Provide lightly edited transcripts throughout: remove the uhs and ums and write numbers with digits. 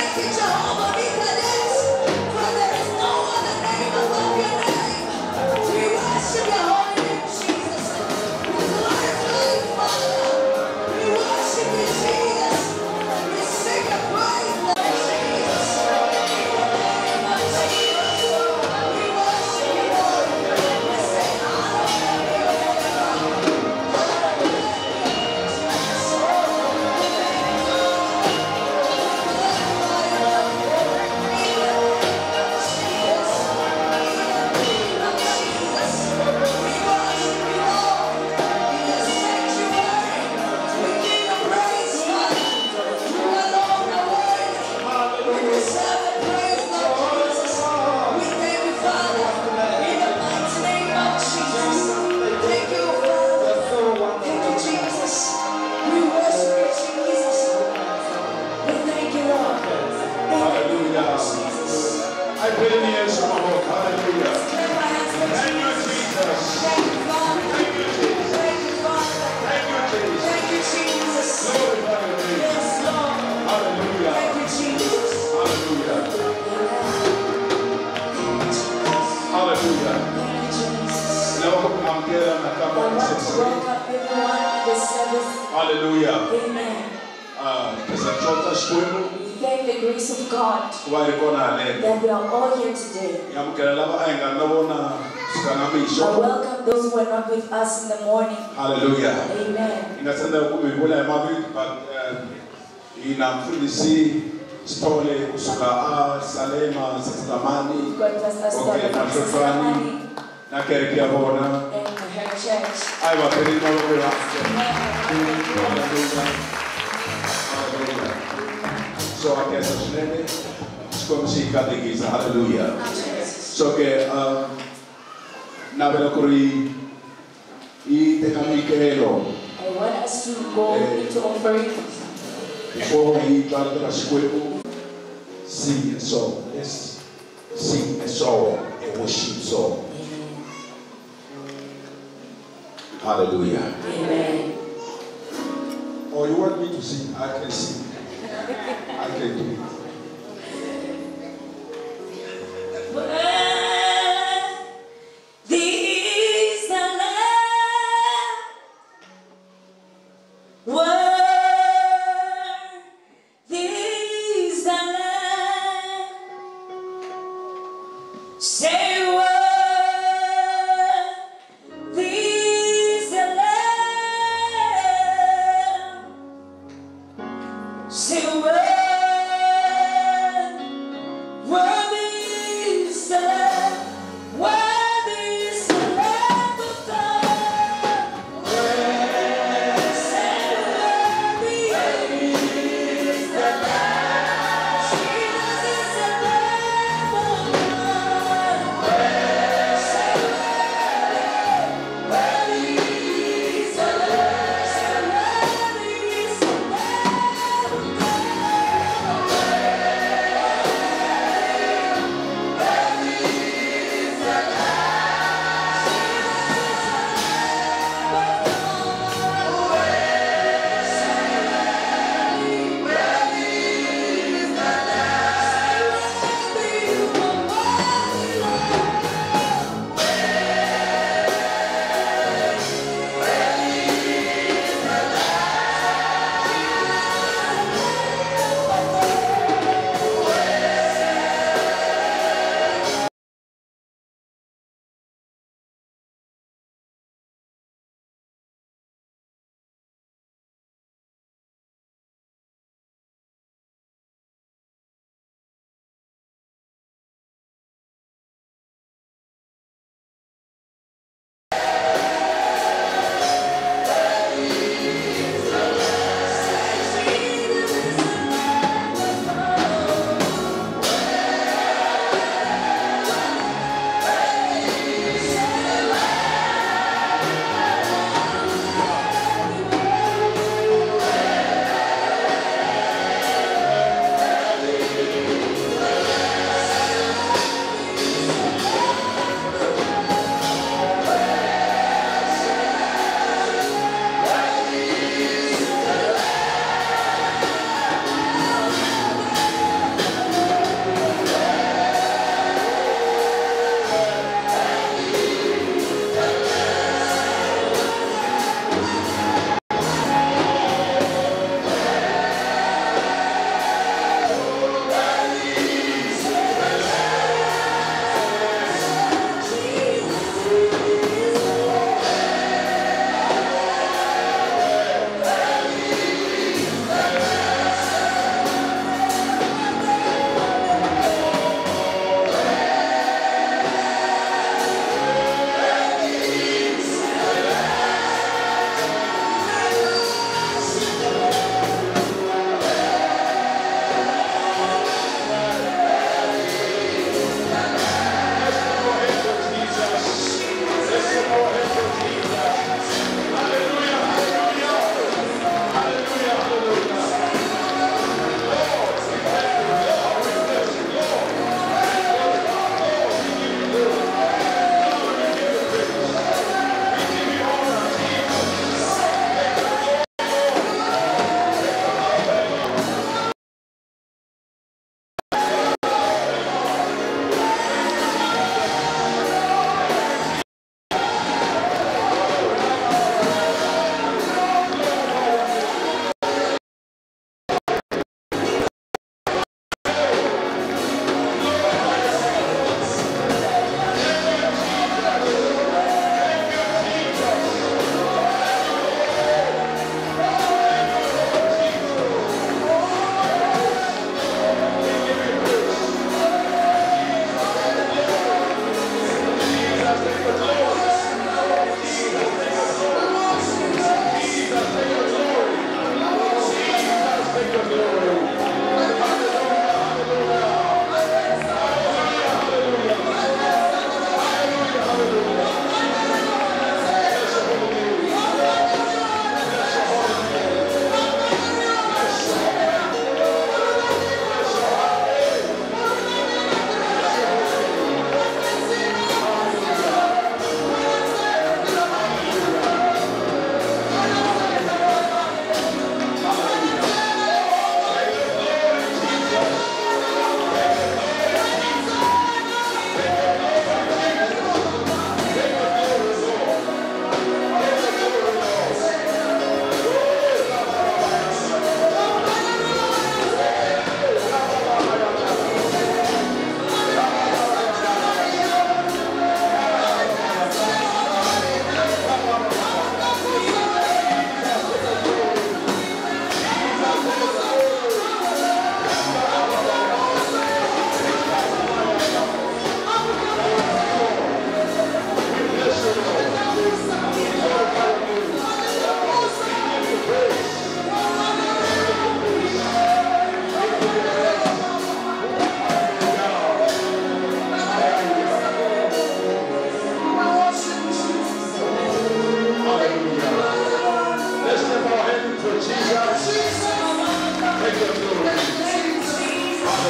Hallelujah. Amen. He gave the grace of God that we are all here today. I welcome those who are not with us in the morning. Hallelujah. Amen. Stole kusuka Salema Salamani na kereke bona and her church. I was very Hallelujah. So I guess it's name come see categories. Hallelujah. So que na vela kuri I te kamikelo. I want us to go into offering. Before we try to sing a song. Let's sing a song, a worship song. Hallelujah. Amen. Or you want me to sing? I can sing. I can do it.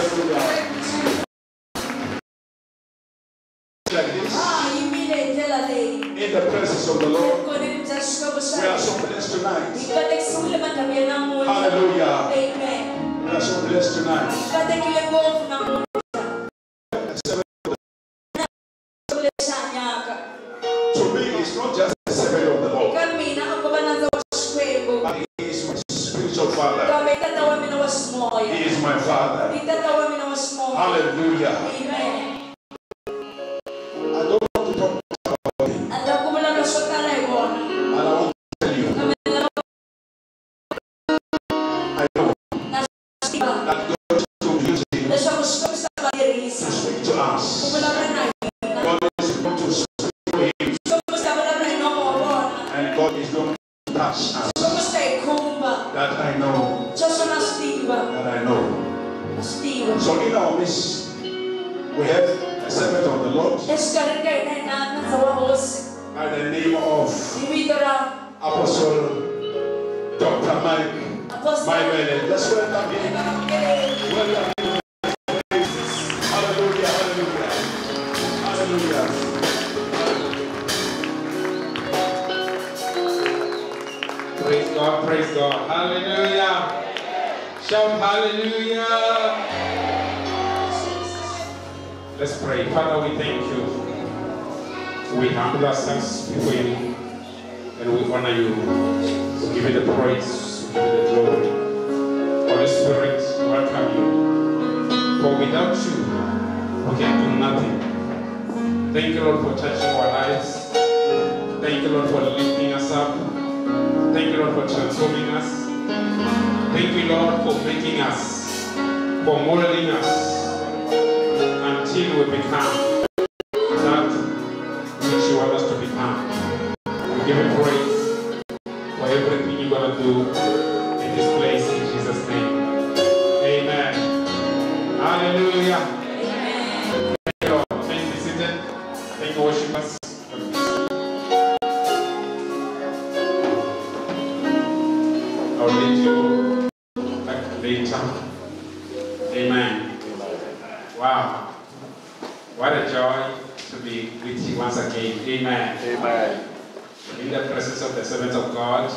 Like this. In the presence of the Lord. We are so blessed tonight. Hallelujah. Amen. We are so blessed tonight. To me, it's not just the servant of the Lord, but He is my spiritual father. He is my father. Hallelujah. Amen. I don't want to talk about Him. And I want to tell you, I know that God is going to use Him to speak to us. God is going to speak to Him, and God is going to touch us. That I know. That I know. So in our midst, we have a servant of the Lord by the name of Apostle Dr. Mike Maimele. Let's welcome him. Welcome him. Hallelujah, hallelujah, hallelujah. Praise God, praise God. Hallelujah. Shout hallelujah. Let's pray. Father, we thank you. We humble ourselves before you and we honor you. We give you the praise, we give you the glory. Holy Spirit, welcome you. For without you, we can do nothing. Thank you, Lord, for touching our lives. Thank you, Lord, for lifting us up. Thank you, Lord, for transforming us. Thank you, Lord, for making us, for molding us until we become that which you want us to become. We give you praise for everything you're going to do in this place in Jesus' name. Amen. Hallelujah. Amen. Thank you, Lord. Please be seated. Thank you, worshipers. I'll lead you back later. Amen. Wow. What a joy to be with you once again. Amen. Amen. In the presence of the servants of God.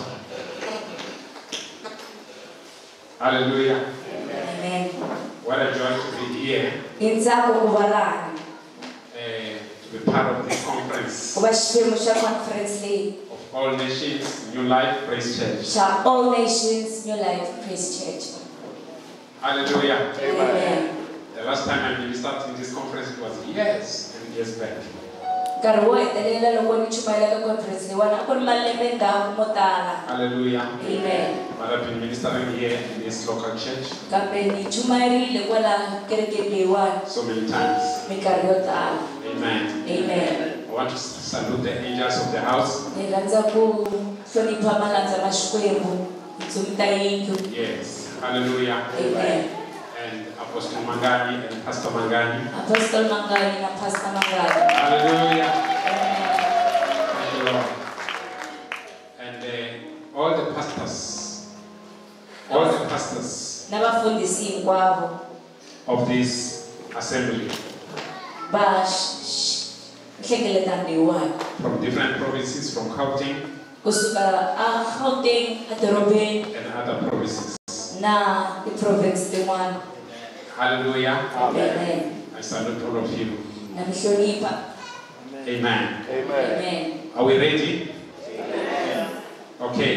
Hallelujah. Amen. What a joy to be here. To be part of this conference. Of all nations, New Life Praise Church. All Nations, New Life Praise Church. Hallelujah. Amen. The last time I ministered in this conference it was years and years back. Hallelujah. Amen. But I've been ministering here in this local church so many times. Amen. Amen. I want to salute the angels of the house. Yes. Hallelujah. Amen. And Apostle Mangani and Pastor Mangani. Apostle Mangani and Pastor Mangani. Hallelujah. Amen. Thank you, Lord. And all the pastors of this assembly from different provinces, from Gauteng and other provinces. Hallelujah. Amen. I salute all of you. Amen. Amen. Are we ready? Amen. Okay.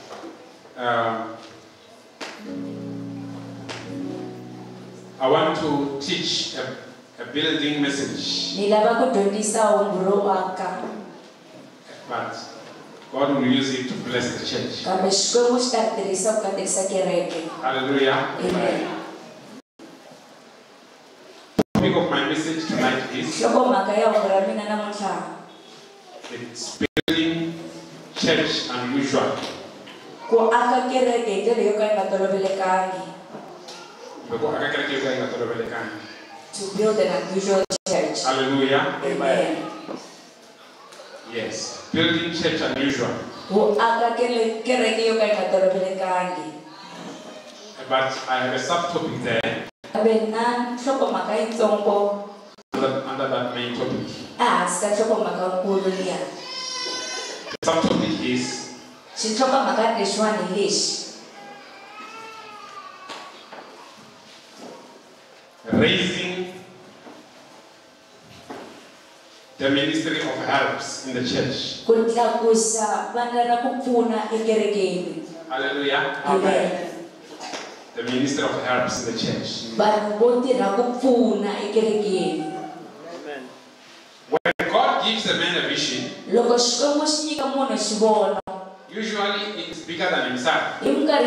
I want to teach a building message. But God will use it to bless the church. Hallelujah. Amen. The topic of my message tonight is it's building church unusual. To build an unusual church. Hallelujah. Amen. Yes. Building church unusual. But I have a subtopic there. under that main topic. The subtopic is raising the ministry of helps in the church. Hallelujah. Amen. The ministry of helps in the church. When God gives a man a vision, usually it's bigger than himself.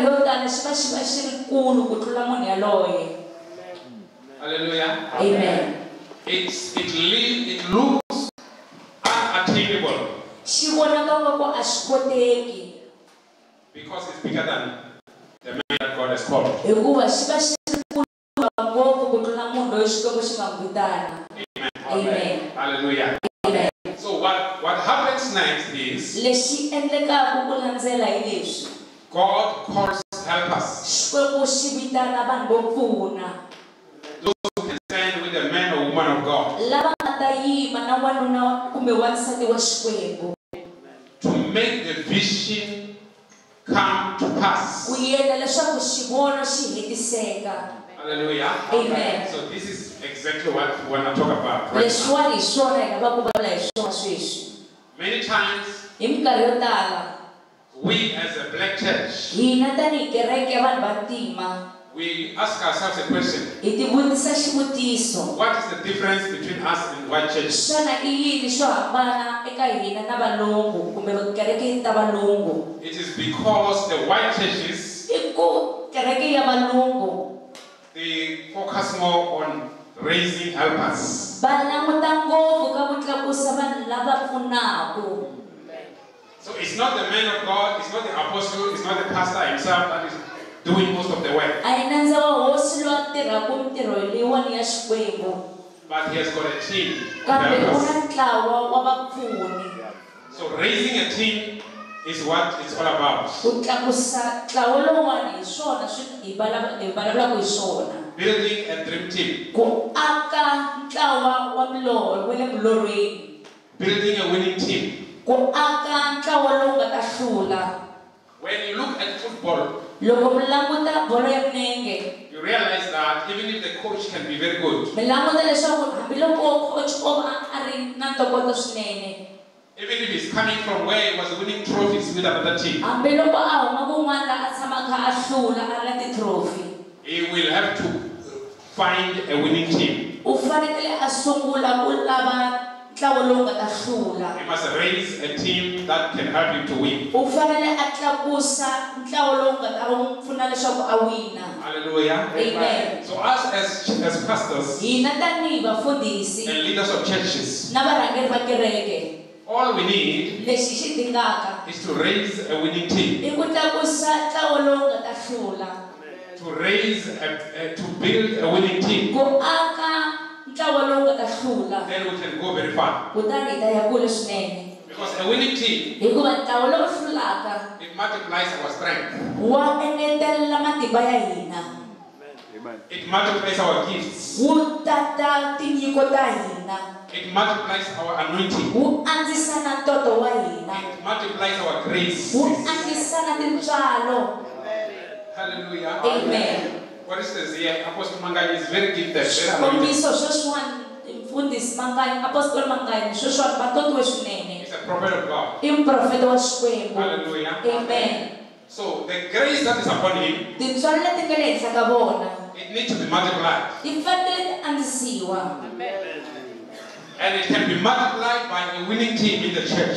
Hallelujah. Amen. It looks unattainable because it's bigger than the man that God has called. Amen. Amen. Hallelujah. Amen. So what happens next is God calls helpers. Those who can stand with the man or woman of God to make the vision come to pass. Hallelujah. Amen. So this is exactly what we want to talk about right now. Many times we as a black church, we ask ourselves a question. What is the difference between us and white churches? It is because the white churches, they focus more on raising helpers. So it's not the man of God, it's not the apostle, it's not the pastor himself that is doing most of the work. But he has got a team of helpers. So raising a team is what it's all about. Building a dream team. Building a winning team. When you look at football, you realize that even if the coach can be very good, even if he's coming from where he was winning trophies with another team, he will have to find a winning team. He must raise a team that can help him to win. Hallelujah. Amen. So us as pastors and leaders of churches, all we need is to raise a winning team. To raise to build a winning team. Then we can go very far. Because a winning team, it multiplies our strength. It multiplies our gifts. It multiplies our anointing. It multiplies our grace. Hallelujah. Amen. What is this here? Apostle Mangai is very gifted. He's a prophet of God. Hallelujah. Amen. So the grace that is upon him, it needs to be multiplied. And it can be multiplied by a winning team in the church.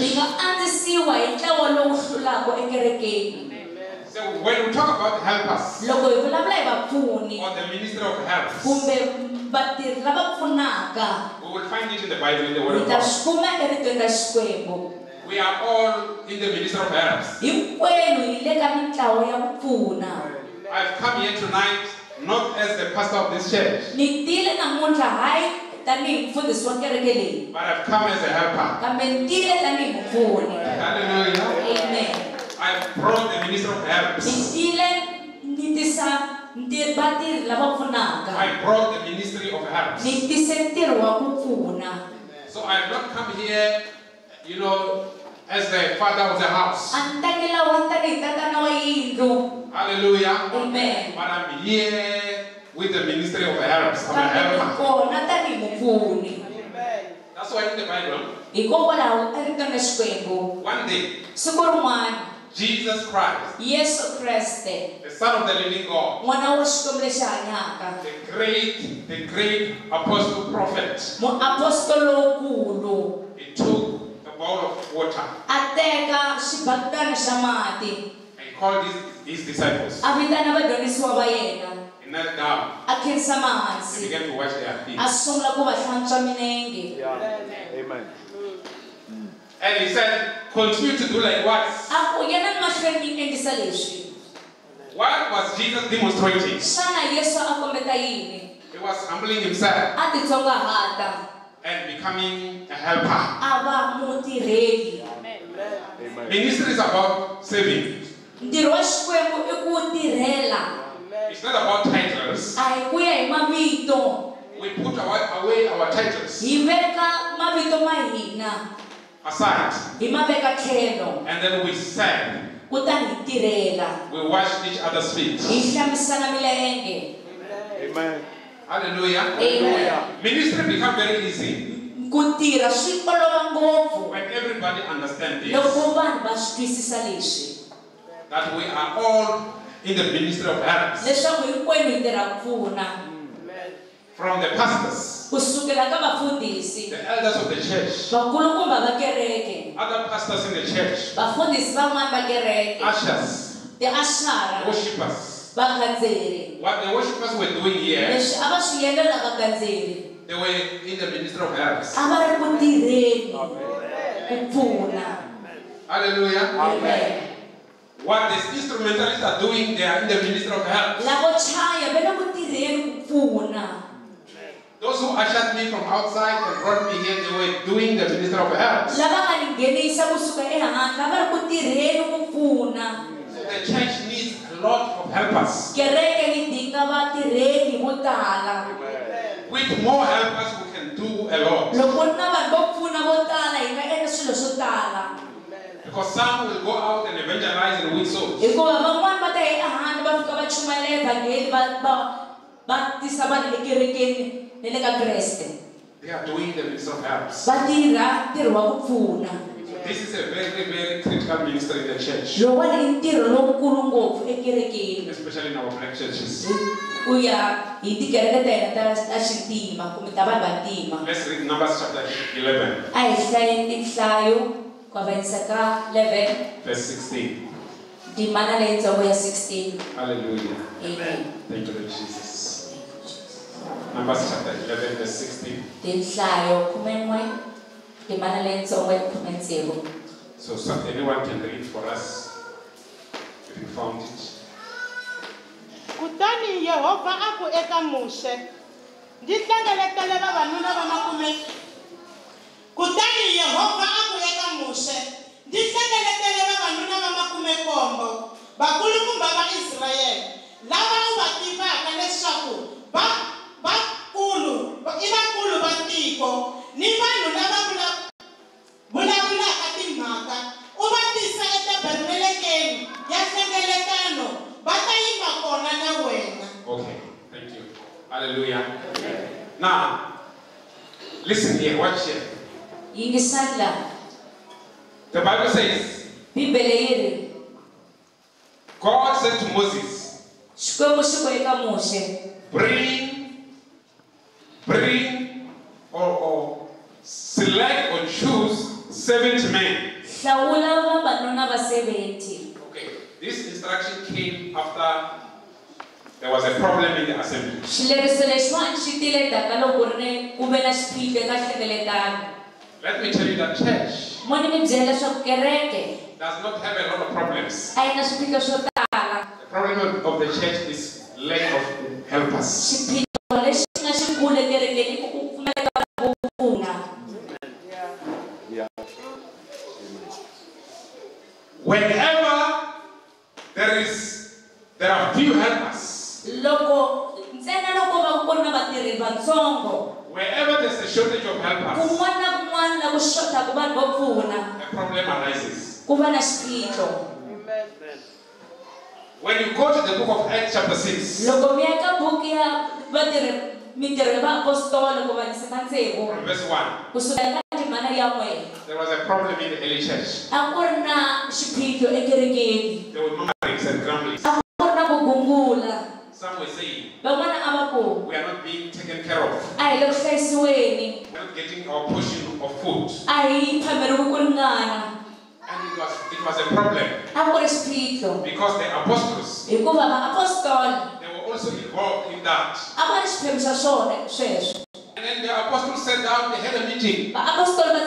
So when we talk about helpers, or the ministry of helps, we will find it in the Bible, in the Word of God. We are all in the ministry of helps. I've come here tonight not as the pastor of this church, but I've come as a helper. Hallelujah. Amen. I've brought the ministry of helps. I brought the ministry of helps. So I have not come here, as the father of the house. Hallelujah. Amen. But I'm here with the ministry of helps. I'm a helper. That's why in the Bible, one day, Jesus Christ, the Son of the living God, the great apostle prophet, he took a bowl of water and he called his disciples. He knelt down and began to wash their feet. Amen. And he said, continue to do like what? What was Jesus demonstrating? He was humbling himself and becoming a helper. Ministry is about saving. It's not about titles. We put away our titles aside, and then we serve. We wash each other's feet. Amen. Hallelujah. Amen. Ministry becomes very easy when everybody understands this, that we are all in the ministry of helps. From the pastors, the elders of the church, other pastors in the church, ushers, worshippers. What the worshippers were doing here, they were in the ministry of helps. Hallelujah. Amen. What the instrumentalists are doing, they are in the ministry of helps. Those who ushered me from outside and brought me here, they were doing the ministry of helps. So the church needs a lot of helpers. With more helpers, we can do a lot. Because some will go out and evangelize and win souls. They are doing the ministry of helps. This is a very, very critical ministry in the church, especially in our black churches. Let's read Numbers chapter 11. Verse 16. Hallelujah. Amen. Thank you, Lord Jesus. Numbers chapter 11, verse 16. So anyone can read for us if you found it. Kutani Yehova aku eka Moshe. Ndihlengeletele vavanuna va makume. Kutani Yehova aku eka Moshe. Ndihlengeletele vavanuna va makume kombo. Vakulukumba va Israyele. Lava u va tivaka leswaku vakulu va tiko ni vanhu lava vulavulaka timhaka u va tisa etabermelekeni ya nhlengeletano va ta yima kona na wena. Okay, thank you. Hallelujah. Now, listen here, watch here. The Bible says, God said to Moses, bring or select or choose 70 men. Okay, this instruction came after there was a problem in the assembly. Let me tell you that church does not have a lot of problems. The problem of the church is lack of helpers. Whenever there are few helpers, Wherever there's a shortage of helpers, a problem arises. When you go to the book of Acts chapter 6, from verse 1, there was a problem in the early church. There were murmurings and grumblings. Some were saying, we are not being taken care of. We are not getting our portion of food. And it was a problem. Because the apostles, they were also involved in that. And then the apostles sat down, they had a meeting. And they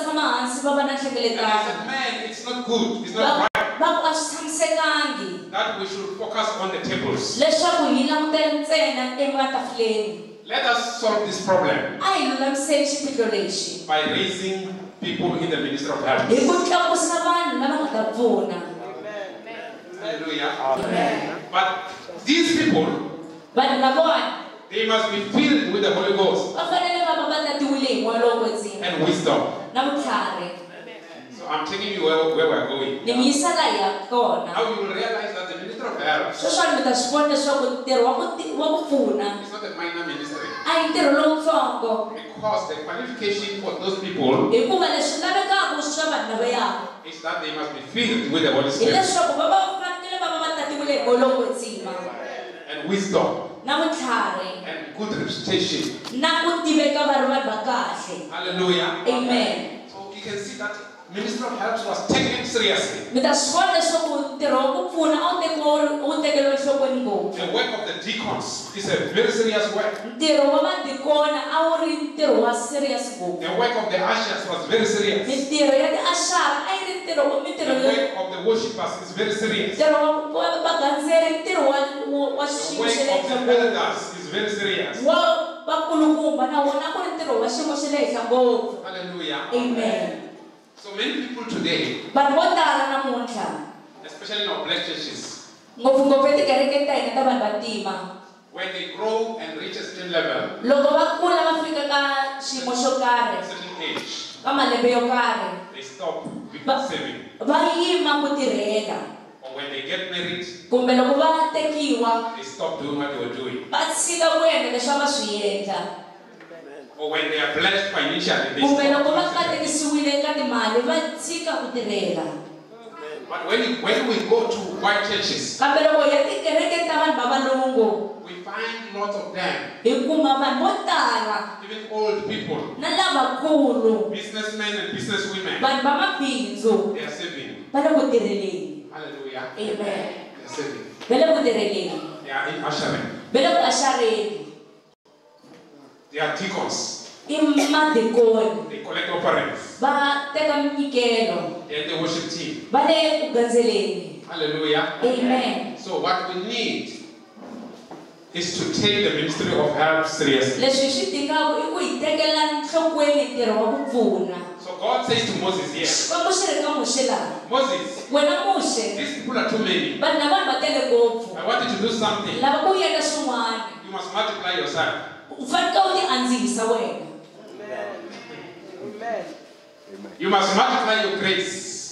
said, man, it's not good, it's not right that we should focus on the tables. Let us solve this problem by raising people in the ministry of health. Hallelujah. Amen. But these people, they must be filled with the Holy Ghost and wisdom. So I'm taking you where we're going. Now you will realize that the ministry of health is not a minor ministry. Because the qualification for those people is that they must be filled with the Holy Spirit and wisdom and good reputation. Hallelujah. Amen. So you can see that Ministry of Health was taken seriously. The work of the deacons is a very serious work. The work of the ushers was very serious. The work of the worshippers is very serious. The work of the elders is very serious. Hallelujah. Amen. So many people today, especially in our black churches, when they grow and reach a certain level, a certain age, they stop serving. Or when they get married, they stop doing what they were doing. Or when they are blessed financially, they stop. But when we go to white churches, we find lots of them, even old people, businessmen and businesswomen, they are serving. Hallelujah. Amen. They are serving. They are in ushering. They are deacons. They collect offerings. They are the worship team. Hallelujah. Amen. So what we need is to take the ministry of health seriously. So God says to Moses here, Moses, these people are too many. I want you to do something. You must multiply yourself. You must multiply your grace.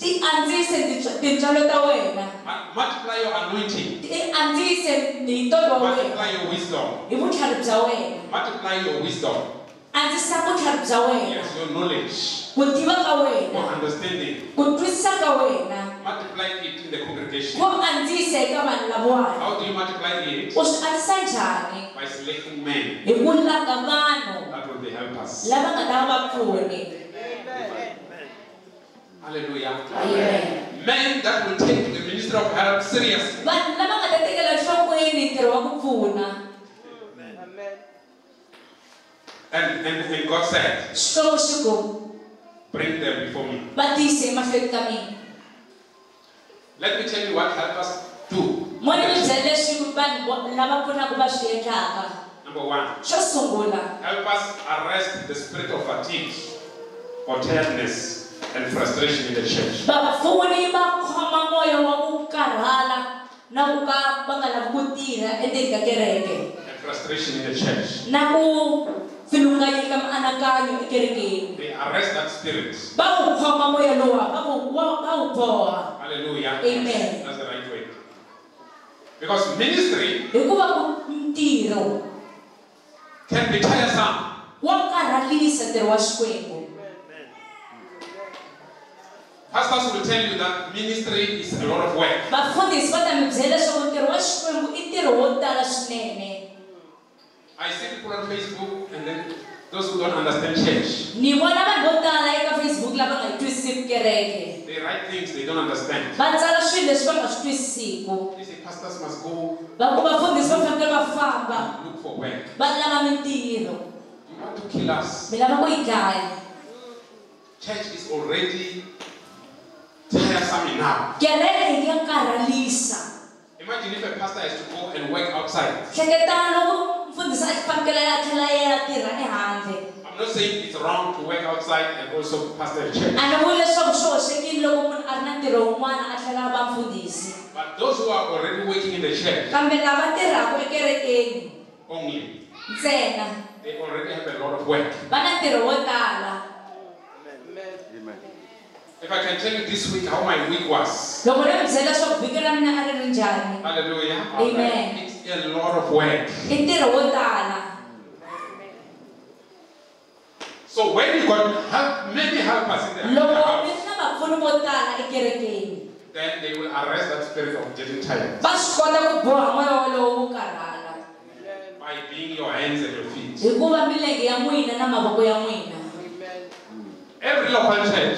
Multiply your anointing. Multiply your wisdom. Multiply your wisdom. Yes, your knowledge. Your understanding. Multiply it in the congregation. How do you multiply it? By selecting men that will be helpers. Hallelujah. Amen. Men that will take the ministry of health seriously. And God said, bring them before me. Let me tell you what helpers do. Number one, helpers arrest the spirit of fatigue or tiredness and frustration in the church. And frustration in the church. They arrest that spirit. Hallelujah. Amen. That's the right way. Because ministry can be tiresome. Pastors will tell you that ministry is a lot of work. I see people on Facebook and then those who don't understand church. They write things they don't understand. They say pastors must go look for work. You want to kill us. Church is already tiresome enough. Imagine if a pastor has to go and work outside. I'm not saying it's wrong to work outside and also pastor a church. But those who are already working in the church only, they already have a lot of work. If I can tell you this week how my week was. Hallelujah. Amen. It's a lot of work. So when you got many helpers in the house, then they will arrest that spirit of getting tired by being your hands and your feet. Every local church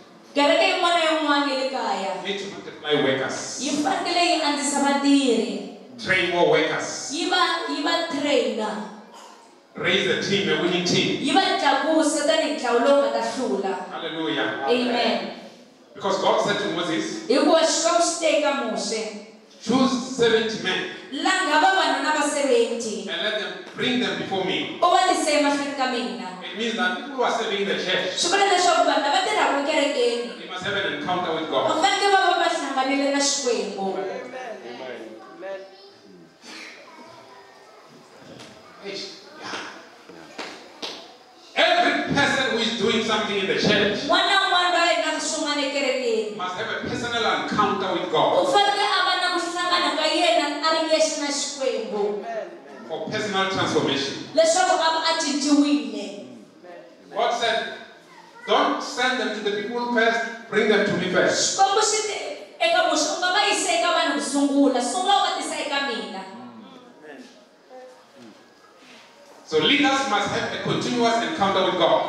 need to multiply workers. Train more workers. Raise a team, a winning team. Hallelujah. Amen. Because God said to Moses, choose 70 men and let them bring them before me. It means that people who are serving the church, they must have an encounter with God. Every person who is doing something in the church must have a personal encounter with God for personal transformation. God said, don't send them to the people first, bring them to me first. So leaders must have a continuous encounter with God.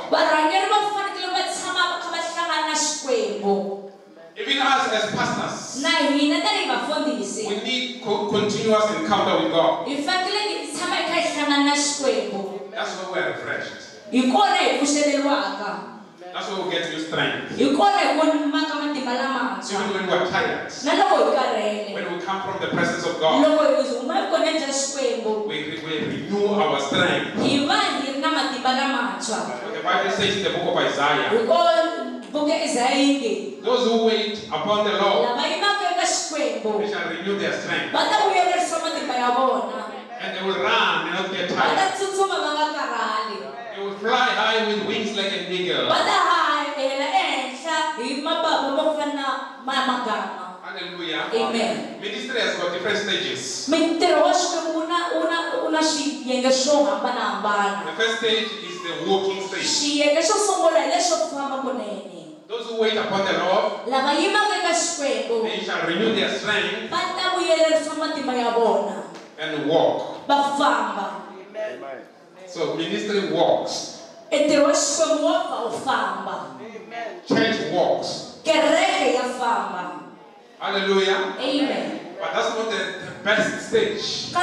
Even us as pastors, we need continuous encounter with God. That's why we are refreshed. That's why we get new strength. Even when we are tired, when we come from the presence of God, we renew our strength. The Bible says in the book of Isaiah, those who wait upon the Lord, they shall renew their strength. And they will run and not get tired. They will fly high with wings like an eagle. Hallelujah. Amen. Ministry has got different stages. The first stage is the walking stage. Those who wait upon the Lord, they shall renew their strength and walk. So ministry walks. Church walks. Hallelujah. Amen. But that's not the best stage.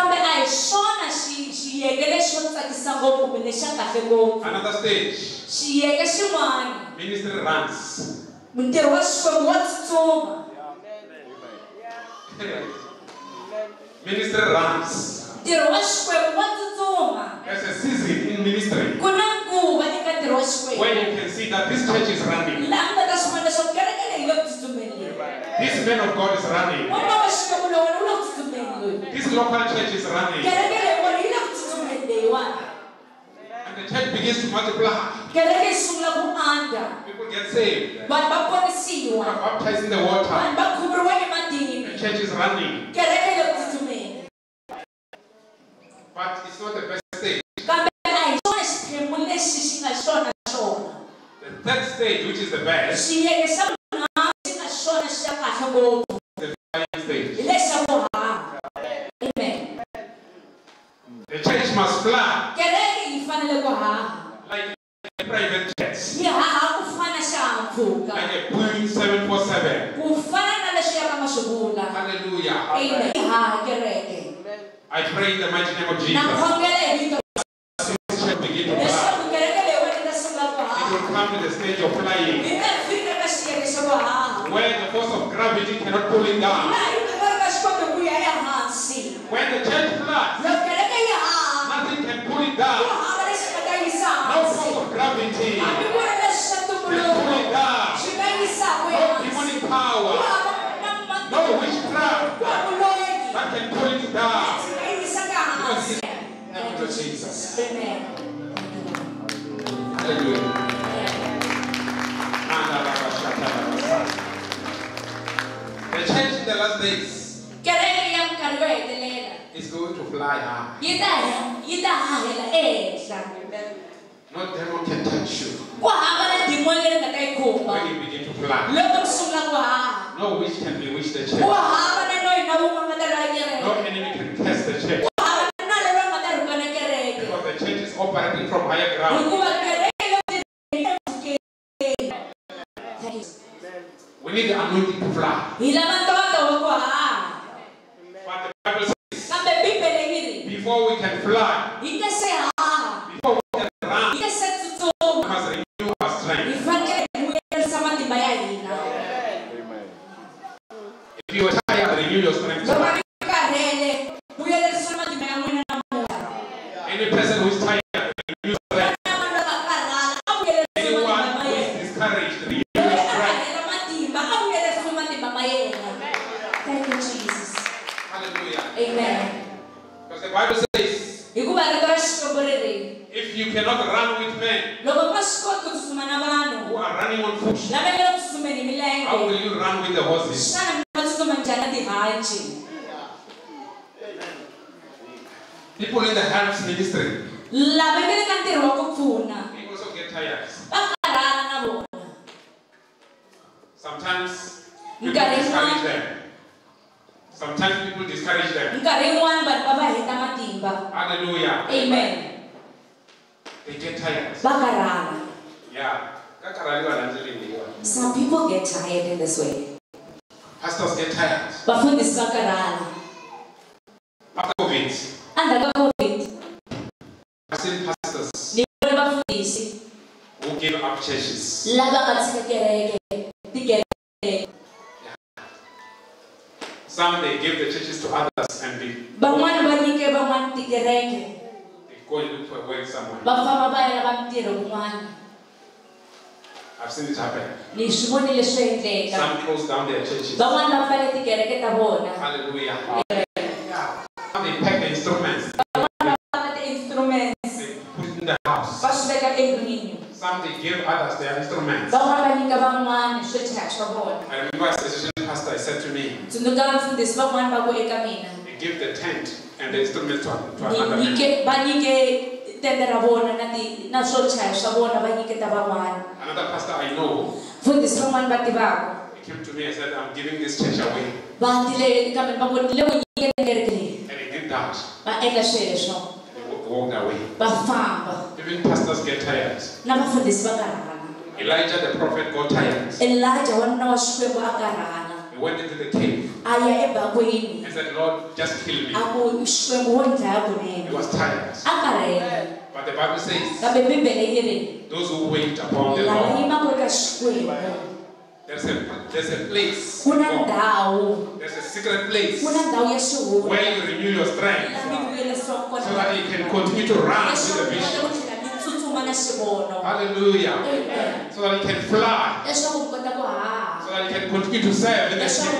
Another stage. Ministry runs. Ministry runs. There's a season in ministry where you can see that this church is running. This man of God is running. This local church is running. And the church church begins to multiply. People get saved. Are baptized in the water. The church is running. But it's not the best stage. The third stage, which is the best, the flying stage. Amen. The church must fly like a private jet, like a Boeing 747. Hallelujah. Amen. I pray in the mighty name of Jesus. Begin to fly. It will come to the stage of flying, where the force of gravity cannot pull it down. When the church flies, nothing can pull it down. No force of gravity can pull it down. No demonic power, no witchcraft that can pull it down. Thank you, Jesus. Amen. Hallelujah. The church in the last days is going to fly high. No demon can touch you when you begin to fly. No witch can bewitch the church. No enemy can curse the church. Because the church is operating from higher ground. We need the anointing to fly. But the Bible says, before we can fly, before we can run, we must renew our strength. If you are tired, renew your strength. Any person who is tired, renew your strength. Anyone who is discouraged, renew your strength. Thank you, Jesus. Hallelujah. Amen. Because the Bible says, if you cannot run with men who are running on foot, how will you run with the horses? People in the helps ministry, we also get tired. Sometimes people discourage them. Sometimes people discourage them. Hallelujah. Amen. They get tired. Yeah. Some people get tired in this way. Pastors get tired. After COVID, I've seen pastors who give up churches. Some they give the churches to others and they go and look for work somewhere. I've seen it happen. Some close down their churches. Hallelujah. Some they pack the instruments. They put it in the house. Some they give others their instruments. I remember as a session pastor said to me, they give the tent and the instruments to another man. Another pastor I know, he came to me and said, I'm giving this church away. And he did that. And he walked away. Even pastors get tired. Elijah the prophet got tired. He went into the cave and said, Lord, just kill me. He was tired. But the Bible says, those who wait upon the Lord, there's a place, there's a secret place where you renew your strength so that you can continue to run with the vision. Hallelujah. So that you can fly. So that you can continue to serve in the church.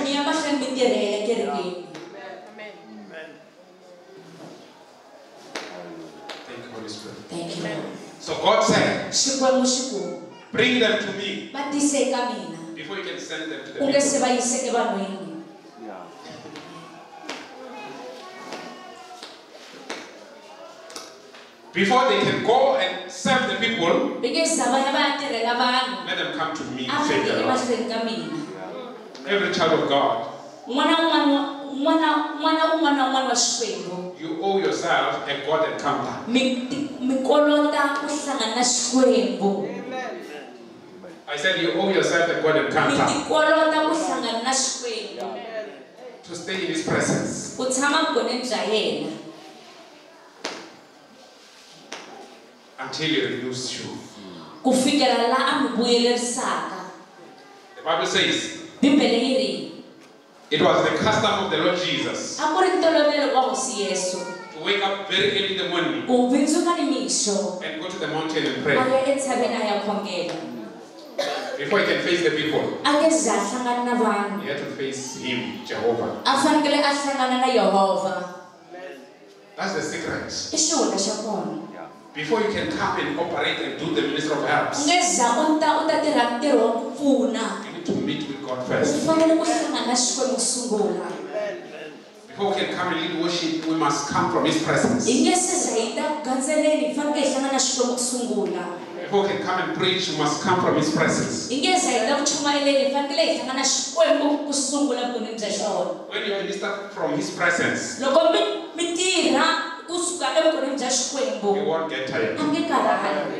Thank you, Holy Spirit. Thank you. So God said, Xikwembu xi ku bring them to me va tise eka mina before you can send them to the ku nge se people. va yise evanhwini. Before they can go and serve the people, Va nge za va ya va ya tirhela vanhu let them come to me. a va Say ti the Lord. emahlweni ka mina. Every child of God, N'wana un'wana wa Xikwembu you owe yourself a God encounter. mi kolota ku hlangana na Xikwembu. I said you owe yourself a God Mi encounter ti kolota ku hlangana na Xikwembu. to stay in His presence. Ku tshama vugoneni bya yena Until He renews you. ku fikela laha a mi vuyelerisaka. The Bible says Bibele yi ri it was the custom of the Lord Jesus a ku ri ntolovelo wa Hosi Yesu to wake up very early in the morning ku vindzuka nimixo and go to the mountain and a pray ya entshaveni a ya khongela. before he can face the people. A nge za a hlangana na vanhu, He had to face Him, Jehovah. a fanekele a hlangana na Yehovha. That's the secret. I xihundla xa kona. Before you can come and operate and do the ministry of helps, Nge za u ta tirha ntirho wa ku pfuna. you need to meet with God U first. fanele ku hlangana na Xikwembu ku sungula. Before we can come and lead worship, we must come from His presence. Hi nge se za hi ta ku gandzeleni, hi fanekele hi hlangana na Xikwembu ku sungula. Before we can come and preach, we must come from His presence. Hi nge za hi ta ku chumayeleni, hi fanekele hi hlangana na Xikwembu ku sungula vugoneni bya xona. When you minister from His presence, Loko mi tirha kusuka evugoneni bya Xikwembu, you won't get tired. a nge karhali.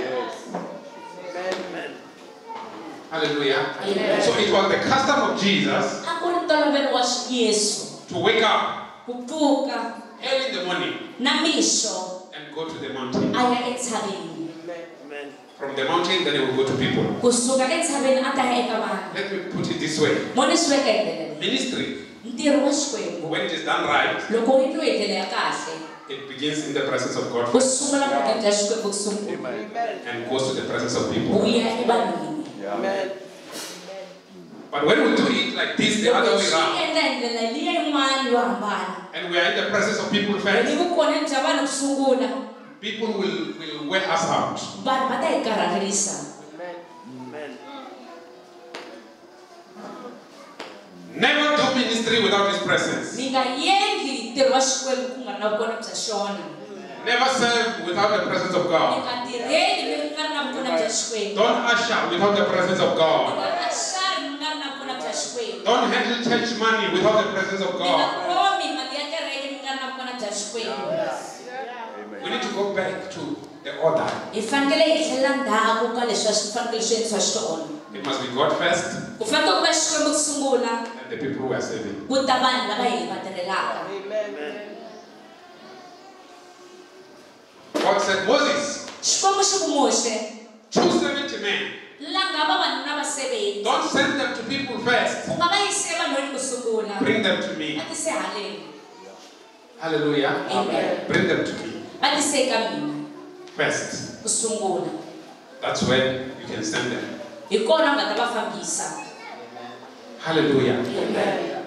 Hallelujah. Amen. So it was the custom of Jesus A ku ri ntolovelo wa Yesu to wake up ku pfuka early in the morning namixo and go to the mountain. a ya entshaveni. From the mountain, then he will go to people. Kusuka entshaveni a ta ya eka vanhu. Let me put it this way. Mo ni swi veka hi ndlela leyi. Ministry, Ntirho wa Xikwembu when it is done right, loko wu endliwe hi ndlela ya kahle, it begins in the presence of God ku sungula vugoneni bya Xikwembu ku sungula and goes to the presence of people. wu ya evanhwini. But when we do it like this, the other Loko way swi around, endla hi ndlela liya yin'wana yo hambana, and we are in the presence of people hi first, vugoneni bya vanhu ku sungula, people will wear us out. vanhu va ta hi karharisa. Never do ministry without His presence. Mi nga endli ntirho wa Xikwembu ku nga ri na vugoneni bya xona. Never serve without the presence of Mi God. nga tirheli mi nga ri na vugoneni bya Xikwembu. Don't usher without the presence of Mi God. nga xari mi nga ri na vugoneni bya Xikwembu. Don't handle church money without the presence of Mi nga God. khomi mali ya kereke mi nga ri na vugoneni bya Xikwembu. We need to go back to the order. Hi fanekele hi tlhelela ndzhaku ka leswi a swi fanekele swi endlisiwa xitolo. It must be God first Ku fanele ku va Xikwembu ku sungula, and the people who are serving. ku ta vanhu lava hi va tirhelaka. God said, Moses, Xikwembu xi ku Moshe, choose 70 men. langa vavanuna va 70. Don't send them to people first. U nga va yisi evanhwini ku sungula. Bring them to me. Va tise haleni. Hallelujah. Amen. Bring them to me Va tise eka mina first. ku sungula. That's when you can send them. Hi kona u nga ta va fambisa. Hallelujah. Amen.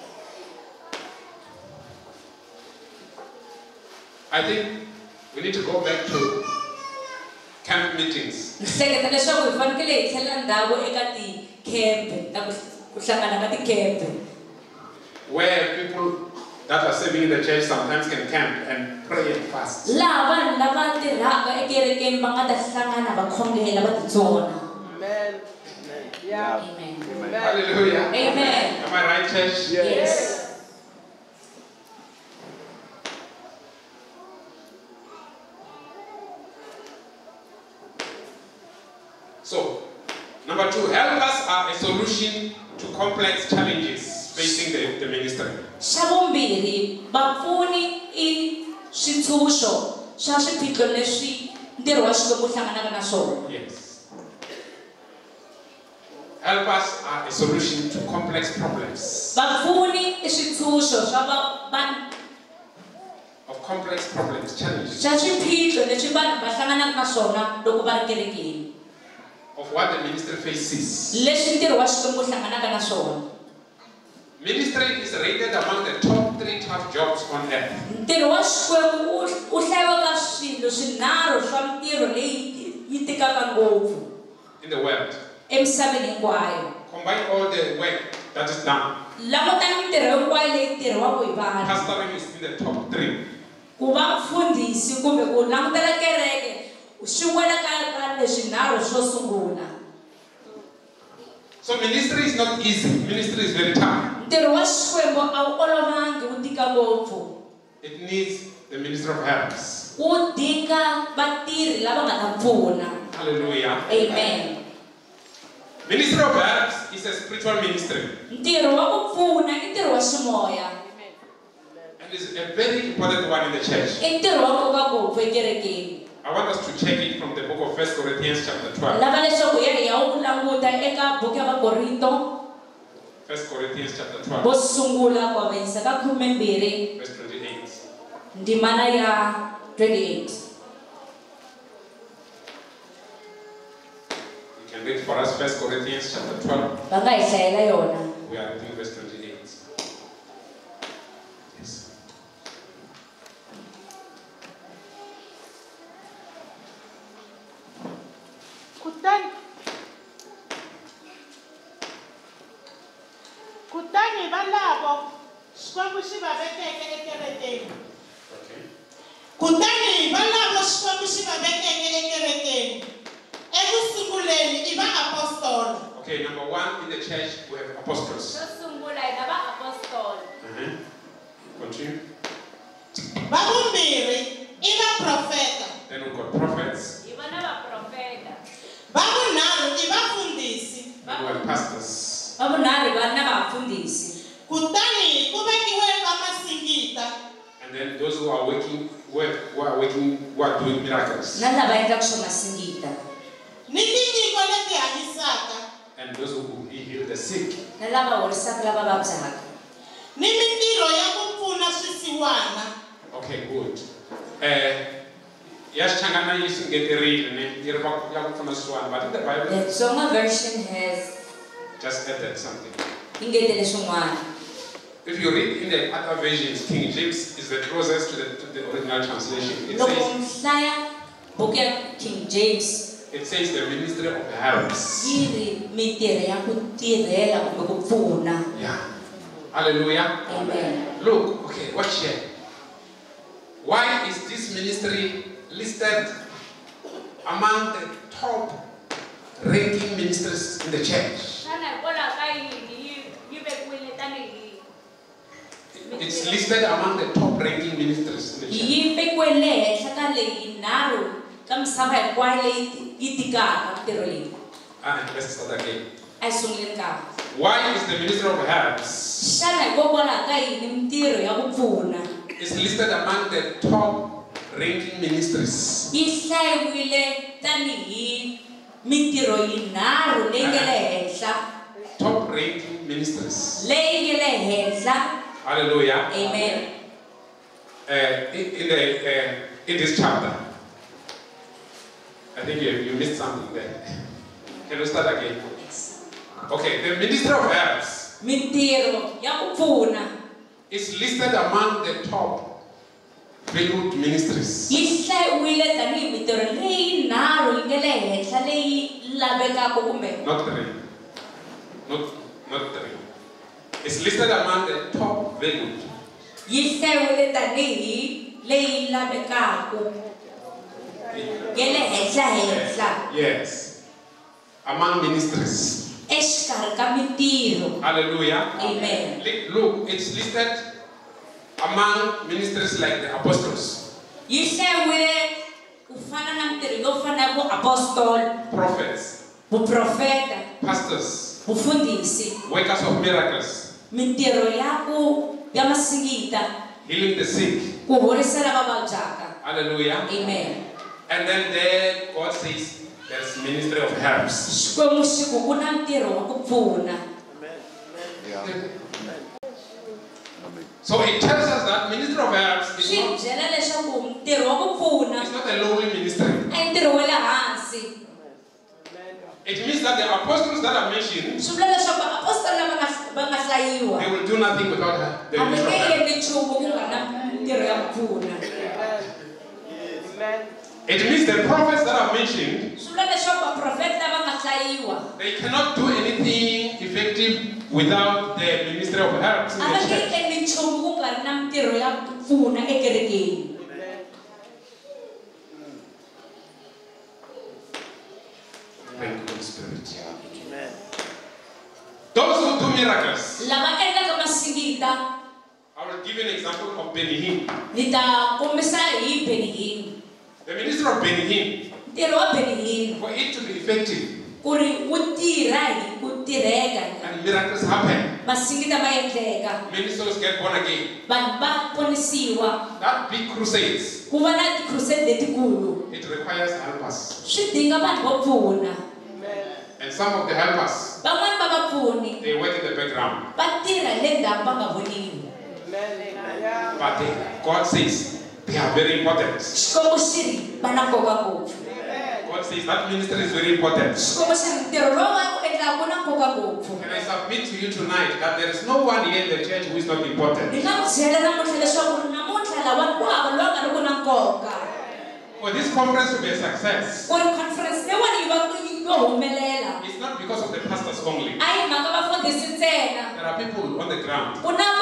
I think we need to go back to camp meetings. Ni hleketa leswaku hi fanekele hi tlhelela ndzhaku eka ti-camp ta ku hlangana ka ti-camp. Where people that are serving in the church sometimes can camp and pray and fast. Laha vanhu lava tirhaka ekerekeni va nga ta hlangana va khongela va titsona. Amen. Yeah. Amen. Hallelujah. Amen. Am I right, church? Yes. So, number 2, helpers are a solution to complex challenges facing the ministry. Xa vumbirhi, vapfuni i switshunxo swa swiphiqo leswi ntirho wa Xikwembu wu hlanganaka na swona. Yes. Helpers are a solution to complex problems. Vapfuni i switshunxo swa Of complex problems, challenges. swa swiphiqo leswi vanhu va hlanganaka na swona loko va ri kerekeni. Of what the ministry faces. Leswi ntirho wa Xikwembu wu hlanganaka na swona. Ministry is rated among the top 3 tough jobs on earth. Ntirho wa Xikwembu u hlayiwa ka swilo swinharhu swa mintirho leyi yi tikaka ngopfu In the world. emisaveni hinkwayo. Combine all the work that is done. Langutana mintirho hinkwayo leyi tirhiwaka hi vanhu. Pastoring is in the top 3. Ku va mfundhisi kumbe ku langutela kereke swi wela ka leswinharhu swo sungula. So ministry is not easy. Ministry is very tough. Ntirho wa Xikwembu a wu olovangi wu tika ngopfu. It needs the minister of helps. Wu dinga vatirhi lava nga ta pfuna. Hallelujah. Amen. Ministry of helps is a spiritual ministry. Ntirho wa ku pfuna i ntirho wa ximoya. And it's a very important one in the church. I ntirho wa nkoka ngopfu ekerekeni. I want us to check it from the book of 1 Corinthians chapter 12. Lava leswaku hi ya wu languta eka buku ya Vakorinto 1 Corinthians chapter 12, vo sungula ku avanyisa ka 12 verse 28. ndimana ya 28. You can read for us 1 Corinthians chapter 12. Va nga hi hlayela yona. We are reading verse 28. Yes. Kutani valavo Xikwembu xi va vekeke ekerekeni. Okay. Kutani valavo Xikwembu xi va vekeke ekerekeni. Ekusunguleni i vaapostoli. Okay, number 1 in the church we have apostles. Continue. Vavumbirhi i vaprofeta. Then we've got prophets. Vavunharhu i vafundhisi. Then we have pastors. Vavunharhu va na vafundhisi. Kutani ku vekiwe vamasingita. And then those who are who are doing miracles. Na lava endlaka swo masingita. Ni tinyiko leti hanyisaka. And those who heal the sick. Na lava horisaka lava vabyaka. Ni mintirho ya ku pfuna swisiwana. Okay, good. Yes, Changana is getting read and you're from Swan, but in the Bible, The Tsonga version has just added something. ingetele swin'wana. If you read in the other versions, King James is the closest to the original translation. It Loko says, mhlaya buku ya King James it says the ministry of helps. yi ri mintirho ya ku tirhela kumbe ku pfuna. Yeah. Hallelujah. Amen. Look, okay, watch here. Why is this ministry listed among the top ranking ministers in the church? It's listed among the top ranking ministers in the church. Yi vekiwele henhla ka leyi nharhu ka misava hinkwayo leyi yi tikaka mintirho leyi. Let's start again. A hi sunguleni ka. Why is the ministry of helps Xana hikokwalaho ka yini mintirho ya ku pfuna is listed among the top ranking ministries? yi hlayiwile tanihi mintirho yinharhu leyi nga le henhla? Top ranking ministries. Leyi nga le henhla. Hallelujah. Amen. In this chapter, I think you missed something there. Can we start again? Okay, the ministry of helps Mintirho ya ku pfuna is listed among the top valued ministries. yi hlayiwile tanihi mintirho leyi nharhu yi nga le henhla leyi lavekaka kumbe Not three. Not three. It's listed among the top valued. yi hlayiwile tanihi leyi lavekaka ya le henhla. Yes. Among ministries. Exikarhi ka mintirho. Hallelujah. Amen. Look, it's listed among ministries like the apostles, Yi hlayiwile ku fana na mintirho yo fana na vuapostoli, prophets, vuprofeta, pastors, vufundhisi, workers of miracles, mintirho ya masingita, healing the sick. ku horisa lava vabyaka. Hallelujah. Amen. And then there God says there's ministry of helps. Xikwembu xi ku ku na ntirho wa ku pfuna. So it tells us that ministry of helps is Swi byela leswaku ntirho wa ku pfuna not a lowly ministry. a hi ntirho wa le hansi. It means that the apostles that are mentioned, they will do nothing without the ministry of help. It means the prophets that are mentioned, they cannot do anything effective without the ministry of help in the church. Thank you, Holy Spirit. Those who do miracles, I will give you an example of Benny Hinn. The ministry of Benny Hinn, for it to be effective and miracles happen, many souls get born again. That big crusades, it requires helpers. And some of the helpers, they work in the background. But God says they are very important. God says that ministry is very important. And I submit to you tonight that there is no one here in the church who is not important. For this conference to be a success, it's not because of the pastors only. There are people on the ground,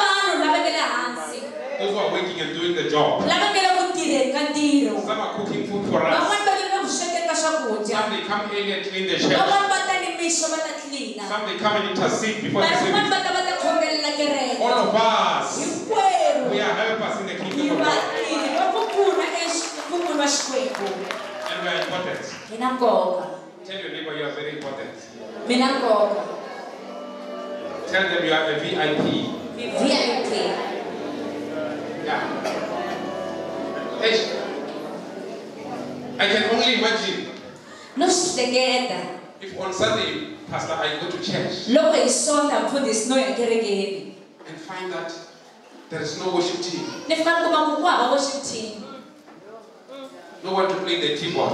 those who are working and doing the job. Some are cooking food for us. Some they come early and clean the church. Some they come and intercede before the service. All of us, we are helpers in the kingdom of God. And we are important. Tell your neighbor you are very important. Tell them you are a VIP. Yeah. I can only imagine if on Sunday, Pastor, I go to church and find that there is no worship team. No one to play the keyboard.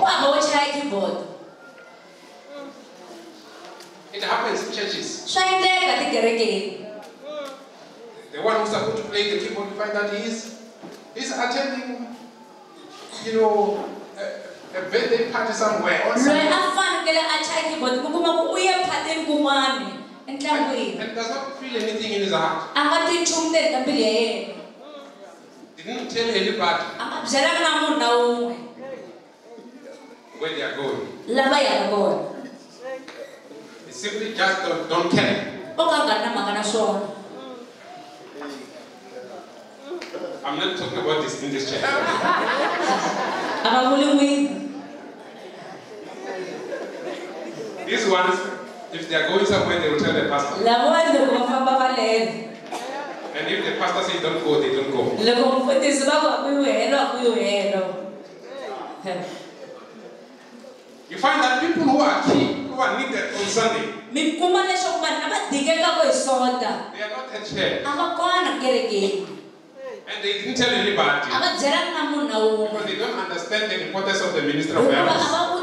It happens in churches. The one who's supposed to play the keyboard, you find that he's attending, a birthday party somewhere. And does not feel anything in his heart. Didn't tell anybody where they are going. They simply just don't care. I'm not talking about this in this church. These ones, if they are going somewhere, they will tell the pastor. And if the pastor says don't go, they don't go. You find that people who are key, who are needed on Sunday, they are not at church. And they didn't tell anybody because they don't understand the importance of the ministry of helps.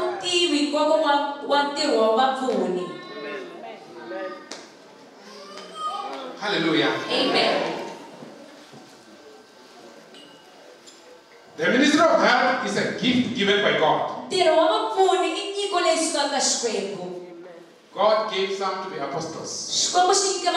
Hallelujah. Amen. The ministry of help is a gift given by God. God gave some to be apostles, some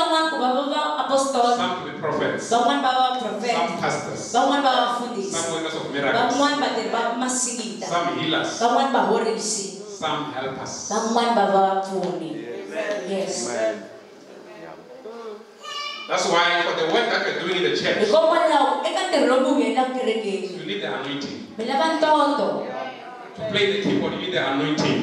to be prophets, some pastors, some workers of miracles, some healers, some helpers. Yes. That's why for the work that we're doing in the church, you need the anointing. To play the keyboard, you need the anointing.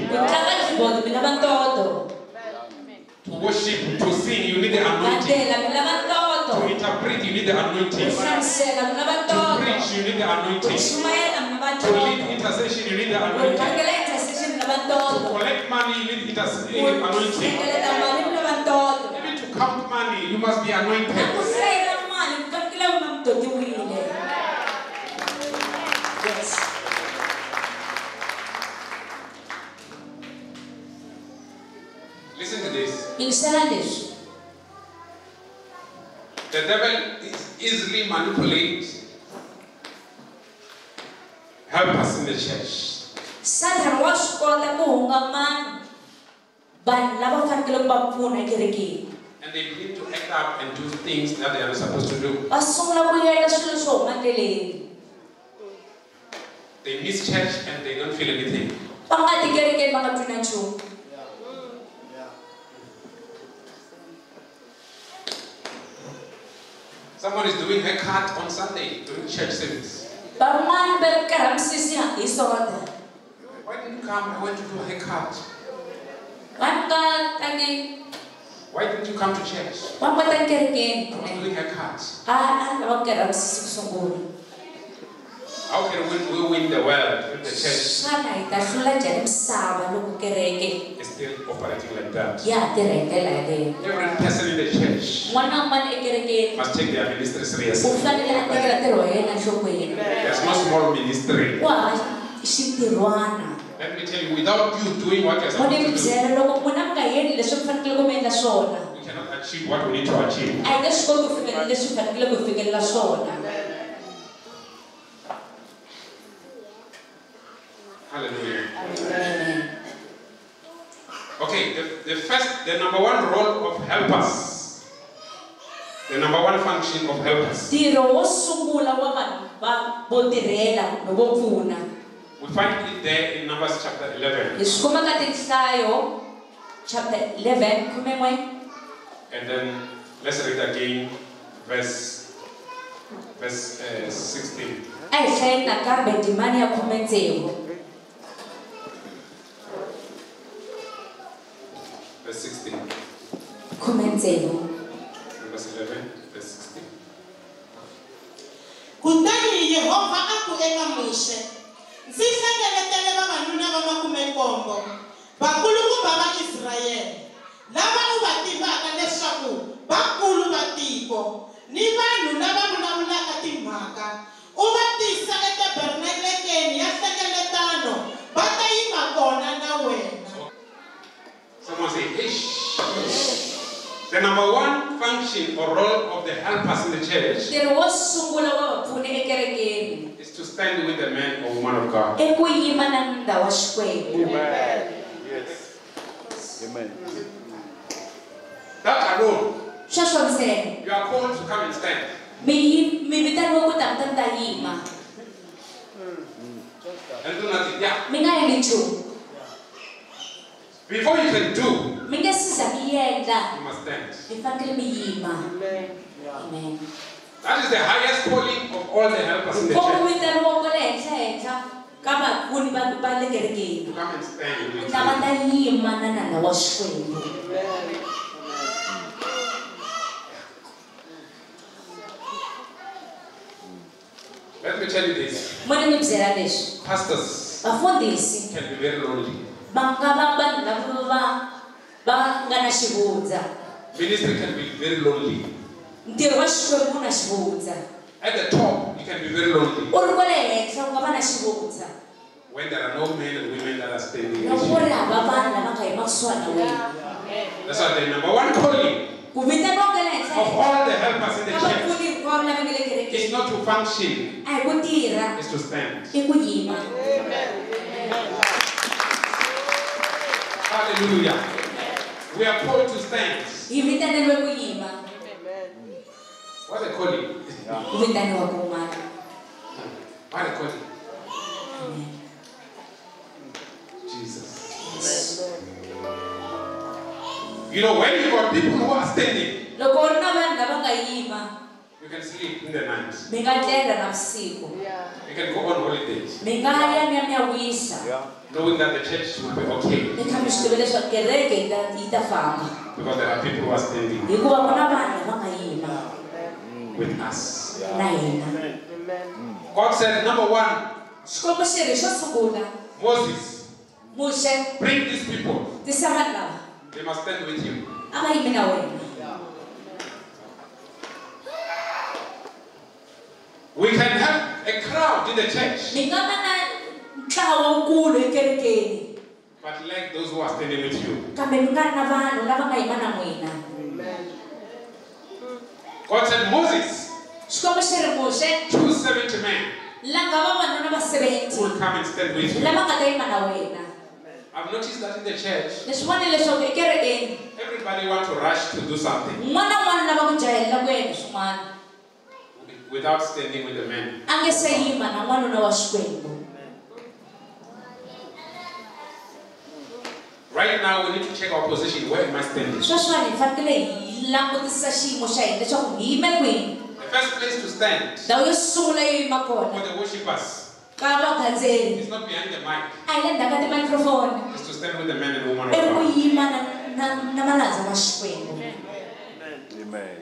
To worship, to sing, you need the anointing. To interpret, you need the anointing. To preach, you need the anointing. To lead intercession, you need the anointing. To collect money, you need anointing. Even to count money, you must be anointed. Yes. Listen to this. Yingisela leswi. The devil is easily manipulates help us in the church. Satan wa swi kota ku hunga mani vanhu lava fanekele va pfuna ekerekeni. And they begin to act up and do things that they are not supposed to do. Va sungula ku yela swilo swo huma endleleni. They miss church and they don't feel anything. Va nga ti kerekeni va nga twi na nchumu. Someone is doing a cut on Sunday during church service. Van'wana va ri karhi misisi hi Sonta. Why didn't you come? I went to do a haircut. Va nga tangi Why didn't you come to church? va nga ta kerekeni. I was doing haircuts. A lava ku karhi misisi ku sungula. How can we win the world if the church Xana hi ta hlula njhani misava loko kereke is still operating like that? ya ha tirha hi ndlela yaleyo? Every person in the church N'wana na un'wana ekerekeni must take their ministry u seriously. fanele a tekela ntirho wa yena enhlokweni. There's no small ministry. Ku hava xintirhwana. Let me tell you, without you doing what you're Mo ni mi supposed to do, byela loko n'wina mi nga endli leswi mi fanekele ku mi endla swona, we cannot achieve what we need to achieve. a hi nge swi koti ku fikelela leswi mi fanekele ku fikelela swona. Hallelujah. Amen. Okay, the number one role of helpers, the number one function of helpers, Ntirho wo sungula wa vanhu vo tirhela kumbe vo pfuna we find it there in Numbers chapter 11. hi swi kuma ka Tinhlayo chapter 11 11. And then let's read again verse 16. A hi hlayeni nakambe ndzimana ya 16. Verse 16. 16. Numbers 11, verse 16. Kutani Yehova a ku eka Moshe, ndzi hlengeletele vavanuna va 70 vakulukumba va Israyele lava u va tivaka leswaku vakulu va tiko ni vanhu lava vulavulaka timhaka u va tisa etabernakeni ya nhlengeletano va ta yima kona na wena. Someone say, ish. The number one function or role of the helpers in the church Ntirho wo sungula wa vapfuni ekerekeni is to stand with the man or woman of God. i ku yima na nda wa Xikwembu. Amen. Yes. Amen. That alone, Sweswo ntsena you are called to come and stand. mi vitaniwa ku ta mi ta yima, And do nothing. Yeah. mi nga endli nchumu. Before you can do, Mi nge si za mi endla, you must stand. mi fanekele mi yima. Amen. Amen. That is the highest calling of all the helpers in the Ko ku church. vitaniwa ko le henhla ka vapfuni va le kerekeni. To come and stand with Lava you. ta yima na nanda wa Xikwembu. Amen. Let me tell you this. Mo ni mi byela leswi, Pastors vafundhisi can be very lonely. va nga va vanhu lava va nga na xivundza. Ministry can be very lonely. Ntirho wa Xikwembu na xivundza. At the top, you can be very lonely. U ri kwale henhla u nga va na xivundza. When there are no men and women that are standing Loko with ku you. ri hava vanhu lava nga yima kusuhana na wena. That's why the number one calling Ku vitaniwa ka le of henhla all the helpers in the ka church vapfuni hinkwavo lava nga le is kerekeni not to function, a hi ku tirha, is to stand. i ku yima. Hallelujah. We are called to stand. Hi vitaneriwe ku yima, What a calling. ku vitaniwa kun'wana. What a calling. Amen. Jesus. You know, when you got people who are standing, Loko u ri na vanhu lava nga yima, you can sleep in the night. mi nga tlela navusiku, You can go on holidays, mi nga ya mi ya mi ya wisa, knowing that the church will be okay mi kha mi swi tiva leswaku kereke yi ta famba because there are people who are standing hikuva ku na vanhu lava nga yima with us. na hina. God said, number one, Xikwembu xi ri xo sungula, Moses, Muxe bring these people. tisa vanhu lava They must stand with you. a va yimi na wena. We can have a crowd in the church, Mi nga va na ntlawa wukulu ekerekeni, but like those who are standing with you. kambe mi nga ri na vanhu lava nga yima na n'wina. God said, Moses, Xikwembu xi ri Moshe, choose 70 men langa vavanuna va who 70 will come and stand with you. lava nga ta yima na wena. I've noticed that in the church, Leswi vonile leswaku ekerekeni everybody wants to rush to do something n'wana na n'wana lava ku jahelela ku endla swin'wana without standing with the men. a nge se yima na n'wanuna wa Xikwembu. Right now, we need to check our position. Where am I standing? Sweswiwani hi fanekele hi langutisisa xiyimo xa hina leswaku hi yime kwini. The first place to stand Ndhawu yo sungula yo yima for kona the worshippers ka vagandzeri is not behind the mic. a hi le ndzhaku ka timicrophone, It's to stand with the men and women i of ku God. yima na malandza ma Xikwembu. Amen.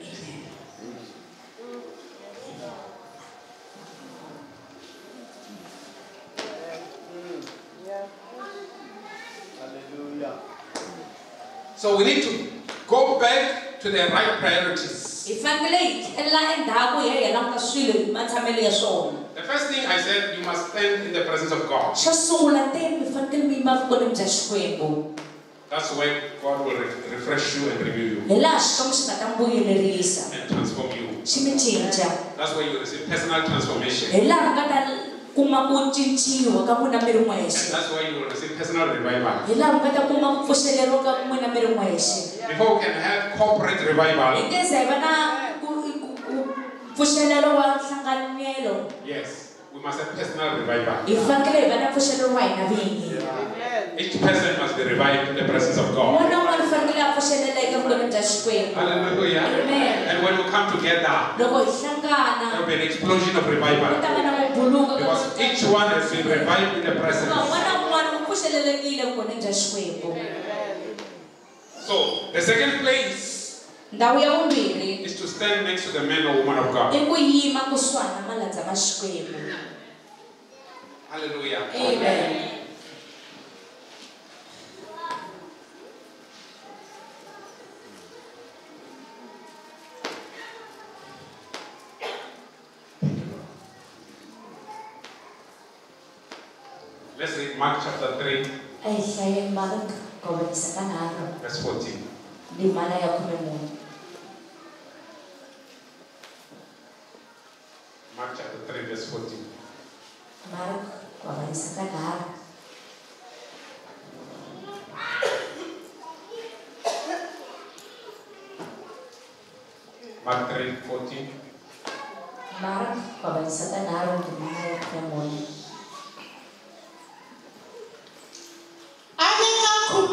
Hallelujah. So we need to go back to the right priorities. Hi fanekele hi tlhelela endzhaku hi ya languta swilo hi matshamelo ya swona. The first thing I said, you must stand in the presence of God. Xo sungula teni mi fanekele mi yima vukon'wini bya Xikwembu. That's where God will refresh you and renew you Hi laha Xikwembu xi nga ta mi vuyelerisa and transform you. xi mi cinca. That's where you receive personal transformation. Hi laha mi nga ta kuma ku cinciwa ka n'wina mi ri And n'wexe. that's why you will receive personal revival. Hi laha mi nga ta kuma ku pfuxeleriwa ka n'wina mi ri n'wexe. Before we can have corporate revival, Hi nge ze hi va na mpfuxelelo wa nhlanganelo. yes, we must have personal revival. Hi fanekele hi va na mpfuxelelo wa hina vinyi. Each person must be revived in the presence of God. N'wana wun'wana u fanekele a pfuxelela eka vukon'wi bya Xikwembu. Hallelujah. Amen. And when we come together, Loko hi there hlangana will be an explosion of ku revival. ta va na ku buluka ka Because each one has been revived in the presence. n'wana wun'wana u pfuxelelekile vukon'wi bya Xikwembu. So, the second place Ndhawu ya vumbirhi is to stand next to the man or woman of God. i ku yima kusuhana na malandza ma Xikwembu. Hallelujah. Amen. Let's read Mark chapter 3, A hi hlaye Mark Kavanyisa ka 3 verse 14. ndzimana ya 14. Mark chapter 3, verse 14. Mark Kavanyisa ka 3. Mark 3, 14. Mark Kavanyisa ka 3 ndzimana ya 14. A veka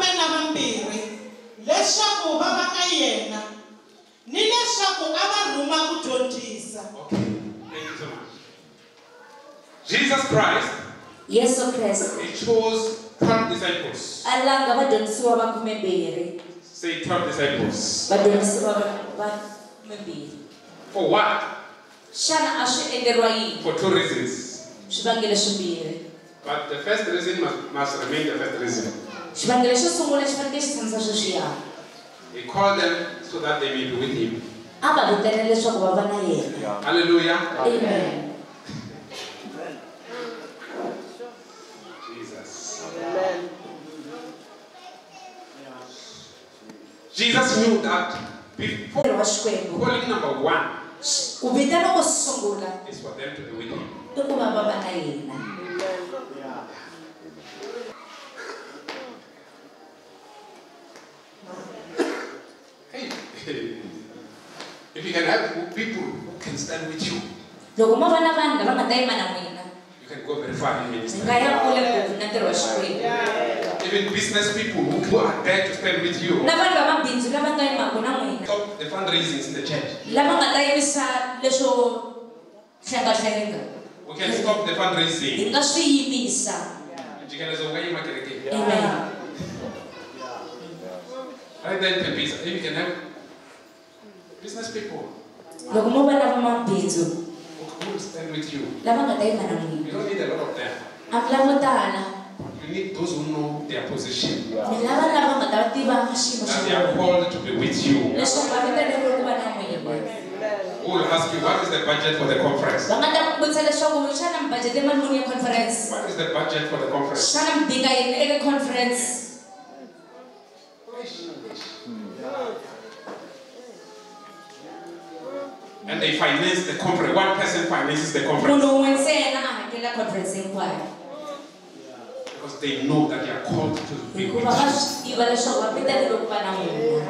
12 leswaku va va ka yena ni leswaku a va rhuma ku dyondzisa. Okay. Thank you so much. Jesus Christ, Yesu Kreste He chose 12 disciples. a langa vadyondzisiwa va 12. Say 12 disciples. Vadyondzisiwa va 12. For what? Xana a swi endleriwa yini? For 2 reasons. Swivangelo swimbirhi. But the first reason must remain the first reason. Xivangelo xo sungula xi fanekele xi tshamisa sweswiya. He called them so that they may be with Him. A va vitane leswaku va va na yena. Hallelujah. Amen. Jesus. Amen. Jesus knew that before Wa Xikwembu. calling number 1 Ku vitana ko sungula is for them to be with Him. i ku va va na yena. Hey, if you can have people who can stand with you, Loko ma va na vanhu lava nga ta yima na n'wina, you can go very far in mi ministry. nga ya kule ngopfu na ntirho wa Xikwembu. Even business people who are there to stand with you, Na vanhu va mabindzu lava nga yimaka na n'wina, stop the fundraisings in the church. lava nga ta yimisa leswo hlengahlenga. We can stop the Hi fundraising. nga swi yimisa. Amen. Right then, if you can have business people Loko mo va lava mabindzu who will stand with you. lava nga ta yima na n'wina, You don't need a lot of them. a mi lavo tala, You need those who know their position. mi lava lava nga ta tiva xiyimo xa That they are vona, called to be with you. leswaku va vitaneriwe ku va na n'wina. Who will ask you, what is the budget for the conference? Va nga ta ku vutisa leswaku xana mi budget mali muni ya conference? What is the budget for the conference? Xana mi dinga yini eka conference? they finance the conference. One person finances the conference. Munhu un'we ntsena a hakela conference hinkwayo. Because they know that they are called to be with Hikuva va you. swi tiva leswaku va pitanile ku va na n'wina.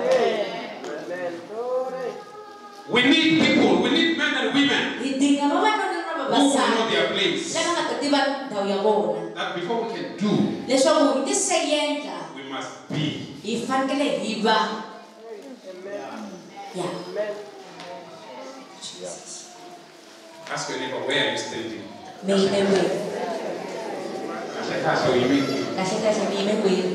We need people, we need men and women Hi dinga vavanuna na who will know vavasati their place. lava nga ta tiva ndhawu ya vona. That before we can do, Leswaku hi ti se endla we must be. hi fanekele hi va. Yeah. Ask your neighbor, where are you standing? Mi yime kwihi? Kahle kahle, you mean? Kahle kahle mi yime kwihi?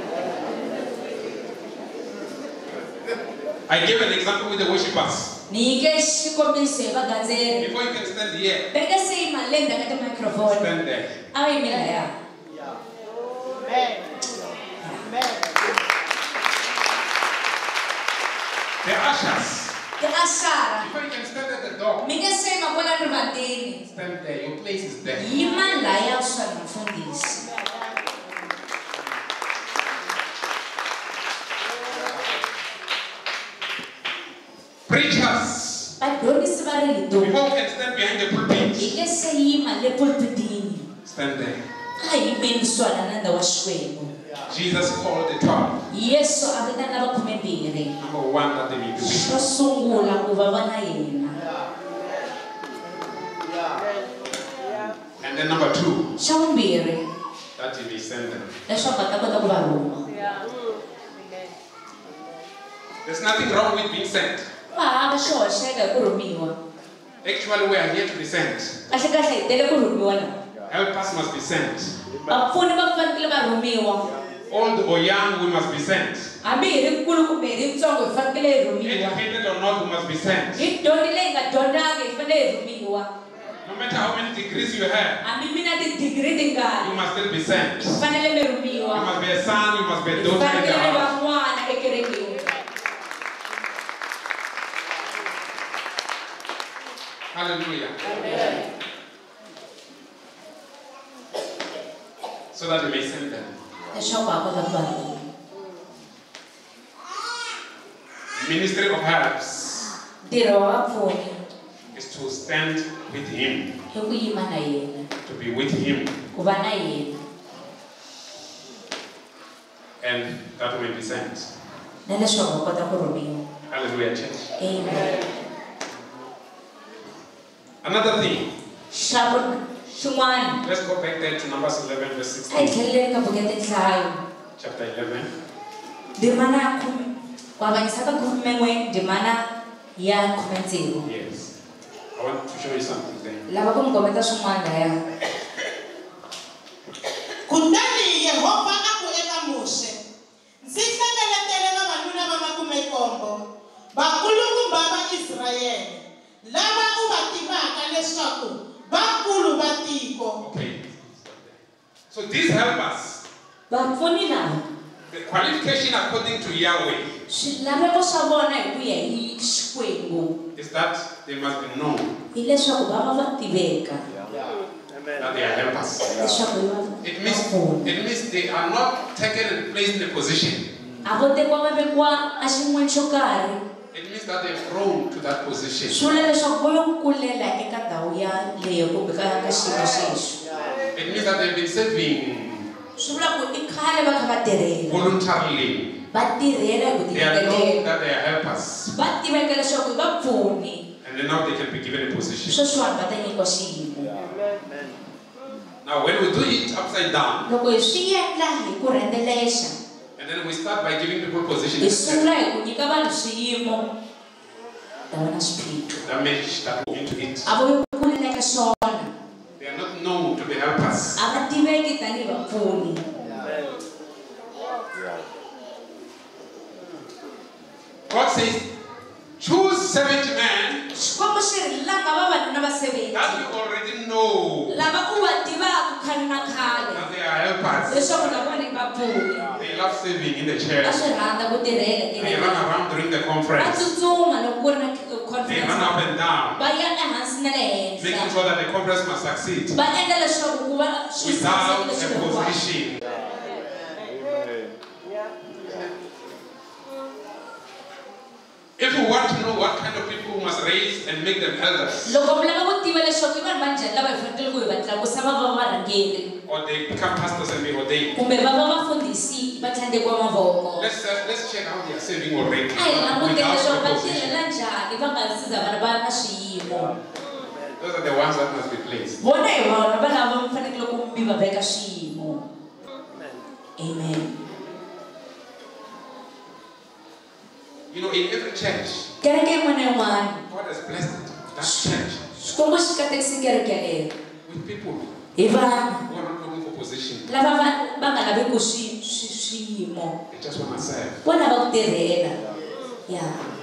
I gave an example with the worshippers. Ni nyike xikombiso hi vagandzeri. Before you can stand here, Beka se yima le ndzhaku ka ti-microphone. stand there. A va yimi lahaya. Amen. Amen. The ushers. Ti-ashara. Before you can stand at the door, Mi nge se yima kwala rivateni. stand there. Your place is there. Yima lahaya swa mfundhisi. Preachers. Vadyondzisi va rito. Before you can stand behind the Hi pulpit, nge se yima le pulpitini. stand there. A hi yimeni swala na ndhawu wa Xikwembu. Jesus called the 12. Yesu a vitana va 12. Number one, that they need to be. Xo sungula ku va va na yena. And then number two, Xa vumbirhi that you may send them. leswaku va ta kota ku va rhuma. There's nothing wrong with being sent. Va hava xo hoxeka hi ku rhumiwa. Actually, we are here to be sent. Kahle kahle hi tele ku rhumiwa laha. Helpers must be sent. Vapfuni va fanekele va rhumiwa. Old or young, we must be sent. Hambi hi ri nkulu kumbe hi ri ntsongo hi fanekele hi rhumiwa. Educated or not, we must be sent. Hi dyondzi leyi nga dyondzanga hi fanele hi rhumiwa. No matter how many degrees you have, Hambi mi na ti-degree you tingani. must still be sent. Hi fanele mi You rhumiwa. must be a son, you must be a Hi daughter in the fanekele mi va house. n'wana ekerekeni. Hallelujah. So that we may send them. Leswaku va kota ku va rhuma. Ministry of helps Ntirho wa vapfuni is to stand with him, i ku yima na yena. to be with him, Ku va na yena. and that we may be sent. Na leswaku va kota ku rhumiwa. Hallelujah, church. Amen. Another thing, Xin'wana. let's go back there to Numbers 11, verse A hi 16. tlheleleni ka buku ya tinhlayo. Chapter 11. Ndzimana ya ku avanyisa ka 11 ndzimana ya 16. Yes. I want to show you something there. Lava ku mi kombeta swin'wana lahaya. Kutani Yehova a ku eka Moshe, ndzi hlengeletele vavanuna va 70 vakulukumba va Israyele lava u va tivaka leswaku vakulu va tiko. Okay. So these helpers, Vapfuni lava the qualification according to Yahweh swilaveko swa vona hi ku ya hi Xikwembu is that they must be known hi leswaku va va va tiveka. that they are helpers. Leswaku hi va It means vapfuni. they are not taken and placed in a position. A vo tekiwa va vekiwa a xin'weni xo karhi. It means that they've grown to that position. Swi vula leswaku vo yo kulela eka ndhawu yaleyo kumbe ka xiyimo xexo. It means that they've been serving Swi vula ku i khale va kha va tirhela. voluntarily. Va tirhela hi ku They are known tinyiketela. that they are helpers. Va tiveka leswaku i vapfuni. And then now they can be given a position. Sweswiwani va ta nyikiwa xiyimo. Now when we do it upside down, Loko hi swi endla hi ku rhendelexa, and then we start by giving people hi positions, sungula hi ku nyika vanhu swiyimo, ta va na swiphiqo. that means that go into it. A vo yo kulela eka swona. They are not known to be helpers. A va tiveki tanihi vapfuni. God says, choose 70 men Xikwembu xi ri langa vavanuna va 70. that you already know Lava u va tivaka khale na khale. that they are helpers. Leswaku na vona i vapfuni. They love serving in the Va church. swi rhandza ku tirhela They kereke. run around during the Va conference. tsutsuma loko ku ri na They run conference. up and down, Va ya ehansi na le making henhla. sure that the conference must succeed Va endla leswaku ku va swi without sasekile a swilo hinkwaswo. position. If we want to know what kind of people we must raise and make them elders, loko mi lava ku tiva leswaku i vanhu va njhani lava hi fanekele ku hi va tlakusa va va varhangeri or they become pastors and be ordained, kumbe va va vafundhisi va tlhandekiwa mavoko let's check how they are saving already. a hi languteni Without leswaku va proposition. tirhela njhani va nga siza vana va na swiyimo. Those are the ones that must be placed. vona hi vona va lava mi fanekele ku mi va veka swiyimo. Amen. You know, in every church, kereke yin'wana na yin'wana God has blessed it, that church, xikwembu xi katekisi kereke yaleyo with people hi vanhu who are not looking for position. lava va nga laveki swiyimo, They just want to serve. vo lava ku tirhela. ya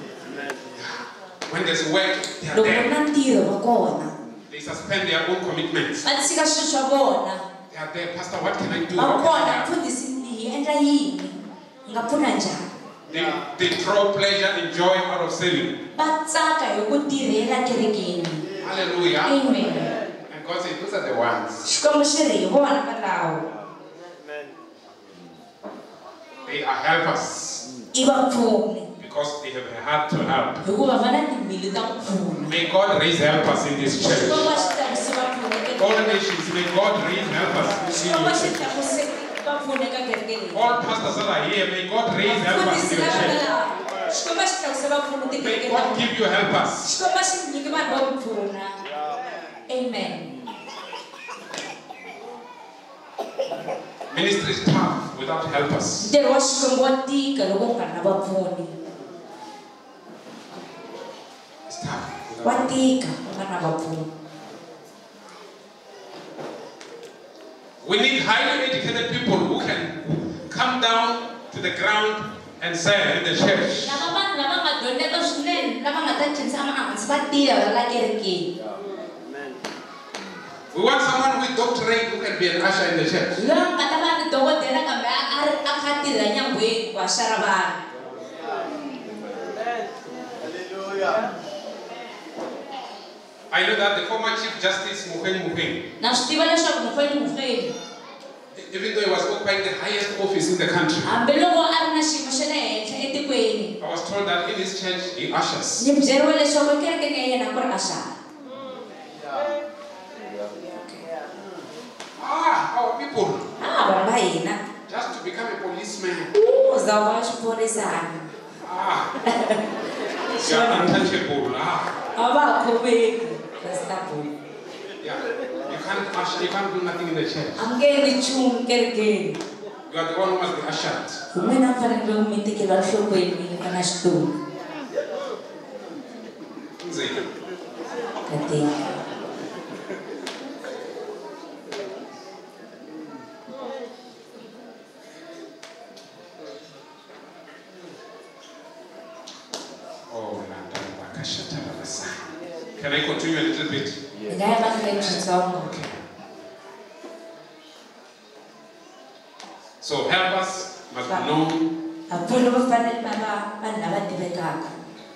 When there's work, they are loko ku there. na ntirho va kona They suspend their own commitments. va tshika swilo swa vona They are there. Pastor, what can I do? va What can I kona help? mfundhisi hi endla yini hi nga pfuna njhani. They draw pleasure and joy out of serving. va tsaka hi ku tirhela kerekeni. Hallelujah. Amen. And God said, those are the ones. xikwembu xi ri hi vona valawo They are helpers i vapfuni because they have a heart to help. hikuva va na timbilu ta ku pfuna. May God raise helpers in this church. xikwembu a xi tlakusi vapfuni All nations, may God raise helpers in xikwembu a your xi church. tlakusi vapfuni eka kereke leyi. All pastors that are here, may God raise helpers mfundhisi in your lava church. valawo xikwembu a xi tlakusi vapfuni May tikereke God ta give you helpers. xikwembu a xi nyiki vanhu va ku pfuna. Amen. Ministry is tough without helpers. ntirho wa xikwembu wa tika loko ku nga ri na vapfuni. It's tough. wa tika ku nga na vapfuni. We need highly educated people who can come down to the ground and serve in the church. lava vanhu lava nga dyondzeka swinene lava nga ta tshamisama ehansi va tirha la kerekeni. We want someone with doctorate who can be an usher in the church. loyi nga ta va ni dokodela kambe a kha tirha nyangweni wa xara vanhu. I know that the former Chief Justice Mukheng, na swi tiva leswaku mufeni even though he was occupying the highest office in the country, hambiloko a ri na xiyimo xa le henhla etikweni I was told that in his church he ushers. ni byeriwe leswaku ekerekeni ya yena ku ri a xara. Our people, vanhu va hina just to become a policeman. u za va xiphorisana You are untouchable. a va ha khomeki rastabulu Yeah. You can't usher, you can't do nothing in the church. a nge ri nchumu kerekeni. You are the one who must be ushered. hi n'wina a fanekele ku mi tekeriwa nhlokweni ka na xitulu ka tika. Can I continue a little bit? hi nga ya mahlweni switsongo. So helpers must be known, vapfuni va fanele va va vanhu lava tivekaka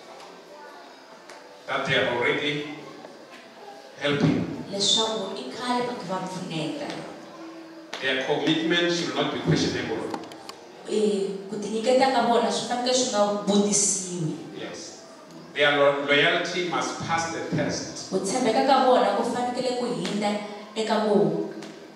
that they are already helping. leswaku i khale va kha va pfuneta. Their commitment should not be questionable. ku tinyiketa ka vona swi fanekele swi nga vutisiwi. Yes. Their loyalty must pass the test. ku tshembeka ka vona ku fanekele ku hindza eka ku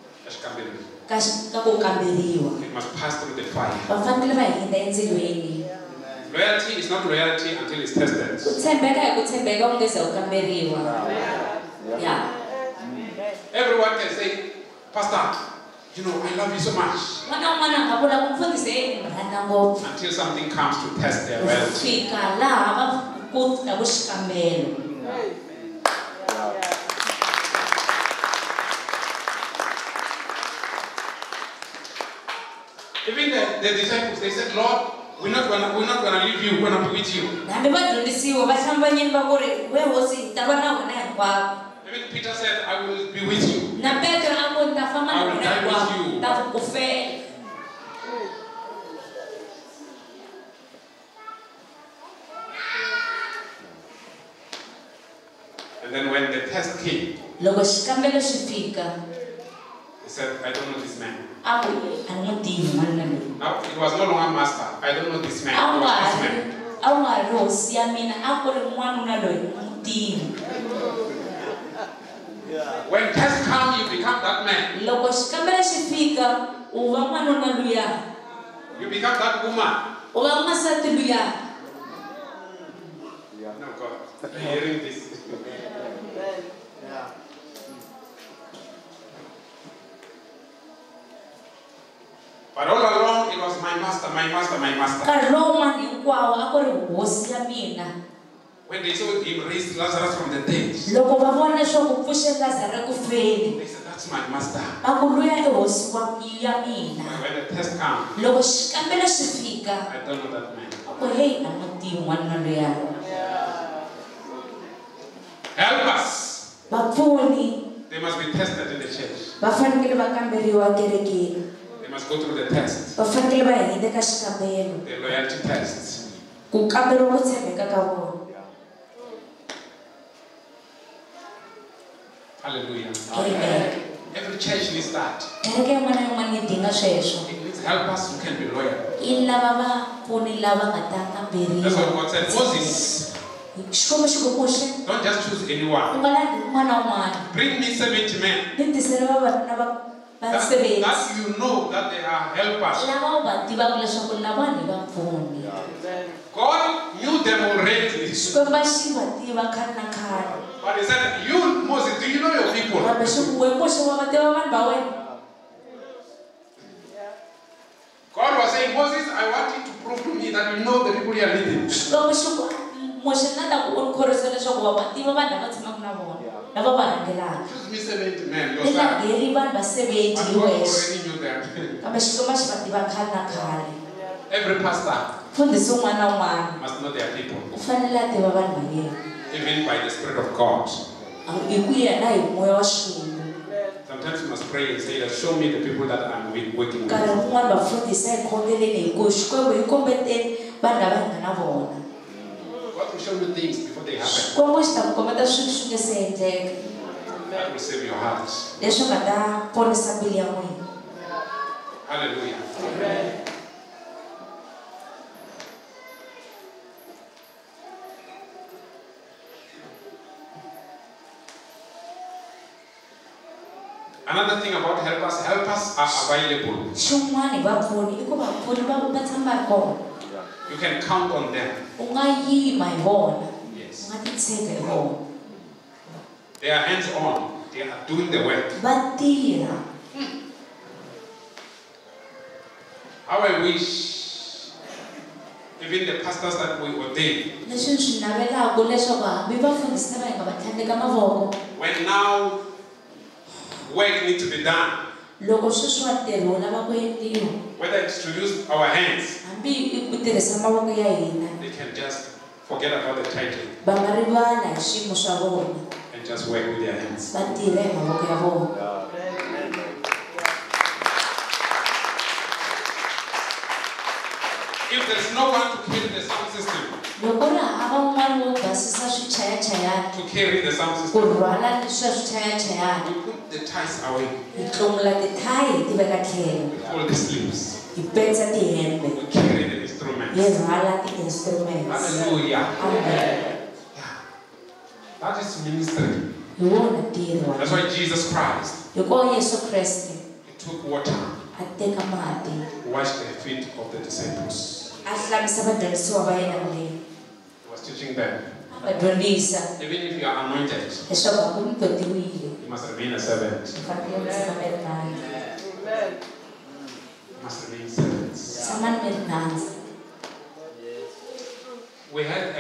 kamberiwa. It must pass through the fire. va fanekele va hindza endzilweni. Loyalty is not loyalty until it's tested. ku tshembeka hi ku tshembeka u nge ze u kamberiwa. ya Everyone can say, Pastor, you know, I love you so much. n'wana un'wana a nga vula ku mfundhisi ni mi rhandza ngopfu. Until something comes to test their loyalty. fika laha va ku ta ku xikambelo. Even the disciples, they said, Lord, we're not gonna leave you, we're gonna be with you. hambi vadyondzisiwa va hlambanyeni va ku ri we hosi hi ta va na wena hinkwavo. Even Peter said, I will be with you. na petro a ku ni ta famba na I will wena die with hinkwavo you. ta ku fela. And then when the test came, loko xikambelo xi fika he said, I don't know this man. a ku a ni n'wi tivi n'wanuna loyi. Now it was no longer master. I don't know this man. a It nga was this ha man. ri a wu nga ri hosi ya mina a ku ri n'wanuna loyi mutini. When tests come, you become that man. Loko xikambelo xi fika u va n'wanuna luya. You become that woman. U va n'wansati luya. No, God. I'm hearing this. But all along, it was my master, my master, my master. Nkarhi lowun'wana hinkwawo a ku ri hosi ya mina. When they saw him raise Lazarus from the dead, Loko va vona leswaku pfuxe Lazarus ku feni. they said, that's my master. A ku luya i hosi ya mina. When the test comes, Loko xikambelo xi fika I don't know that man. a ku hey a n'wi tivi n'wanuna luya. Help us. Vapfuni They must be tested in the church. va fanekele va kamberiwa kerekeni. They must go through the test, Va fanekele va hundza ka xikambelo the loyalty test. ku kamberiwa ku tshembeka ka vona. Hallelujah. Amen. Every church needs that. Kereke yin'wana na yin'wana yi dinga sweswo. It needs helpers who can be loyal. Yi lava vapfuni lava nga ta kamberiwa. That's what God said. Moses, Xikwembu xi ku muxe don't just choose u anyone. nga landzi un'wana na un'wana. Bring me 70 men. Ni tisele vavanuna va That 70 you know that they are helpers. lava u va tivaka leswaku lavani hi vapfuni. God knew them already. Xikwembu a xi va tiva khale na khale. But he said, you, Moses, do you know your people? Kambe xi ku we muxe wa va tiva vanhu va wena. God was saying, Moses, I want you to prove to me that you know the people you are leading. Xikwembu xi ku muxe na ta ku u ni khorwisa leswaku wa va tiva vanhu lava tshamaka na vona lava va rhangelaka. Choose me 70 men, I your son. langheri vanhu va 70 But hi God wexe. already knew them. Kambe Xikwembu a xi va tiva khale na khale. Every pastor Mfundhisi un'wana na un'wana must know their people, u fanele a tiva vanhu va yena even by the Spirit of God. hi ku yena hi moya wa Xikwembu. Sometimes you must pray and say, show me the people that I'm working with. Nkarhi wun'wana vafundhisi a hi khongeleni hi ku Xikwembu hi kombeteni vanhu lava hi nga na vona. God will show you things before they happen. Xikwembu xi ta ku kombeta swilo swi nge se endleka That will save your heart. leswi nga ta ponisa mbilu ya n'wina. Hallelujah. Another thing about helpers are available. Xin'wana hi vapfuni i ku vapfuni va tshama ri kona. You can count on them. U nga yima hi vona, u Yes. nga titshega hi vona. They are hands on. They are doing the work. Va tirha. How I wish even the pastors that we ordain, Leswi swi navelaka leswaku hambi vafundhisi lava hi nga va tlhandleka mavoko, when now work needs to be done, loko sweswi wa ntirho wu lava ku endliwa, whether it's to use our hands, hambi i ku tirhisa mavoko ya hina, they can just forget about the title va nga rivala hi swiyimo swa vona, and just work with their hands. va tirha hi mavoko ya vona. If there's no one to carry the sound system, Loko ri hava un'wana wo basisa swichayachayani, to carry the sound ku system, rhwala leswiya swichayachayani, we put the ties away, hi tlongula tithayi hi ti veka tlhelo, we fold the sleeves, hi petsa tihembe, we carry the hi instruments. rhwala ti-instruments. Hallelujah. Amen. That is ministry. Hi wona ntirho. That's why Jesus Christ, Hikuva Yesu Kreste he took water, a teka mati, washed the feet of the disciples. a hlambisa vadyondzisiwa va yena milenge, He was teaching them, a va dyondzisa even if you are anointed, leswaku hambi mi totiwile you must remain a servant. mi fanekele mi tshama mi ri nandzu. You must remain servants. Tshamani mi ri nandzu. We had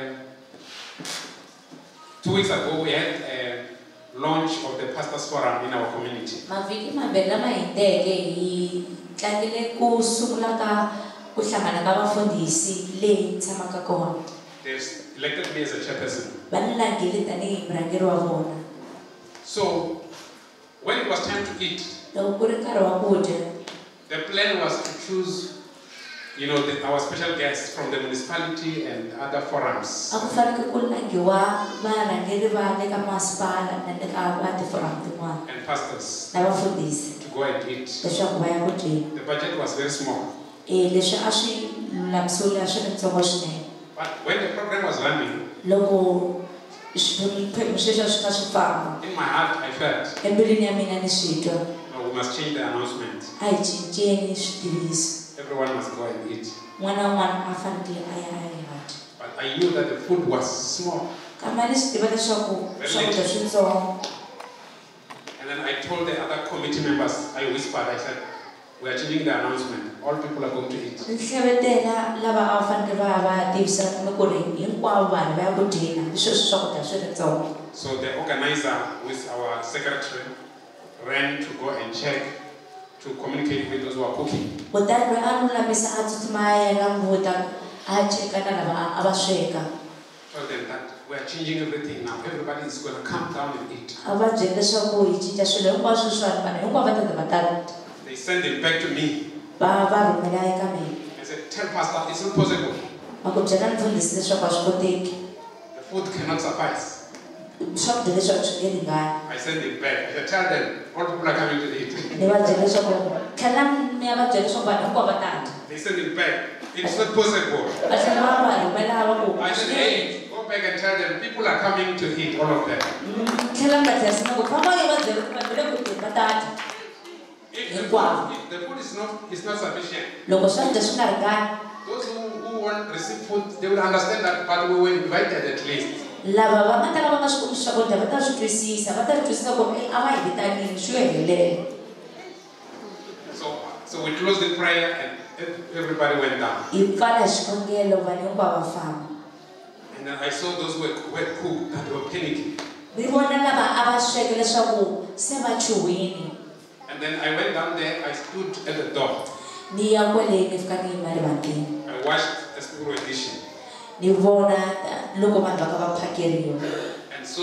2 weeks ago, we had a launch of the Pastors Forum in our community. Mavhiki mambirhi lama hundzeke hi tlangile ku sungula ka ku hlangana ka vafundhisi leyi hi tshamaka kona. They've elected me as a chairperson. Va ni langile tanihi murhangeri wa vona. So, when it was time to eat, Loko ku ri nkarhi wa ku dya, the plan was to choose, our special guests from the municipality and other forums. a ku fanekele ku langiwa varhangeri va le ka masipala na le ka va tiforamu tin'wana And pastors na vafundhisi to go and eat. leswaku va ya ku dyeni. The budget was very small. Leswi a swi lulamisiwile a swi ri ntsongo swinene. But when the program was running, loko xiphemu xexo xi kha xi famba in my heart I felt, embilwini ya mina ni swi twa no, we must change the announcement. a hi cinceni switiviso Everyone must go and eat. n'wana na n'wana a fanekele a ya a ya dya But I knew that the food was small. kambe a ni swi tiva leswaku swakudya swintsongo. And then I told the other committee members, I whispered, I said, we are changing the announcement. All people are going to eat. Ni hlavetela lava a va fanekele va ya va ya tivisa kumbe ku ri hinkwavo vanhu va ya ku dyeni hambi sweswi swakudya swi ritsongo. So the organizer with our secretary ran to go and check, to communicate with those who are cooking. Kutani loyi a lulamisa a tsutsuma a ya languta a cheka na lava a va sweka. Told them that we are changing everything now. Everybody is going to come down and eat. A va byela leswaku hi cinca swilo hinkwaswo swani vanhu hinkwavo va ta ta va ta. They sent it back to me. Va rhumela eka mina. I said, tell Pastor, it's not possible. Va ku byela mfundhisi leswaku a swi koteki. The food cannot suffice. Swakudya leswaku swi nge ringani. I sent it back. I said, tell them, all people are coming to eat. Ni va byela leswaku tlhela mi ya va byela leswaku vanhu hinkwavo va ta dya. They sent it back. It's not possible. Va tlhela va rhumela va ku I said, hey, go back and tell them, people are coming to eat, all of them. tlhela mi va tlherisela ku famba va va byela ku vanhu va le kuteni va ta dya. If the food is not sufficient, Loko swakudya swi nga ringani, those who won't receive food, they will understand that, but we were invited at least. lava va nga ta lava nga swi kumi swakudya va ta swi twisisa ku a va hi vitanile swi helela. So we closed the prayer and everybody went down. Hi pfala hi xikongelo vanhu hinkwavo va famba. And then I saw those who were cooked that were panicking. Mi vona lava a va sweka leswaku se va chuhile. And then I went down there, I stood at the door. Ni ya kwele ni fika ni yima evangeni. I watched as people were dishing. Ni vona loko vanhu va kha va phakeriwa. And so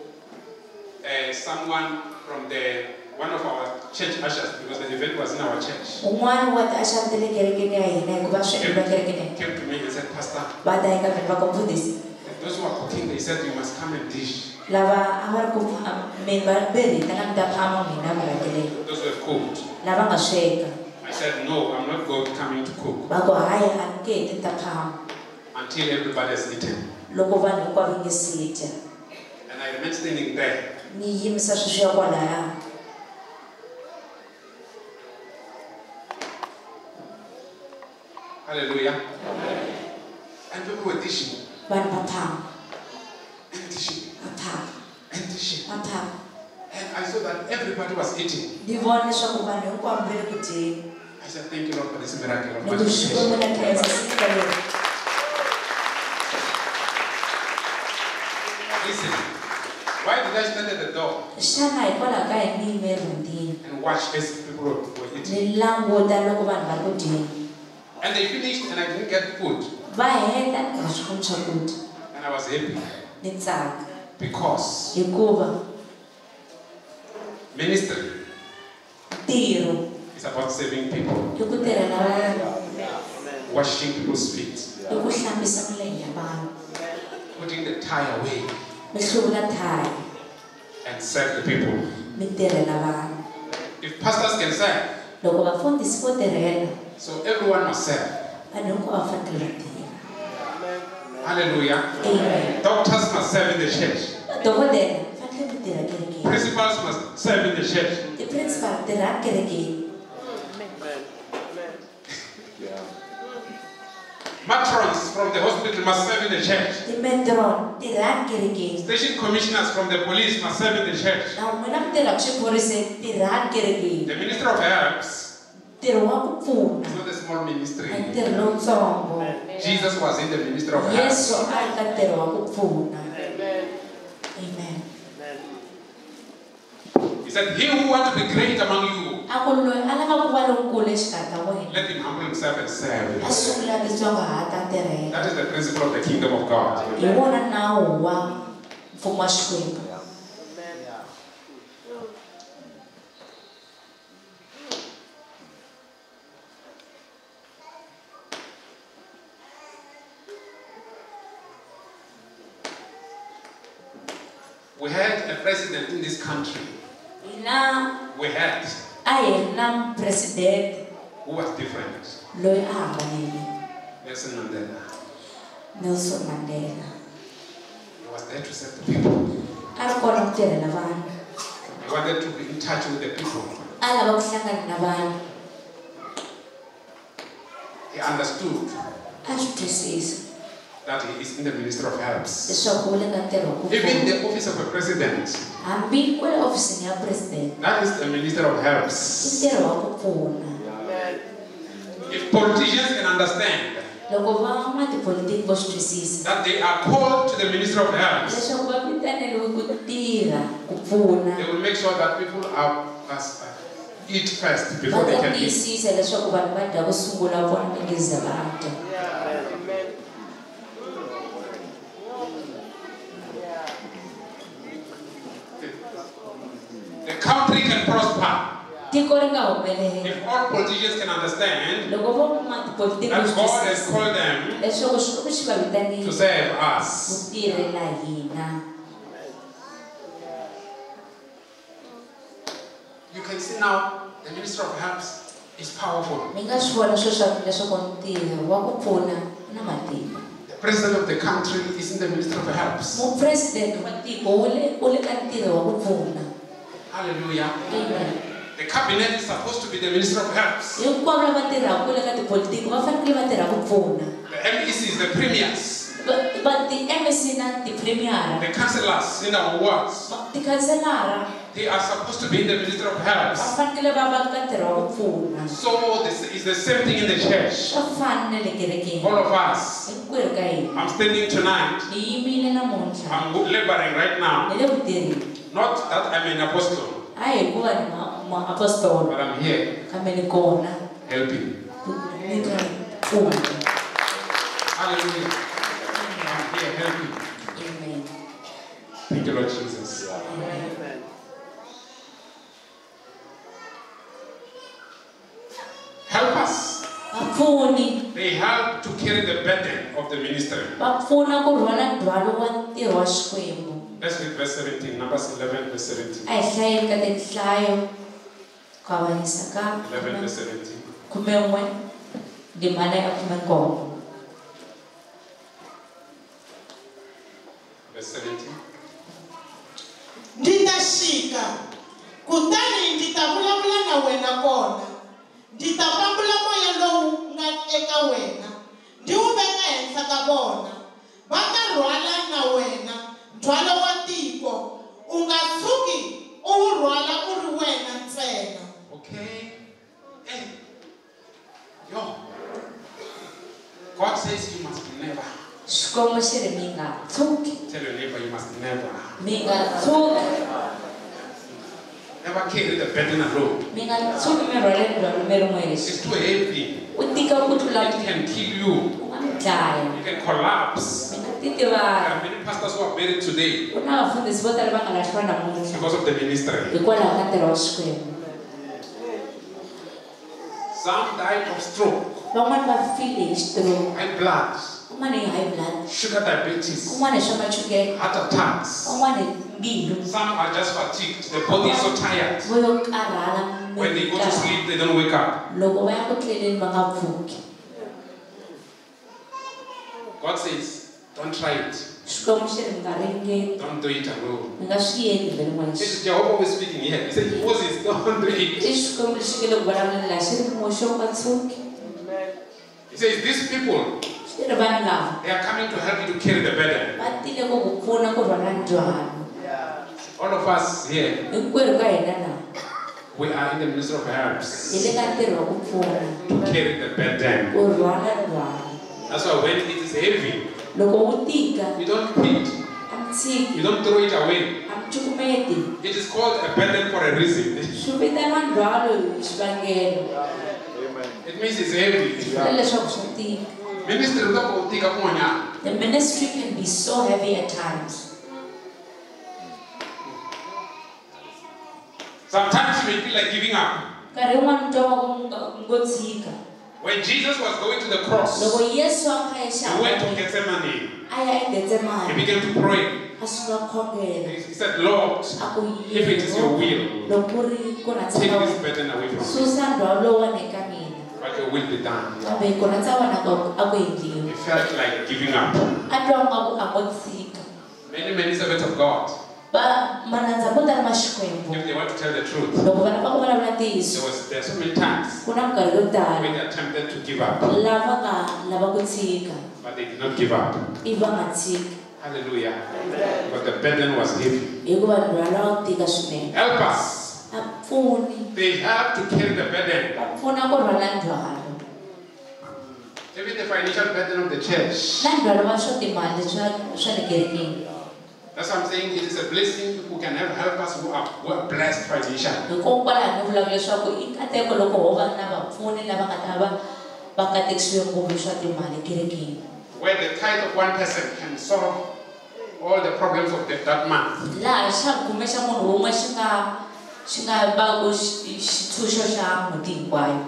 someone from one of our church ushers, because the event was in our church, Un'wana wa tiaxaritele kerekeni ya hina hikuva swilo va kerekeni. came to me and said, Pastor, Va ta eka mina va ku mfundhisi. those who are cooking, they said you must come and dish. Lava a va ri ku mi va berita na mi ta phama mina varakele. Those who have cooked. Lava nga sweka. I said, no, I'm not coming to cook Va ku hayi a ni nge heti ni ta phama. until everybody has eaten. Loko vanhu hinkwavo nge si dya. And I remained standing there. Ni yimisa sweswi ya kwalaya. Hallelujah. And people were dishing. Vanhu va phama. And dishing. Va phama. And dishing. Va phama. And I saw that everybody was eating. Ni vona leswaku vanhu hinkwavo va le ku dyeni. I said, thank you, Lord, for this miracle of Ni ku multiplication. Xikwembu na khensa siku leri. Listen, why did I stand at the door Xana hikwalaho ka yini ni yime erhundini? and watch as people were eating? Ni languta loko vanhu va ri ku dyeni. And they finished and I didn't get food. Va heta ni nga swi kumi swakudya. And I was happy Ni tsaka. because Hikuva ministry ntirho is about saving people, i ku tirhela vanhu, washing people's feet, i ku hlambisa milenge ya vanhu, putting the tie away mi hluvula thayi, and serve the people. mi tirhela vanhu. If pastors can serve, Loko vafundhisi vo tirhela, so everyone must serve. vanhu hinkwavo va fanekele va tirha. Hallelujah. Amen. Doctors must serve in the church. Madokodela fanekele mi tirha kerekeni. Principals must serve in the church. Ti-principal tirha kerekeni. Matrons from the hospital must serve in the church. Ti-matron tirha kerekeni. Station commissioners from the police must serve in the church. Na n'wina mi tirhaka xiphoriseni tirha kerekeni. The Minister of Herbs Ntirho wa ku pfuna is not a small ministry. a ntirho lowutsongo. Jesus was in the Minister of Herbs. Yesu a ri ka ntirho wa ku pfuna. Amen. He said, he who wants to be great among you, A ku loyi a lava ku va lonkulu exikarhi ka wena. let him humble himself and serve. A sungula titsongahata tirhela. That is the principle of the kingdom of God. Hi wona nawu wa mfumo wa Xikwembu. We had a president in this country. Hina We had a hi ri na president who was different. loyi a hambanile. Nelson Mandela. Nelson Mandela. He was there to serve the people. A ri kona ku tirhela vanhu. He wanted to be in touch with the people. A lava ku hlangana na vanhu. He understood A swi twisisa that he is in the Ministry of Helps. leswaku u le ka ntirho wa ku Even pfuna. the office of a president, Hambi ku le ofisini ya president that is the Minister of i Helps. ntirho wa ku pfuna. If politicians can understand Loko van'watipolitiki vo swi twisisa that they are called to the Ministry of Helps, leswaku va vitaneliwe ku tirha ku pfuna, they will make sure that people eat first va before they ta can eat. tiyisisa leswaku vanhu va dya ku sungula vona va nge ze va dya. The country can prosper Tiko ri nga humelela if all politicians can understand loko van'watipolitiki vo that swi God has twisisa called them leswaku Xikwembu xi va to vitanile serve ku us. tirhela hina. You can see now the Ministry of Helps is powerful. Mi nga swi vona sweswaku leswaku ntirho wa ku pfuna na matimba. The president of the country is in the Ministry of Helps. Mupresidente wa tiko u le ka ntirho wa ku pfuna. Hallelujah. Amen. The cabinet is supposed to be the Ministry of Helps. Hinkwavo lava tirhaka le ka tipolitiki va fanekele va tirha ku pfuna. The MECs, the premiers, But the MEC na ti-premiera, the councillors in our wards, tikhanselara they are supposed to be in the Ministry of va Helps. fanekele va va ka ntirho wa ku pfuna. So this is the same thing in the church. Swa fana na le kerekeni. All of us. Hinkwerhu ka hina. I'm standing tonight. Hi yimile namuntlha. I'm laboring right now. Hi le ku tirheni. Not that I'm an apostle, A hi hikuva ni maapostolo, but I'm here kambe ni kona helping. ni ta pfuna. Hallelujah. I'm here helping. Amen. Thank you, Lord Jesus. Amen. Help us. Vapfuni They help to carry the burden of the ministry. va pfuna ku rhwala ndzhwalo wa ntirho wa Xikwembu. Let's read verse 17, Numbers 11, verse 17. A hi hlayeni ka tinhlayo ku avanyisa ka 11, verse 17. 11 ndimana ya 17. Verse 17. Ndzi ta xika kutani ndzi ta vulavula na wena kona, ndzi ta pambula moya lowu nga eka wena ndzi wu veka henhla ka vona. Va ta rhwala na wena ndzhwalo wa tiko, u nga tshuki u wu rhwala u ri wena ntsena. Okay. Hey. Yo. God says you must never. Xikwembu xi ri mi nga tshuki, Tell your neighbor you must never. mi nga tshuki, Never carry the burden alone. mi nga tshuki mi rhwale ndzhwalo mi ri mwexe. It's too heavy. U tika ku tlula It can kill you. u nga mi dlaya, You can collapse. mi nga There titivani. are many pastors who are buried today Ku na vafundhisi vo tala va nga lahliwa namuntlha because of the ministry. hikwalaho ka ntirho wa Xikwembu. Some died of stroke, Van'wani va file hi stroke, high blood, un'wana hi high blood, sugar diabetes, un'wana hi swa machukele, heart attacks. un'wana hi mbilu. Some are just fatigued. The body is so tired. Vo yo karhala When they go to sleep, they don't wake up. loko va ya ku tleleni va nga pfuki. God says, don't try it. Xikwembu xi ri mi nga ringeti, Don't do it alone. mi nga swi endli mi ri mwexe. This is Jehovah was speaking here. He said, Moses, don't do it. I Xikwembu lexi nge le ku vulavuleni laha xi ri mwexe u nga tshuki. He says, these people, Xi ri vanhu lava they are coming to help you to carry the burden. va tile ku ku pfuna ku rhwala ndzhwalo. All of us here, Hinkwerhu ka hina laha we are in the ministry of hi helps le ka ntirho wa ku pfuna to carry the burden. ku rhwala ndzhwalo. That's why when it is heavy, Loko wu tika you don't quit. a mi tshiki, You don't throw it away. a mi cukumeti. It is called a burden for a reason. Swi vitaniwa ndzhwalo hi xivangelo It means it's heavy. na leswaku swa tika. Ministry loko u tika kun'wanyana. The ministry can be so heavy at times. Sometimes you may feel like giving up. Nkarhi wun'wani twa ngo tshika. When Jesus was going to the cross, Loko Yesu a kha he went to exihambanweni Gethsemane. a ya He eGetsemani began to pray. a sungula khongela He said, Lord, a ku if it is your will, loko ku ri ku take rhandza ka this wena burden away from me. susa ndzhwalo lowuwani eka mina. but your will be done. kambe ku rhandza wena a ku endliwa. He felt like giving up. A twa ngaku a ngo tshika. Many servants of God, Manandza mo tala ma Xikwembu. if they want to tell the truth, Loko vana va ku vulavula ntiyiso, there are so many times ku na minkarhi yo tala when they are tempted to give up, lava nga lava ku tshika but they did not give up. ivi va nga tshiki Hallelujah. Because the burden was heavy. hikuva ndzhwalo wa ku tika swinene. Help us. A pfuni, They have to carry the burden. a pfuna ku rhwala ndzhwalo. Even the financial burden of the church. Na ndzhwalo wa swa timali swa le kerekeni. That's what I'm saying. It is a blessing who can help us who are blessed financially. Hikokwalaho ni vulaka leswaku i nkateko loko ho va na vapfuni lava nga ta va va katekisiwe ngopfu swa timali kerekeni. Where the tithe of one person can solve all the problems of that month. Laha xakhume xa munhu wun'we xi nga va ku xitshunxo xa n'hweti hinkwayo.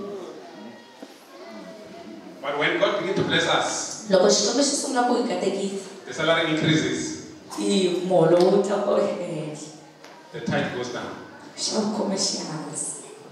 But when God begins to bless us, Loko Xikwembu xi sungula ku hi katekisa, the salary increases, muholo wu tlakuka ehenhla, the tithe goes down. xa vukhume xi hansi.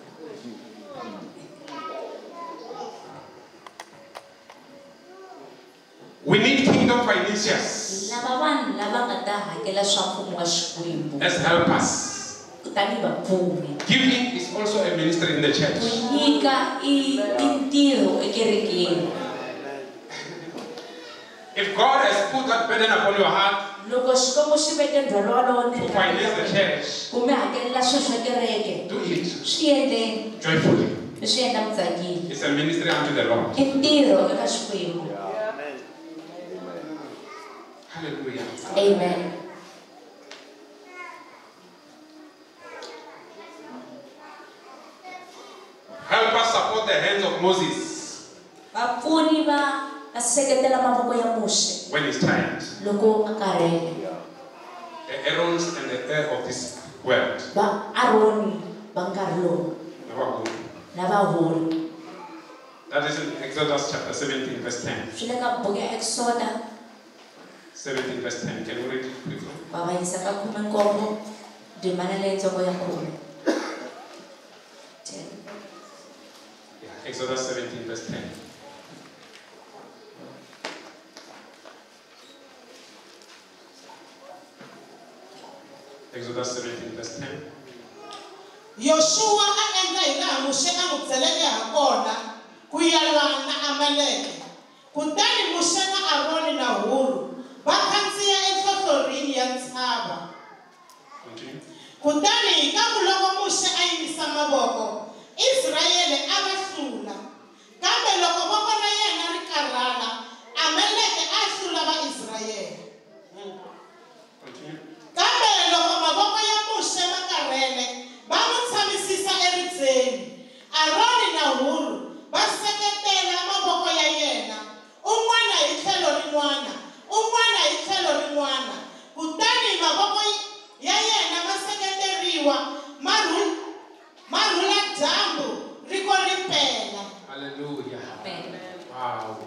We need kingdom financiers Lava vanhu lava nga ta hakela swa mfumo wa Xikwembu as help us. kutani vapfuni. Giving is also a ministry in the Ku church. nyika i ntirho ekerekeni. If God has put that burden upon your heart Loko Xikwembu xi veke ndzhwalo walowo to finance the church, ku mi hakelela swilo swa kereke, do it swi endleni, joyfully. swi endla mi tsakile. It's a ministry unto the Lord. I ntirho eka Xikwembu. Hallelujah. Amen. Help us support the hands of Moses Vapfuni va seketela mavoko ya Moshe when he's tired. loko a karhele. The Aarons and the heir of this world. Va Aroni va nkarhi lowu Never go. na vaholi. That is in Exodus chapter 17, verse 10. Swi le ka buku ya Exoda 17, verse 10. Can you read it quickly? va va yisa ka 17 ndhimana leyitsongo ya 10. Yeah, Exodus 17, verse 10. Exodus 17, verse 10. Yoshua a endla hi laha Moshe a n'wi byeleke ha kona ku yelana na Amaleke. Kutani Moshe na Aroni na Huri va khandziya enhlohlorini ya ntshava. Continue. Kutani hi nkarhi loko Moshe a yimisa mavoko, Israyele a va hlula. Kambe loko voko ra yena ri karhala, Amaleke a hlula va-Israyele. Continue. Kambe loko mavoko ya Moshe ma karhele, va n'wi tshamisisa eridzeni. Aroni na Huri va seketela mavoko ya yena, un'wana hi tlhelo rin'wana, un'wana hi tlhelo rin'wana. Kutani mavoko ya yena ma seketeriwa, ma rhula dyambu ri ko ri pela. Hallelujah. Amen. Wow.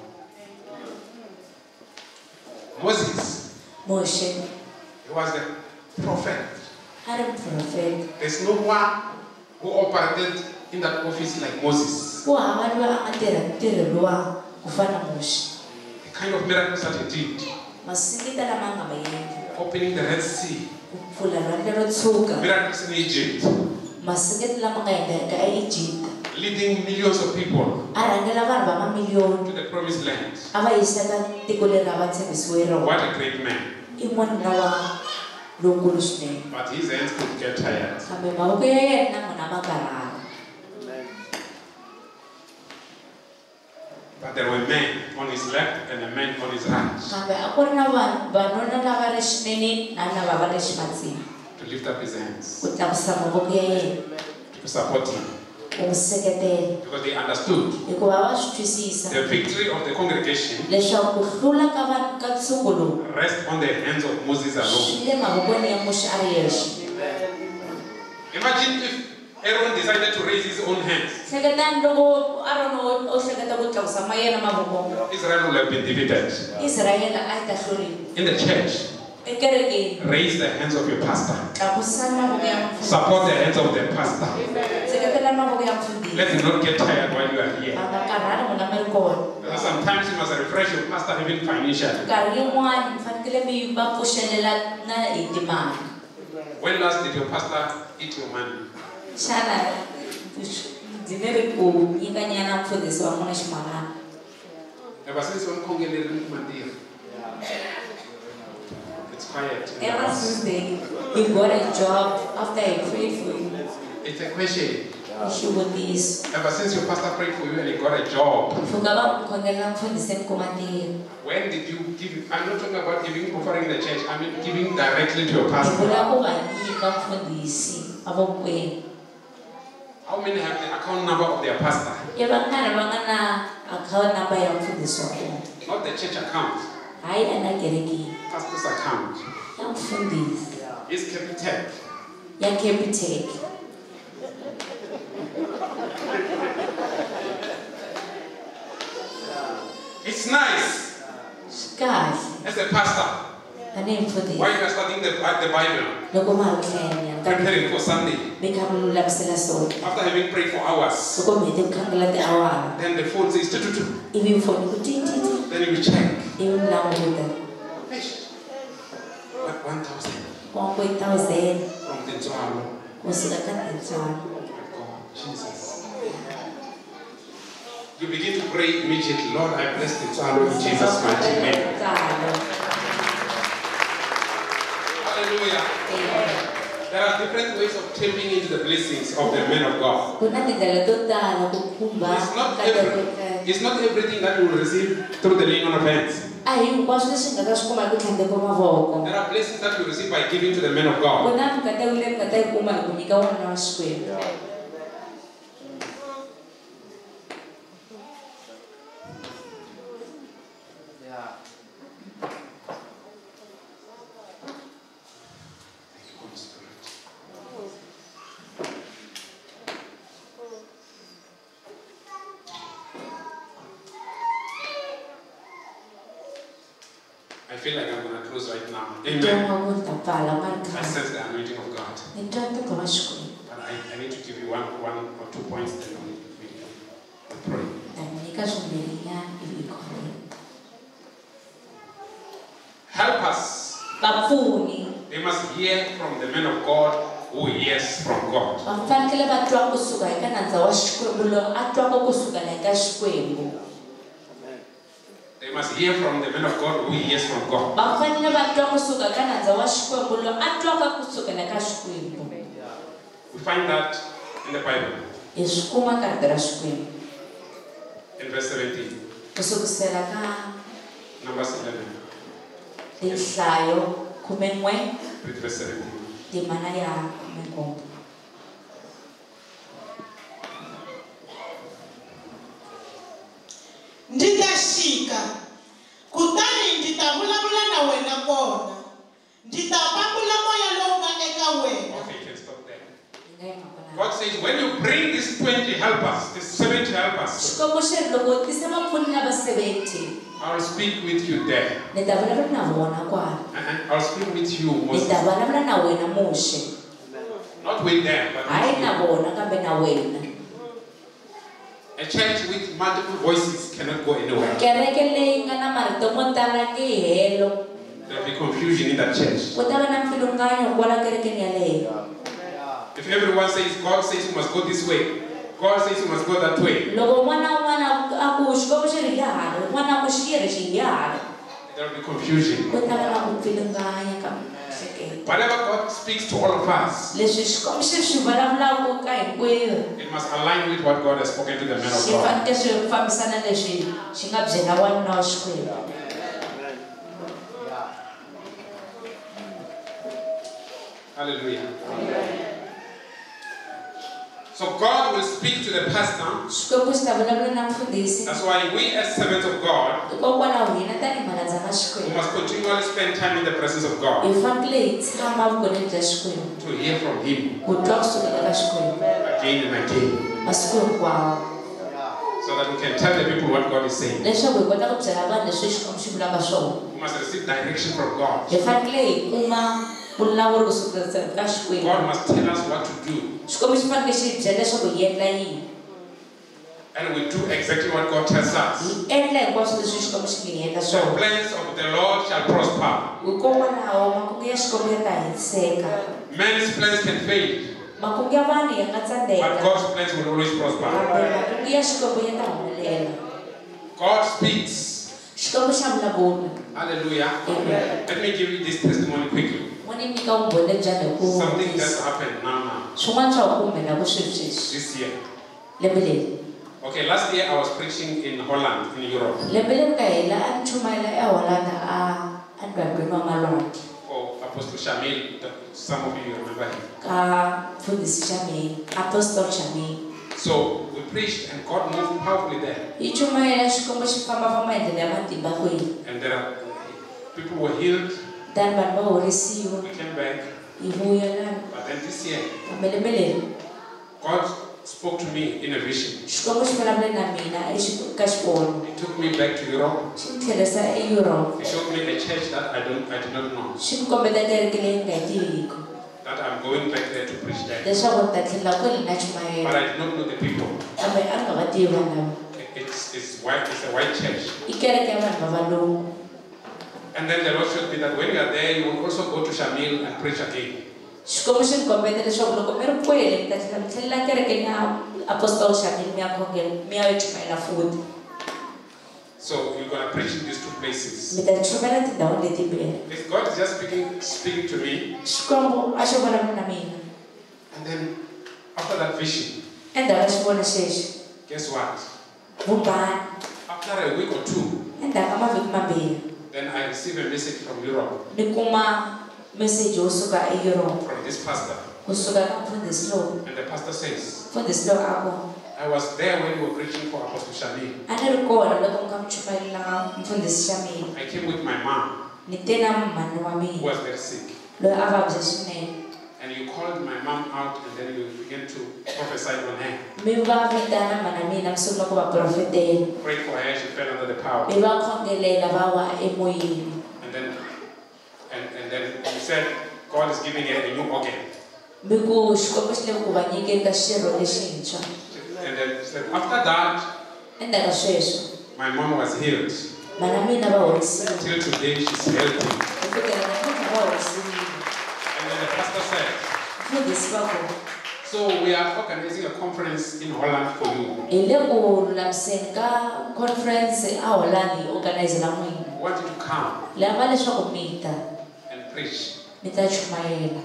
Moses, Moshe he was the prophet. a ri profeta. There's no one who operated in that office like Moses. Ku hava loyi a nga tirha ntirho luwa ku fana na Moshe. The kind of miracles that he did. Masingita lama a nga ma endla, Opening the Red Sea. ku pfula lwandle ro tshuka, Miracles in Egypt. masingita lama nga endleka eEjipta. Leading millions of people A rhangela vanhu va mamiliyoni to the promised land. a va yisa ka tiko leri a va tshembisiwe rona. What a great man. I n'wanuna wa lonkulu swinene, But his hands could get tired. kambe mavoko ya yena na n'wina ma karhala. But there were men on his left and a man on his right Kambe a ku ri na vanuna lava ri xinene na lava va ri ximatsini to lift up his hands, ku tlakusa mavoko ya yena to support him. ku n'wi seketela, Because they understood hikuva va swi twisisa the victory of the congregation leswaku ku hlula ka ntsungu lowu rests on the hands of Moses alone. swi le mavokweni ya Moshe a ri yexe. Imagine if Aaron decided to raise his own hands. Hleketani loko Aroni o hleketa ku tlakusa ma yena mavoko, Israel would have been defeated. Israyele a yi ta hluriwa In the church, ekerekeni Raise the hands of your pastor. tlakusani mavoko ya mfundisi Support the hands of the pastor. seketelani mavoko ya mfundisi Let him not get tired while you are here. va nga karhali n'wina mi ri kona Because sometimes you must refresh your pastor even financially. nkarhi yin'wani mi fanekele mi va pfuxelela na hi timali When last did your pastor eat your money? xana ndzi ri ku nyikanyana mfundhisi wa n'wina ximalana Ever since one congregated Mandir, it's quiet. ever since then he got a job after I prayed for him It's a question. xivutiso Ever since your pastor prayed for you and he got a job, mpfhuka va ku khongelela mfundhisi mi kuma ntirho when did you give? I'm not talking about giving, offering the church. I mean giving directly to your ndzi pastor. vula ku va nyika mfundhisi avokweni How many have the account number of their pastor? i vangani va nga na account number ya mfundhisi wa kona Not the church account. hayi ana kerekeni Pastor's account. ya mfundhisi Is Capitec. ya Capitec It's nice swi kahle as a pastor. tanihi mfundhisi While you are studying the Bible, loko ma ri hlaya preparing for Sunday, mi kha mi lulamisela sonto after having prayed for hours, loko mi hete ku khangela tiawara then the phone says, "Tu-tu-tu." ivi mfoni ku tititi Then you check. ivi mi languta What 1,000 kuma ku 1000 from the jar. kusuka ka tintswalo God, Jesus. You begin to pray immediately, Lord, I bless the child in Jesus' mighty name. Hallelujah. There are different ways of tapping into the blessings of the men of God. ku na tindlela to tala ku khumba It's not everything that you will receive through the laying on of hands. a hi hinkwaswo leswi nga ta swi kuma hi ku tlhandleka mavoko There are blessings that you receive by giving to the men of ku God. na mikateko leyi mi nga ta yi kuma hi ku nyika wanuna wa xikwembu Holy Spirit. I feel like I'm going to close right now. Amen. ntonga ku ni ta pfala ma ri I khale sense the anointing of God. ni twa ntiko wa xikwembu But I need to give you one or 2 points, then we'll pray. ta mi nyika swimbirhinyana ivi hi khoneni Help us. vapfuni They must hear from the men of God who hears from God. va fanekele va twa kusuka eka nandza wa xikwembu loyi a twaka kusukela eka xikwembu They must hear from the men of God who hears from God. va fanele va twa kusuka eka nandza wa xikwembu loyi a twaka kusukela eka xikwembu We find that in the Bible, hi swi kuma ka rito ra xikwembu in verse 17, ku sukusela ka Numbers 11, tinhlayo 11 read verse 17. timana ya 17 ndzi ta xika kutani ndzi ta vulavula na wena kona ndzi ta pambula moya lowu nga eka wena Okay, you can stop there. Hi nga yima kona God says, when you bring these 20 helpers, these 70 helpers, xikwembu xi ri loko u tise vapfuni lava 70 I'll speak with you there. ni ta vulavula na vona kwala I'll speak with you, ni Moses. ta vulavula na wena muxe Not with them, but hayi with na you. vona kambe na wena A church with multiple voices cannot go anywhere. kereke leyi nga na marito mo tala nge helo There'll be confusion in that church. ku ta va na mpfilunganyo kwala kerekeni yaleyo If everyone says, God says you must go this way, God says you must go that way, loko n'wana wun'wana a ku xikwembu xi ri hi hala n'wana ku xi yiri xi hi hala there'll be confusion. ku ta va na ku pfilunganya ka miehleketo Whatever God speaks to all of us, leswi xikwembu xi swi vulavulaka ka hinkwerhu it must align with what God has spoken to the men of xi God. fanekele swi fambisana leswi xi nga byela wanuna wa xikwembu Hallelujah. So God will speak to the pastor. xikwembu xi ta vulavula na mfundhisi That's why we as servants of God, hikokwalaho hina tanihi malandza ma we xikwembu must continually spend time in the presence of God hi fanekele hi tshama vukoneni bya xikwembu to hear from Him ku twa kusukela ka xikwembu again and again. masiku hinkwawo So so that we can tell the people what God is saying. leswaku hi kota ku byela vanhu leswi Xikwembu xi vulaka swona. We must receive direction from God. Hi fanele hi kuma vulawuri kusuka ka Xikwembu. God must tell us what to do. Xikwembu xi fanele xi hi byela leswaku hi endla yini. And we do exactly what God tells us. Hi endla hinkwaswo leswi Xikwembu xi nge hi endla The swona. plans of the Lord shall prosper. Hikokwalaho makungu ya Xikwembu ya ta hetiseka. Man's plans can fail, Makungu ya vanhu ya nga but tsandeka. God's plans will always prosper. Makungu ya Xikwembu ya ta humelela. God speaks. Xikwembu xa vulavula. Hallelujah. Amen. Let me give you this testimony quickly. Mo ni nyika vumbhoni lebyi hi ku Something just happened now. swin'wana swa ku humelela ku sweswi. This year. Lembe leri. Okay, last year I was preaching in Holland, in Europe, Lembe leri nga hela a ni chumayela eHolanda a ndwandweni wa malwandle for Apostle Shamil. Some of you remember him. ka mfundhisi Shamil, Apostle Shamil. So we preached and God moved powerfully there. Hi chumayela Xikwembu xi fambafamba hi ndlela ya matimba kwini. And there are people were healed. Tani vanhu va horisiwa We came back. hi vuyelana. But then this year, Kambe lembe leri God spoke to me in a vision. Xikwembu xi vulavule na mina ka xivono. He took me back to Europe. Xi ni tlherisa eEurope. He showed me a church that I did not know. Xi ni kombeta kereke leyi nga yi tiviki. That I'm going back there to preach there. Leswaku ni ta tlhelela kweli na But chumayela. I did not know the people. Kambe a ni nga va tivi vanhu lava. It's white. It's a white church. I kereke ya vanhu va valungu. And then the Lord showed me that when you are there, you will also go to Shamil and preach again. Xikwembu xi ni kombeta leswaku loko mi ri kwele mi ta tlhela mi tlhelela kerekeni ya Apostle Shamil mi ya khongela mi ya chumayela futhi. So you're going to preach in these two places. Mi ta chumela tindhawini letimbirhi. If God is just speaking to me, Xikwembu a xi vulavula na mina. and then after that vision, Endzhaku ka xivono xexi guess what? vumbhani After a week or two, endzhaku ka mavhiki mambirhi then I received a message from Europe, ni kuma meseji wo suka eEurope from this pastor. kusuka ka mfundhisi lowu. And the pastor says, Mfundhisi lowu a ku I was there when you were preaching for Apostle Shamil. a ni ri kona loko mi kha mi chumayela mfundhisi Shamil. I came with my mom, Ni te na mhani wa who mina was very sick. loyi a vabya swinene. And you called my mom out, and then you began to prophesy on her. Mi va vitana mhani wa mina mi sungula ku va profetela. Prayed for her, she fell under the power. Mi va khongelela va wa emoyeni. And then you said God is giving her a new organ. Mi ku Xikwembu xi le ku va nyikeni ka xirho lexintshwa. And then she said, after that, Endzhaku ka sweswo my mom was healed. mhani wa mina va horisiwa. Till today, she's healthy. Ku fikela namuntlha va horisiwile. And then the pastor said, Mfundhisi va ku so we are organizing a conference in Holland for you. hi le ku lulamiseni ka conference a Holland hi organizela n'wina. We want you to come Lava leswaku mi ta and preach. mi ta chumayela.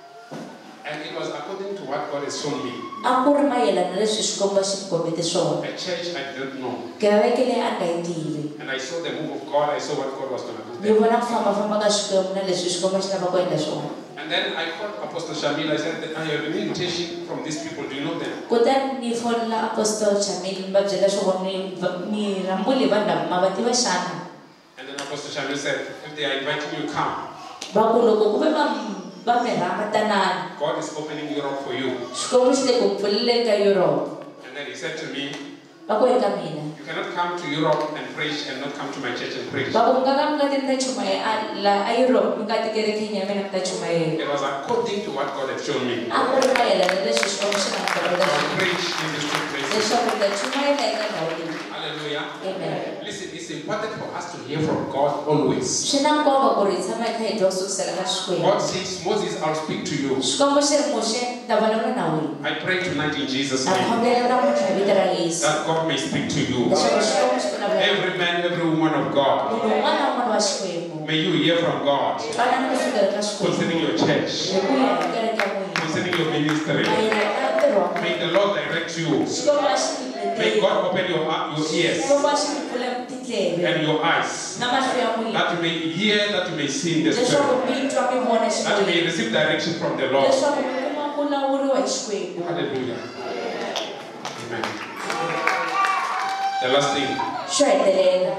And it was according to what God has shown me. A ku ri mayelana leswi Xikwembu xi ni kombete swona. A church I didn't know. Kereke leyi a nga yi tivi. And I saw the move of God. I saw what God was going to do Ni there. vona ku fambafamba ka Xikwembu na leswi Xikwembu xi lava ku endla swona. And then I called Apostle Shamil. I said, I have an invitation from these people. Do you know them? Kutani ni fonela Apostle Shamil ni va byela leswaku ni rhambule vanhu lava ma va tiva xana. And then Apostle Shamil said, if they are inviting you, come. Va ku loko ku ve va mi rhamba tanani. God is opening Europe for you. Xikwembu xi le ku pfuleleni ka Europe. And then he said to me, Va ku eka mina. you cannot come to Europe and preach and not come to my church and preach. Va ku mi nga ti mi ta chumayela la Europe mi nga ti kerekeni ya mina mi ta chumayela. It was according to what God had shown me. A ku ri mayelana leswi Xikwembu xi nga ni kombeta I swona. preach in these two places. Leswaku mi ta chumayela eka ndhawu leyi. Hallelujah. Amen. Listen, it's important for us to hear from God always. Swi na nkoka ku ri hi tshama hi kha hi twa kusukusela ka Xikwembu. God says, Moses, I'll speak to you. Xikwembu xi ri muxe ni ta vulavula na wena. I pray tonight in Jesus' Na name khongela namuntlha hi vito ra Yesu. that God may speak to you. Leswaku Xikwembu xi vulavula na Every man, every woman of God, munhu un'wana na un'wana wa Xikwembu. may you hear from God Twanana kusukela ka Xikwembu. concerning your church, Hi ku ya hi kereke ya n'wina. concerning your ministry. Mayelana na ntirho wa May n'wina. the Lord direct you. Xikwembu a xi mi May leteli. God open your ears Xikwembu a xi mi pfula tindleve and your eyes, na mahlo ya n'wina. that you may hear, that you may see in the Leswaku Spirit, mi twa mi vona that you may Xikwembu. receive direction from the Lord. Leswaku mi kuma ku lawuriwa hi Xikwembu. Hallelujah. Amen. The last thing, Xo hetelela.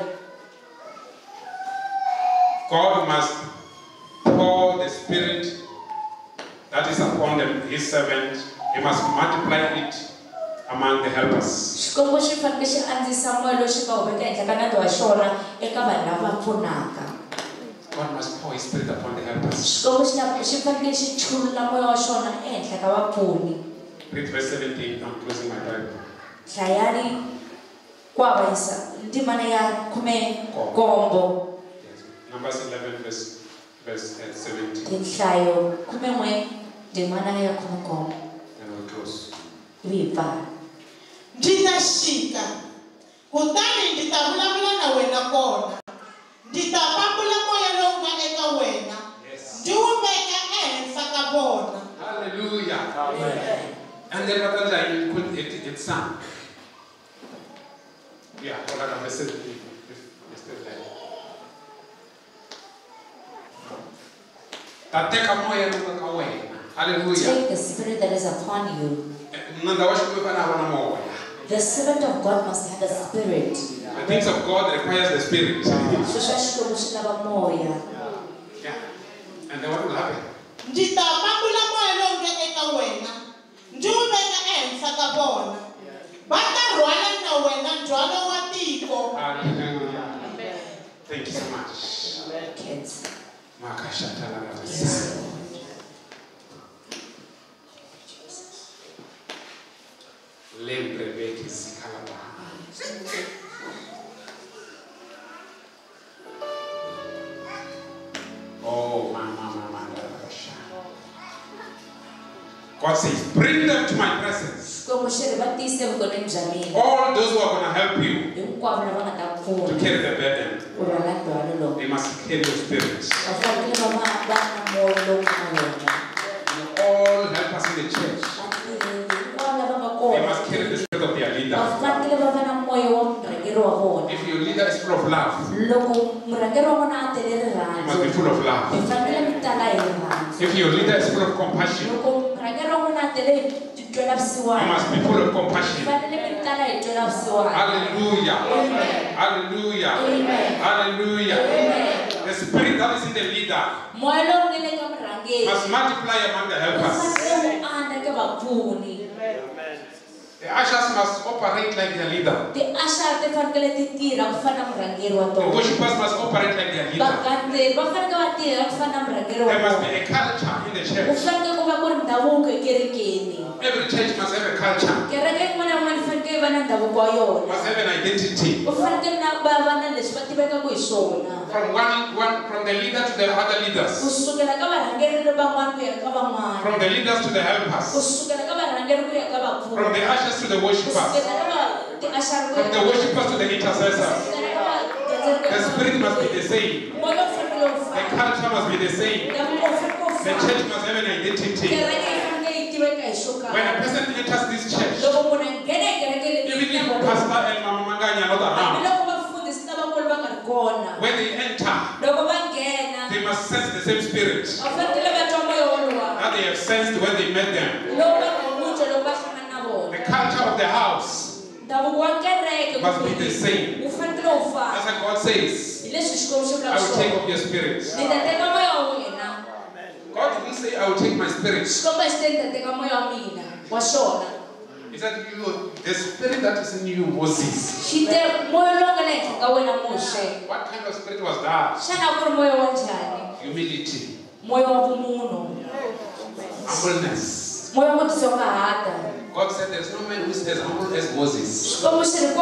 God must pour the Spirit that is upon His servant. He must multiply it among the helpers. Xikwembu xi fanele xi andzisa moya lowu xi nga wu veka ehenhla ka nandzu wa xona eka vanhu lava pfunaka. God must pour His Spirit upon the helpers. Xikwembu xi fanele xi chulula moya wa xona ehenhla ka vapfuni. Read verse 17. I'm closing my Bible. Hlayani kwava ndzimana ya 17. Numbers 11 verse 17. Tinhlayo 11 ndzimana ya 17. And we'll close. Ndzi ta xika kutani ndzi ta vulavula na wena kona, ndzi ta papula moya lowu nga eka wena, ndzi wu veka ehenhla ka vona. Hallelujah. Amen. And then what you put it sang. Yeah, hold on, let's say hallelujah. Take the spirit that is upon you. The servant of God must have a spirit. The things of God requires the spirit. Yeah. And then what will happen? Hallelujah. Thank you so much. Kids. Yes. Oh, God says, bring them to my presence. All those who are going to help you to carry the burden, they must carry your spirit. All help us in the church. They must carry the spirit of their leader. If your leader is full of love, you must be full of love. If your leader is full of compassion, you must be full of compassion. Hallelujah. Hallelujah. Hallelujah. The spirit that is in the leader must multiply among the helpers. The ushers must operate like their leader. The worshippers must operate like their leader. There must be a culture in the church. Every church must have a culture. Must have an identity. From the leader to the other leaders. From the leaders to the helpers. From the ushers to the worshippers. From the worshippers to the intercessors. The spirit must be the same. The culture must be the same. The church must have an identity. When a person enters this church, even if Pastor and Mama Manganya are not around, when they enter, they must sense the same spirit that they have sensed when they met them. The culture of the house must be the same. As God says, I will take of your spirit. God didn't say, I will take my spirit. He said, the spirit that is in you, Moses. What kind of spirit was that? Humility. Humbleness. God said there's no man who is as humble as Moses. There's no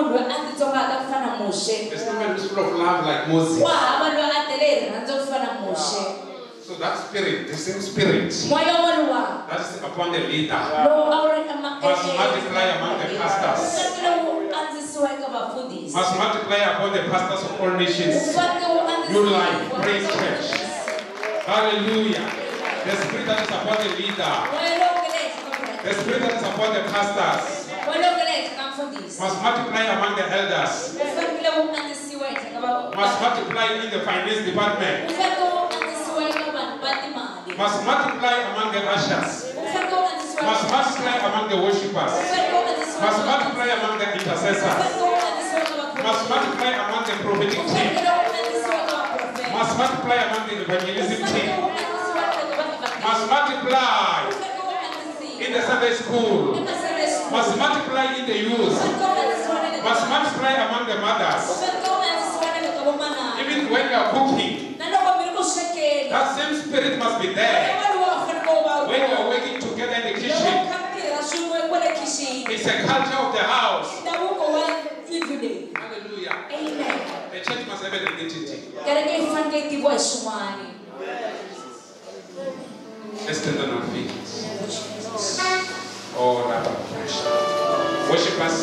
man who is full of love like Moses. So that spirit, the same spirit that is upon the leader, must multiply among the pastors. Must multiply upon the pastors of all nations. New Life, Praise Church. Hallelujah. The spirit that is upon the leader, the spirit that is upon the pastors, must multiply among the elders. Must multiply in the finance department. Must multiply among the ushers. Must multiply among the worshippers. Must multiply among the intercessors. Must multiply among the prophetic team. Must multiply among the evangelism team. Must multiply in the Sunday school. Must multiply in the youth. Must multiply among the mothers. Even when you are cooking, that same spirit must be there. When you are working together in the kitchen, it's a culture of the house. Hallelujah. Amen. The church must have an identity. Let's stand on our feet. Oh, Rabbi. Worship us.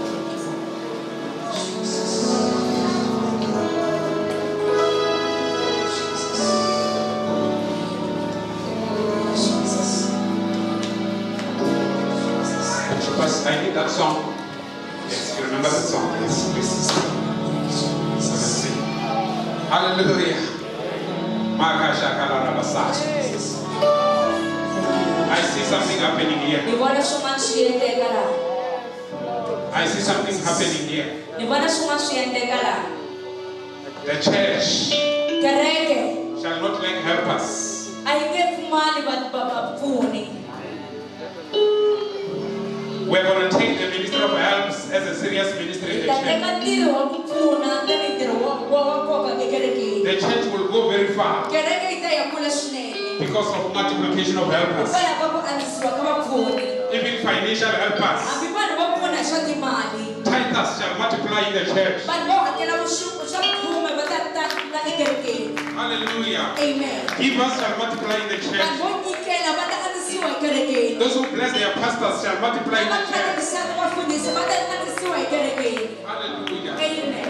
I need that song. Yes, you remember that song? Yes, please. Let's sing. Hallelujah. I see something happening here. I see something happening here. The church shall not lack helpers. We're going to take the ministry of helps as a serious ministry in the church. The church will go very far because of multiplication of helpers. Even financial helpers. Tithers shall multiply in the church. Hallelujah. Amen. Givers shall multiply in the church. Those who bless their pastors shall multiply in the church. Hallelujah. Amen.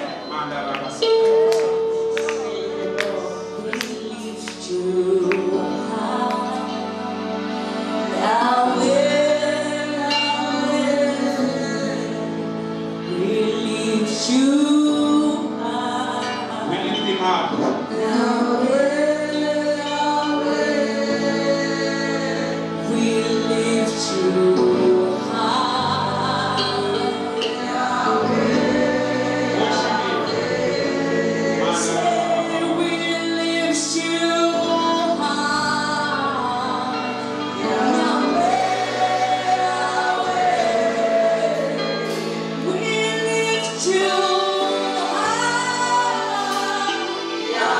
Yeah.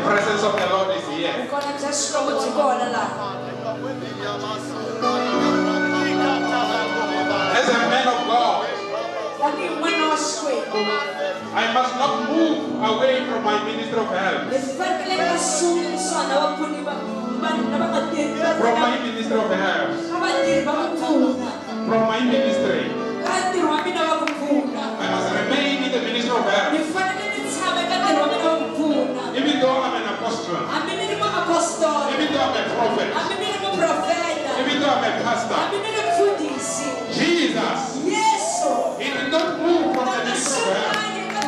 presence of the Lord is here. As a man of God, I must not move away from my ministry of health. From my ministry of health. From my ministry. I must remain in the ministry of health. Even though I'm an apostle. Even though I'm a prophet. Even though I'm a pastor. Jesus. He did not move from the ministry of health.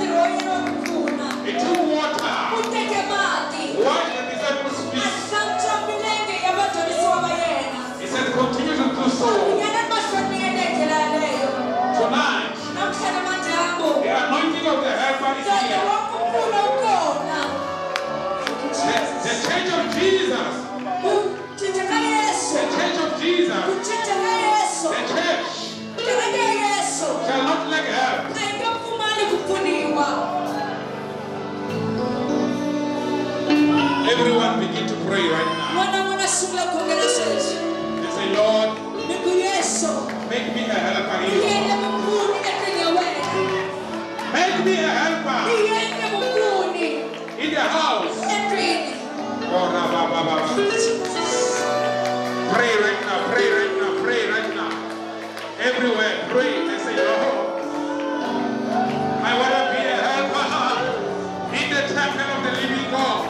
He took water. Why did the disciples speak? He said, continue to do so. Tonight, the anointing of the helper is here. The church of Jesus. The church of Jesus. The church shall not lack help. Everyone begin to pray right now. And say, Lord, make me a helper in your house. Make me a helper in the house. Pray right now, pray right now, pray right now. Everywhere, pray and say, Lord, I want to be a helper in the temple of the living God.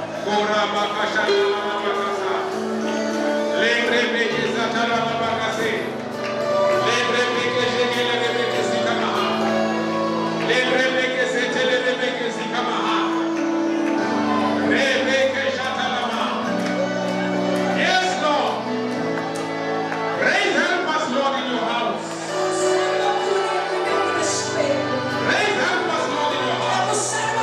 Yes, Lord. Raise help us, Lord, in your house. Raise help us, Lord, in your house.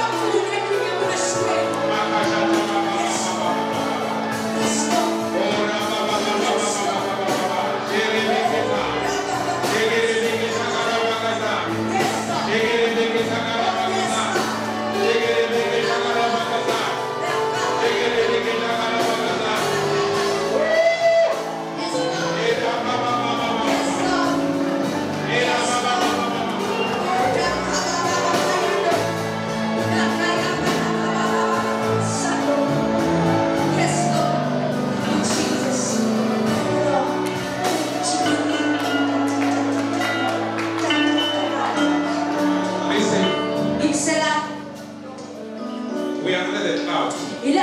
We are under the cloud.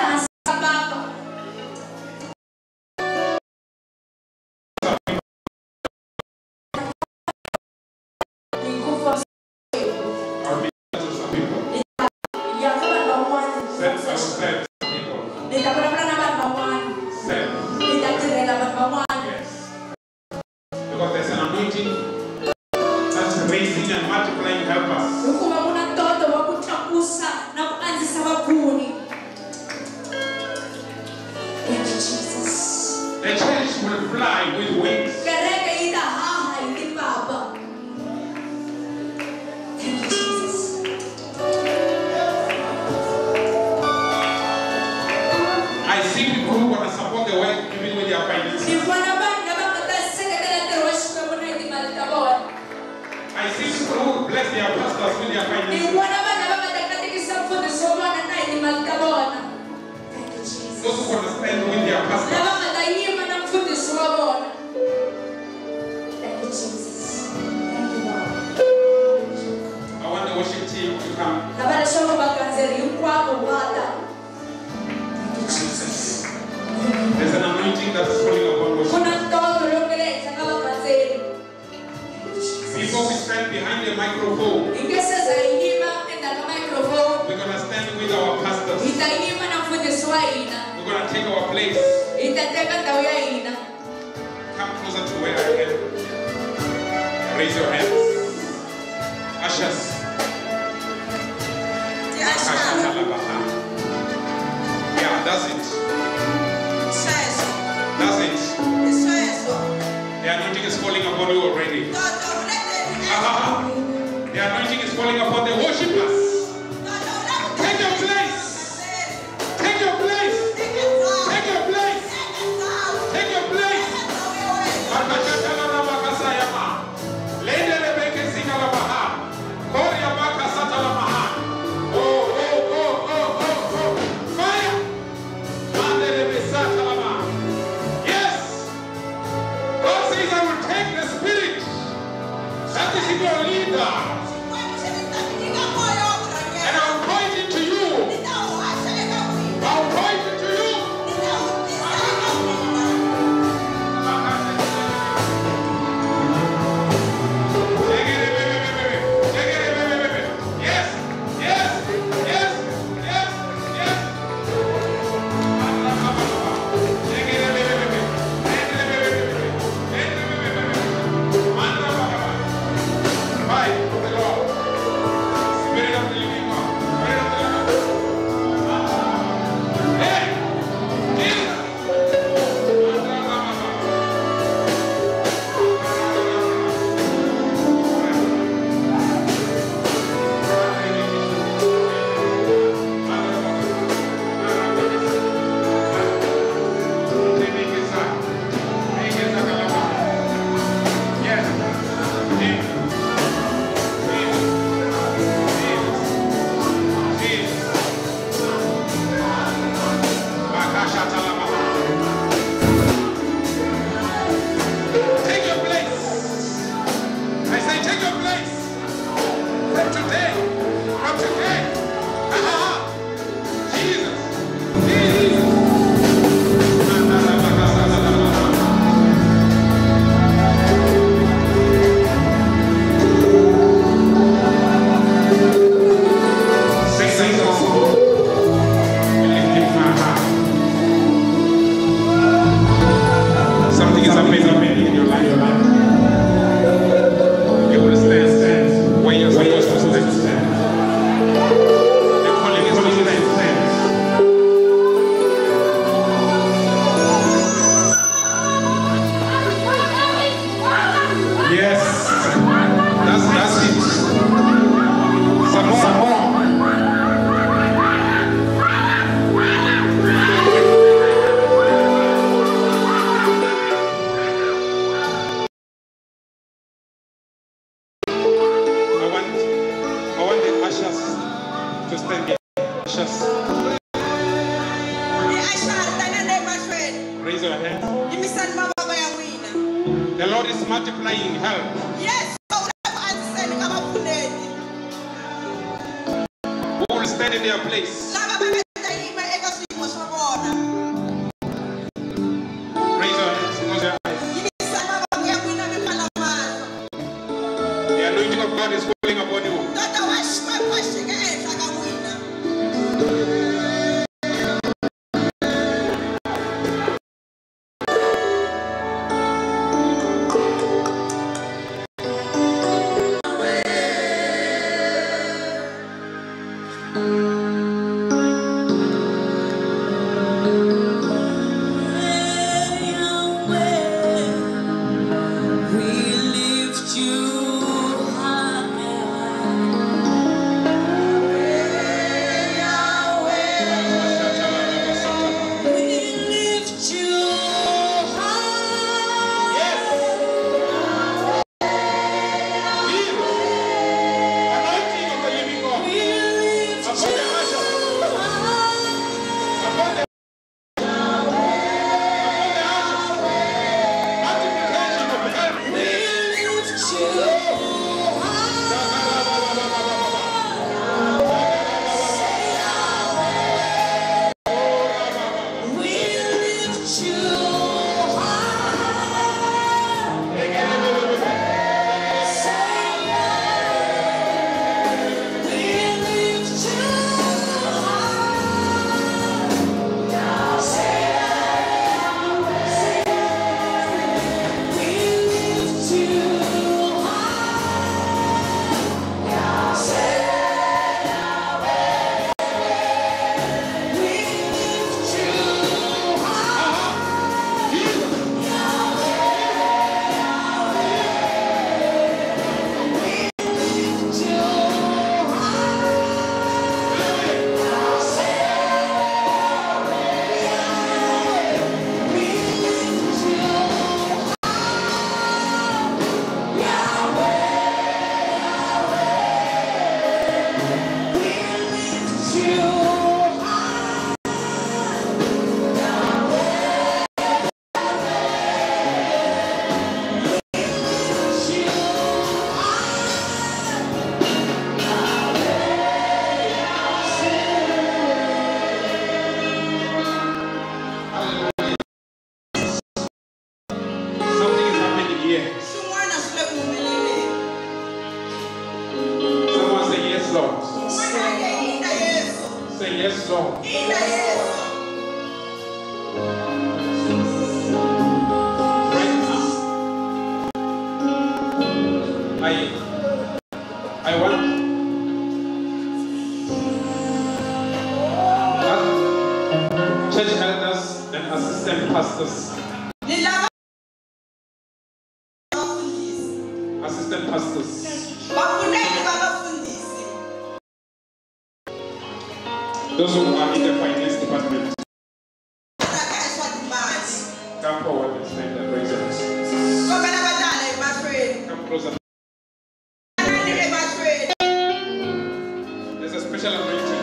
Because there's an anointing that's raising and multiplying helpers. The church will fly with wings. I see people who want to support the work even with their finances. I see people who bless their pastors with their finances. Those who want to stand with their pastors. I want the worship team to come. Jesus. There's an anointing that is falling upon worship. Before we stand behind the microphone, we're going to stand with our pastors. We're going to take our place. Come closer to where I am. Raise your hands. Ushers. Yeah, that's it. That's it. The anointing is falling upon you already. The anointing is falling upon the worshippers. Take your place. Take your The Lord is multiplying help. Yes. Who will stand in their place? Raise your hands, close your eyes. The anointing of God is falling upon you. I want church elders and assistant pastors. Assistant pastors. Those who are in the finance department. Come forward and stand and raise your hands. Come closer. There's a special anointing.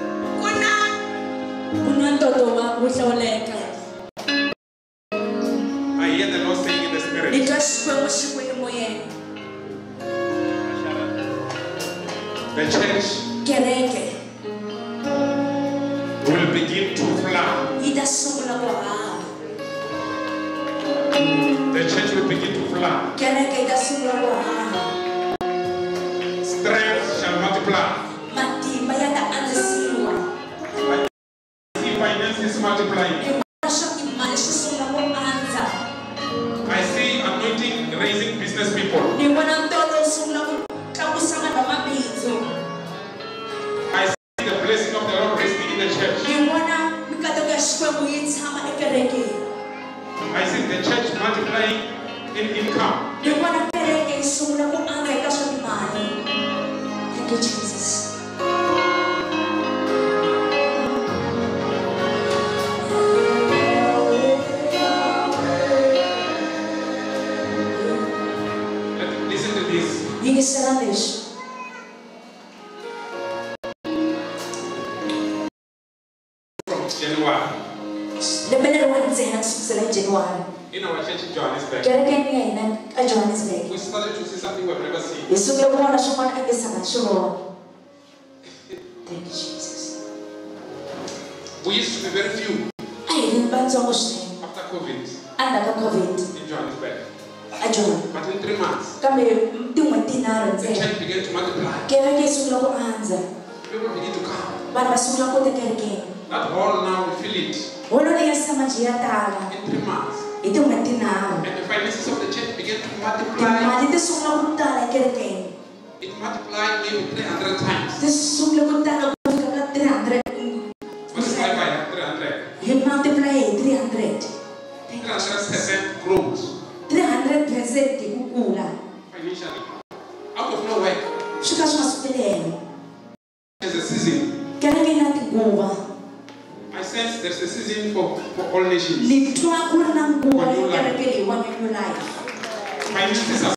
I hear the Lord saying in the spirit. The church will begin to fly. The church will begin to fly. Strength shall multiply. Finances multiplying. I see anointing raising business people. I see the blessing of the Lord resting in the church. I see the church multiplying in income. Thank you, Jesus. Listen to this. From January. In our church in Johannesburg, Kerekeng ya ina a Johannesburg. we started to see something we've never seen. Yesu ke bona shomana ake sana shoro. Thank you Jesus. We used to be very few Ai ni banzo ngoshe. after COVID Anda ka COVID. in Johannesburg. A John. But in 3 months, Kambe tingwe tinaro the nze. church began to multiply. Kereke sungula ku anza. People begin to come. Bana basungula ku tekerekeng. That hall now, we fill it Holo le yasama jia tala. in 3 months. Itingwe tinaro. And the finances of the church began to multiply. Mali te sungula ku tala kerekeng. It multiplied maybe 300 times. Te sungula ku tala ku fika ka 300. Multiply by 300. You multiply 300. 300% growth 300% kukula. financially. Out of nowhere, Shika shika supelelo. there's a season. Kereke na tiguva. I sense there's a season for all nations. Litwa kuna nguva kereke li one new life. Finances are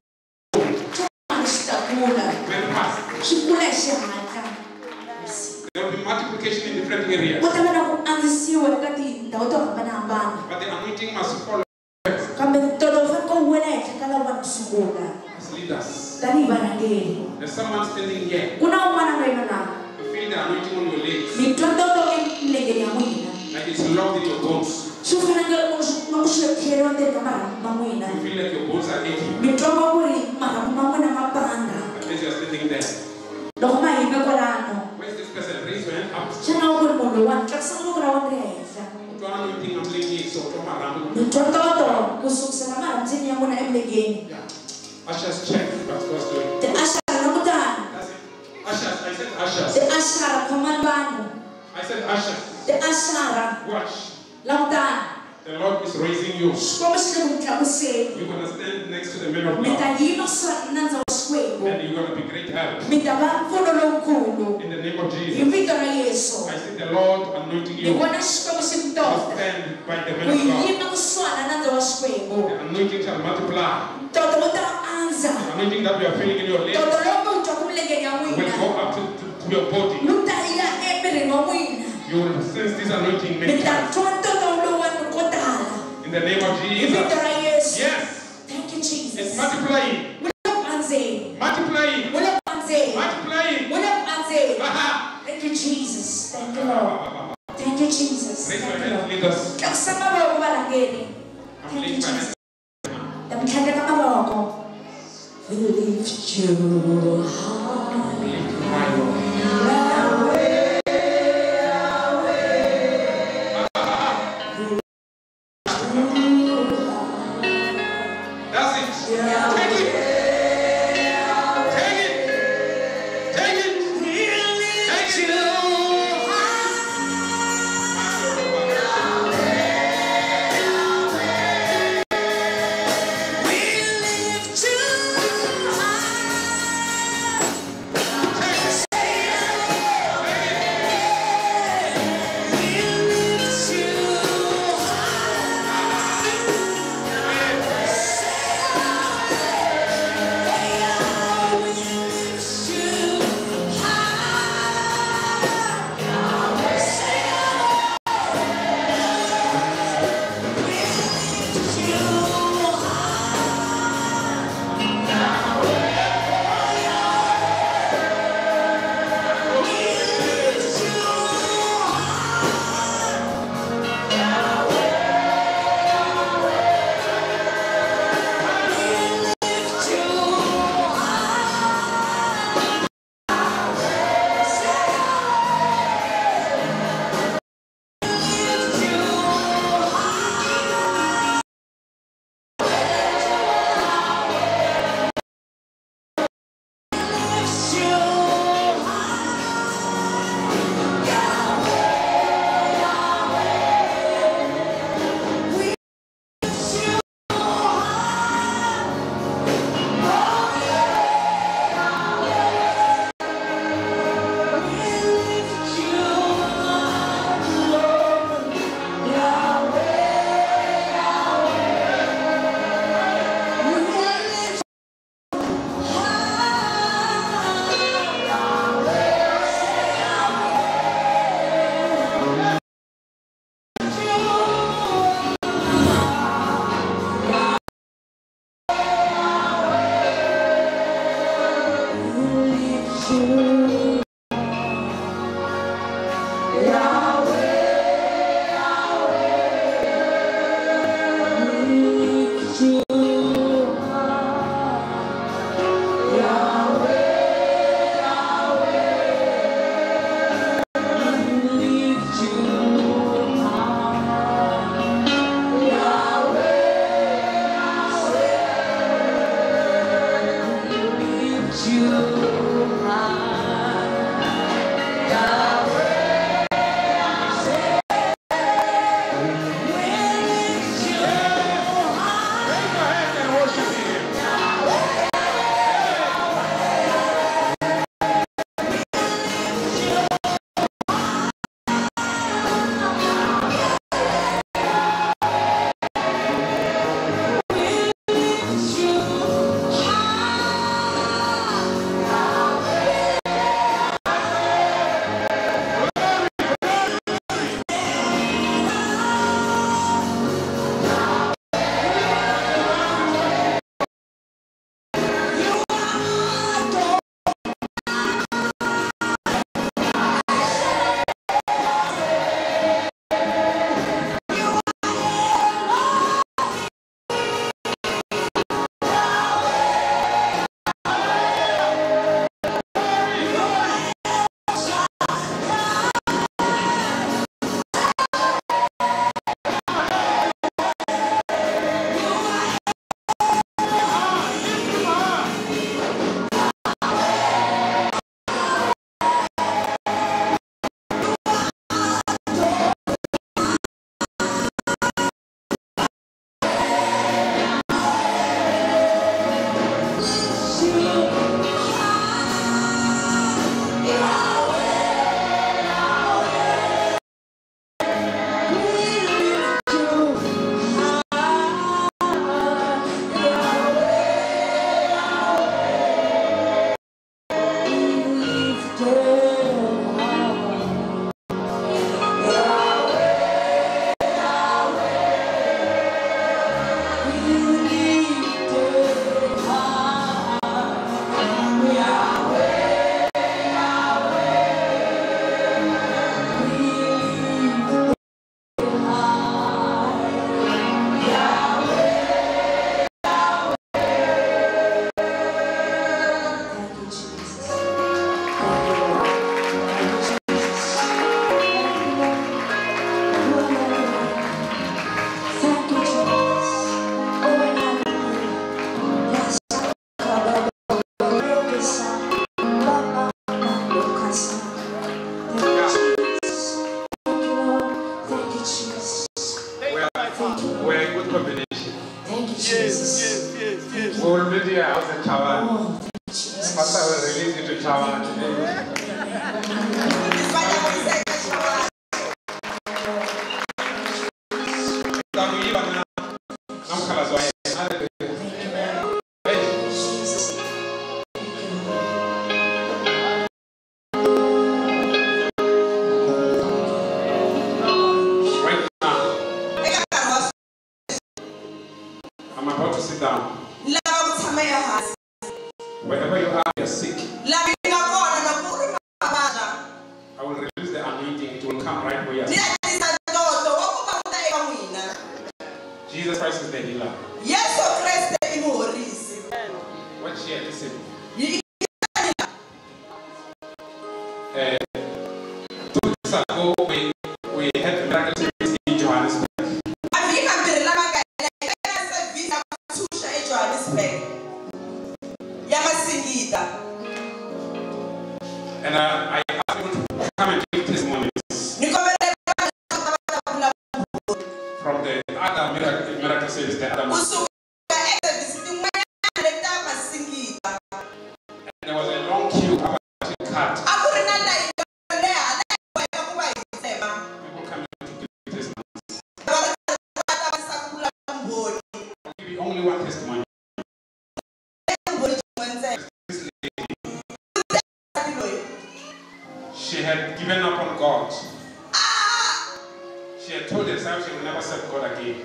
Shikula. very fast. Shikula shahata. There will be multiplication in different areas. Kota mana ku anzisiwa kati ndawo to hambana hambana. But the anointing must follow Kambe todo fako wele kala wana sungula. as leaders. Tani barangeli. There's someone standing here. Kuna umana ngaina na. You feel the anointing on your legs. Mitwa todo mlege ya mwina. Like it's locked in your bones. Shufana ngamushwe kero ndere kamara mamwina. You feel like your bones are aching. Mitwa kuri mara mamwina mapanga. But as you're standing there, Lokoma ibe kolano. where's this person? Raise your hand up. Chana ukuri mundu wanu. Chaksa ngukura wandreza. Don't anointing I'm laying here, so come around. Mitwa todo kusuksa mara mzini yangu na emlegeni. Yeah. Ushers check what God's doing. Te ashara nakutana. That's it. Ushers, I said ushers. Te ashara kamambano. I said ushers. Te ashara Watch. nakutana. The Lord is raising you. Como se kumtla kuseni. You're going to stand next to the men of God. Mitayima sa nanza waskwego. And you're going to be great help. Mitaba mfuno lomkhulu. In the name of Jesus. Yivito na Yesu. I see the Lord anointing you to Ngibona shikoma simtoda. stand by the men of God. Kuyima kuswana nanza waskwego. The anointing shall multiply. Toto uta anza. The anointing that you are feeling in your legs Toto lomo utakumlege ya will mwina. go up to your body. Luta ila ebere no mwina. You will sense this anointing many times. Mitatwanta tolo wanu kotala. In the name of Yivito Jesus. na Yesu. Yes. Thank you It's Jesus. multiplying. Mula panze. Multiplying. Mula panze. Multiplying. Mula panze. Aha. Thank you Jesus. Thank you Lord. Thank you Jesus. Raise your Thank you hands, Lord. leaders. Kasama baba barangeni. I'm laying my hands. Tamkhanda kamaboko. We lift you high. Lift my Lord. That's it. Take it. Take it. Take it. Take it. We lift you high. We're a good combination. Thank you, Jesus. Yes. We will meet your house in Chavan. Oh, thank you, Jesus. Pastor will release you to Chavan today. I'm about to sit down. Wherever you are, you're sick. I will release the anointing. It will come right where you are. Jesus Christ is the healer. What she had to say. 2 weeks ago, we had a miracle service in Johannesburg. And I asked people to come and give testimonies from the other miracle service, the other month. And there was a long queue about to cut. People coming to give testimonies. I'll give you only one testimony. This lady, she had given up on God. She had told herself she will never serve God again.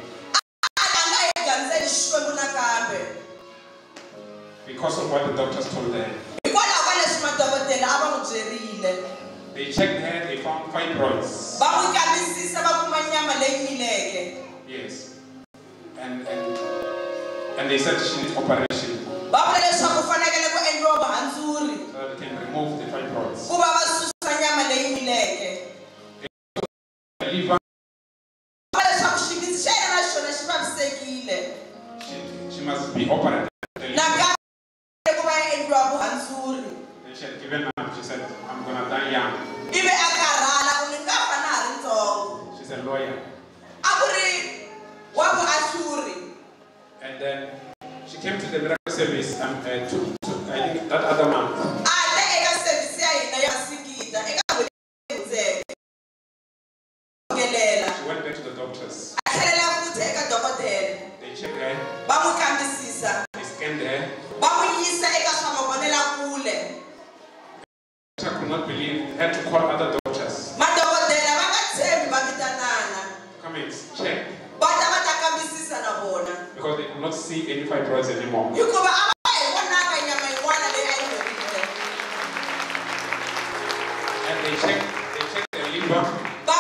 Because of what the doctors told her. They checked her, they found fibroids. Yes. And they said she needs operation. So that they can remove the fibroids. The liver, she must be operated. And she had given up. She said, I'm going to die young. She's a lawyer. And then she came to the miracle service I think that other month. She went back to the doctors. They checked her. They scanned her. I could not believe. Had to call other doctors. Come and check. Because they could not see any fibroids anymore. And they checked the liver.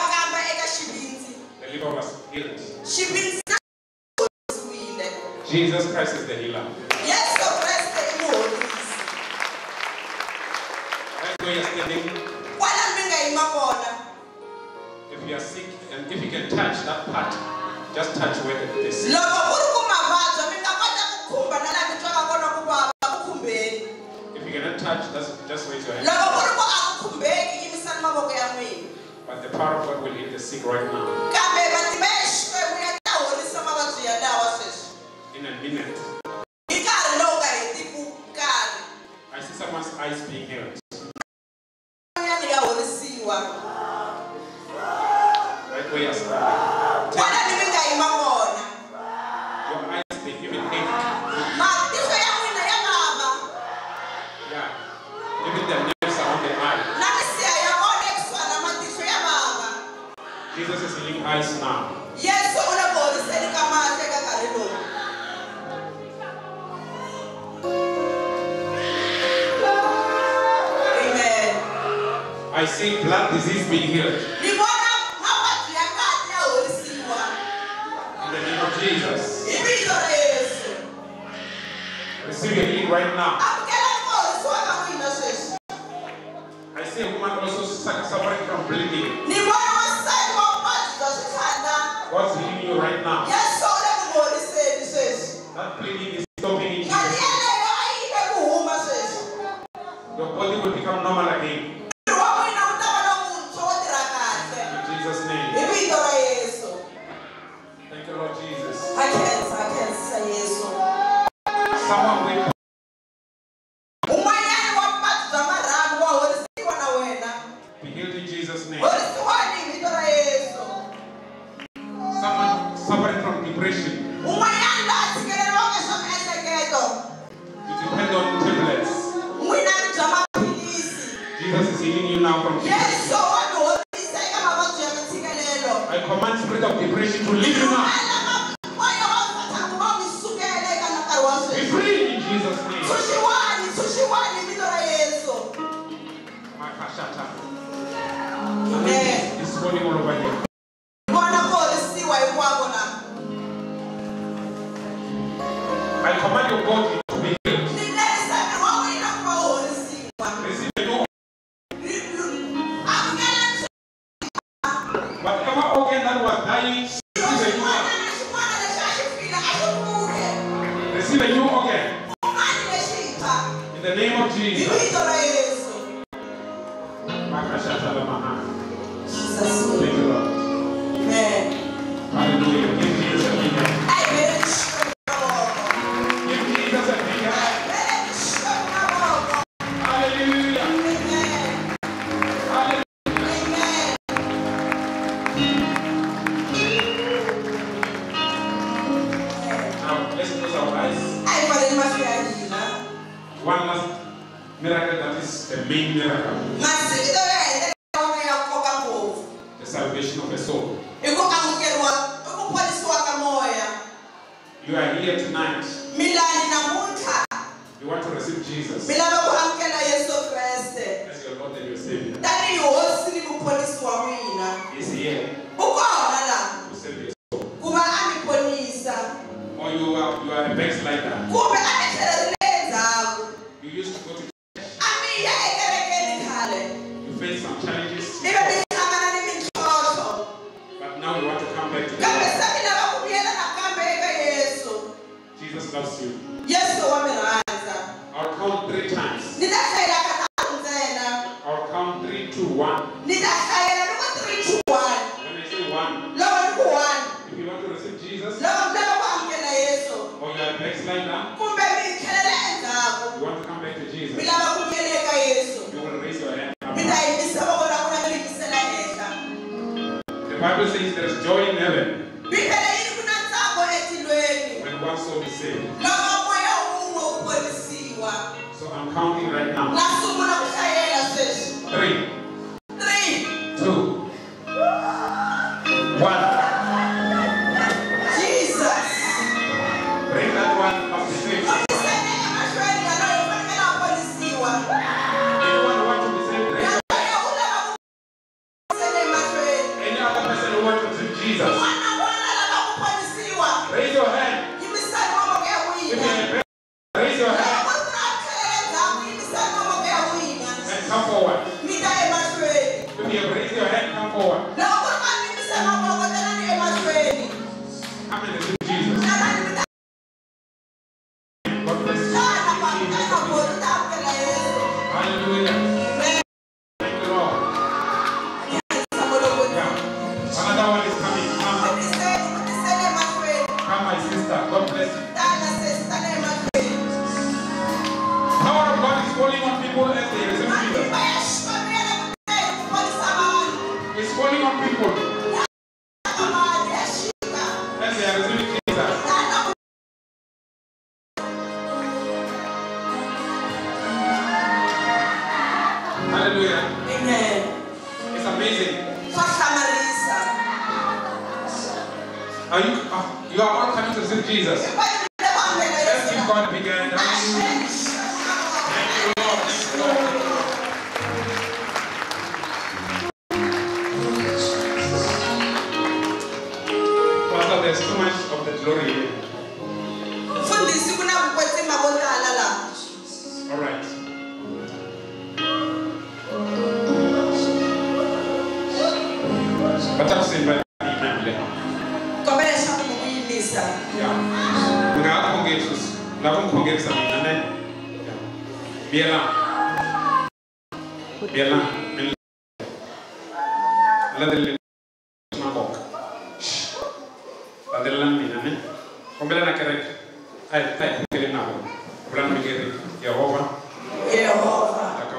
The liver was healed. Jesus Christ is the healer. That's where you're standing. If you are sick and if you can touch that part, just touch where it is. If you cannot touch, just raise your hand. But the power of God will heal the sick right now. In a minute. I see someone's eyes being healed. Right where you're standing. Your eyes, they even ache. Yeah. Even the nerves around the eye. Jesus is healing eyes now. Amen. I see blood disease being healed. In the name of Jesus. Receive your healing right now. I see a woman also suffering from bleeding. God's healing you right now. That bleeding is stopping in Jesus. Your body will become normal again. In Jesus' name. suffering from depression. You depend on tablets. Jesus is healing you now from depression. I command spirit of depression to leave you now. Be free in Jesus' name. It's falling all over here. I command your body to be healed. Receive a new whatever organ that was dying, receive a new organ. In the name of Jesus. Thank you, Lord. Hallelujah. Give Jesus a big hand. Give Jesus a big hand. Hallelujah. Hallelujah. Now, let's close our eyes. One last miracle that is the main miracle. The salvation of a soul. You are here tonight. You want to receive Jesus as your Lord and your Savior. He's here to save your soul. Or you are a backslider. You used to go to church. You face some challenges. But now you want to come back to God. Jesus loves you. I'll count 3 times. I'll count 3, 2, 1. When I say 1, if you want to receive Jesus, or you are a backslider, you want to come back to Jesus, you will raise your hand up. The Bible says there is joy in heaven when one soul is saved. So I'm counting right now. 3, 2, 1. Jesus. Bring that one up to 6. Anyone who wants to be saved, raise your hand. Any other person who wants to receive Jesus, raise your hand. If you're a parent, raise your hand and come forward. If you have raised your hand, come forward. Come and receive Jesus. God bless you. Hallelujah. Thank you, Lord. Yeah. Another one is coming. Come, my sister. God bless you. Power of God is falling on people as they receive Jesus. It's falling on people as they are receiving Jesus. Hallelujah. Amen. It's amazing. You are all coming to receive Jesus. Let's give God a big hand. Hallelujah. Thank you, Lord. Thank you, Lord. Pastor, there's too much of the glory here. All right. But I'm saying by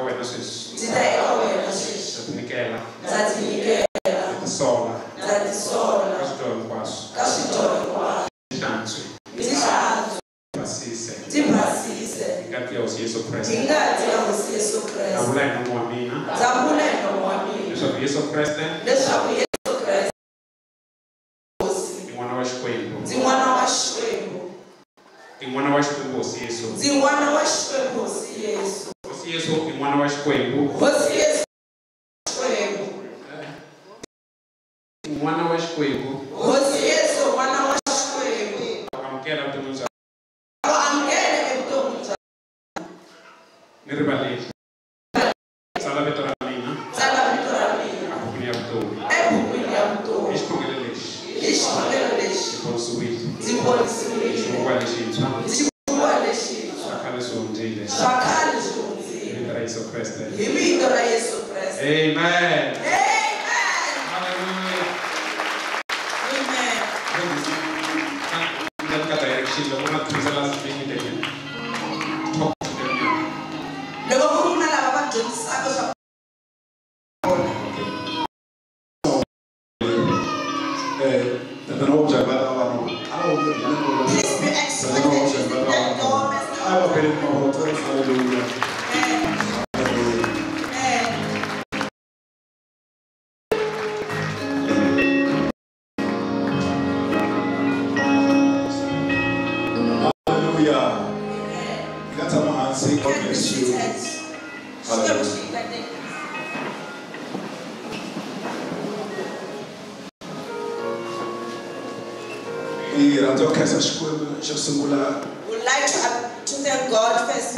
Sola. Would like to thank God first.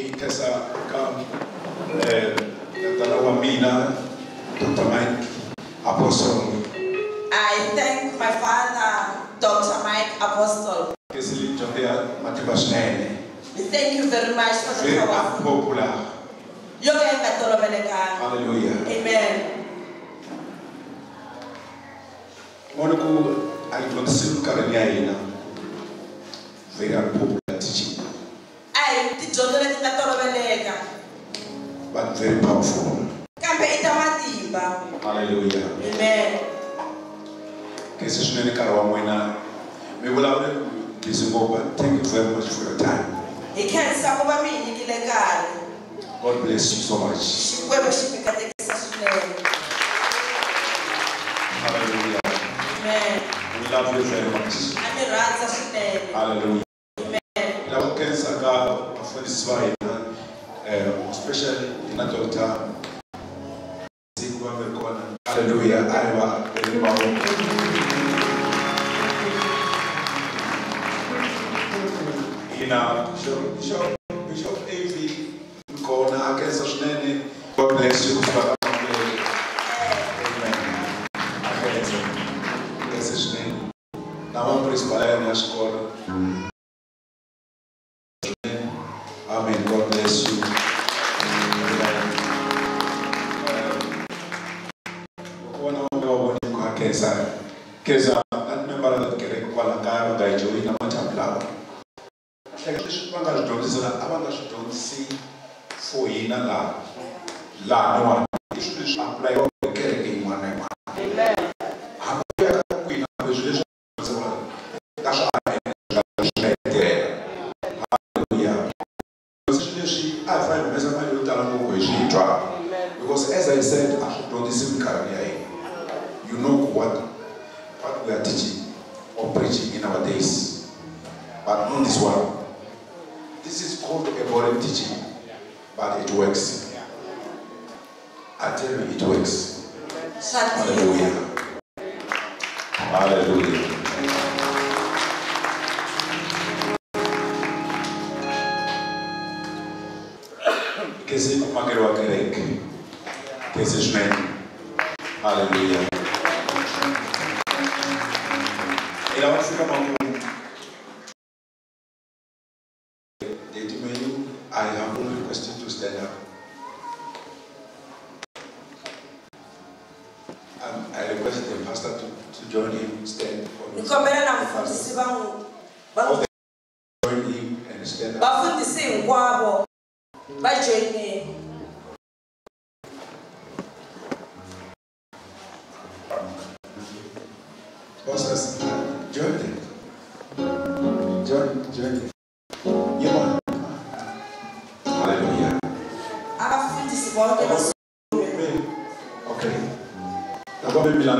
Dr. Mike Apostle. I thank my father, Dr. Mike Apostle. We thank you very much for the powerful. Popular. Hallelujah. Amen. I consider Karina very unpopular teaching, but very powerful. Hallelujah. Amen. Thank you very much for your time. God bless you so much. Hallelujah. Amen. We love you very much. Hallelujah. Especially in a doctor. Hallelujah. Bishop A.V. God bless you. Amen. God bless you. Kesa member that kere kwala kaya ga join na matapla. Banga don't see abanga don't see for ina la no one. Should apply on the kere in one name. Amen. Hallelujah. Because as I said, I should do this in Caribbean. You know what we are teaching or preaching in our days. But not this one. This is called a boring teaching, but it works. I tell you, it works. Hallelujah. Hallelujah. Kesi magerwa kerek. Kesi shmen. Hallelujah. I have only requested to stand up. I request the pastor to join him, stand for me. Join him and stand up. Pastors, join them. Join them. Yeah. Hallelujah. Okay. I'm going to be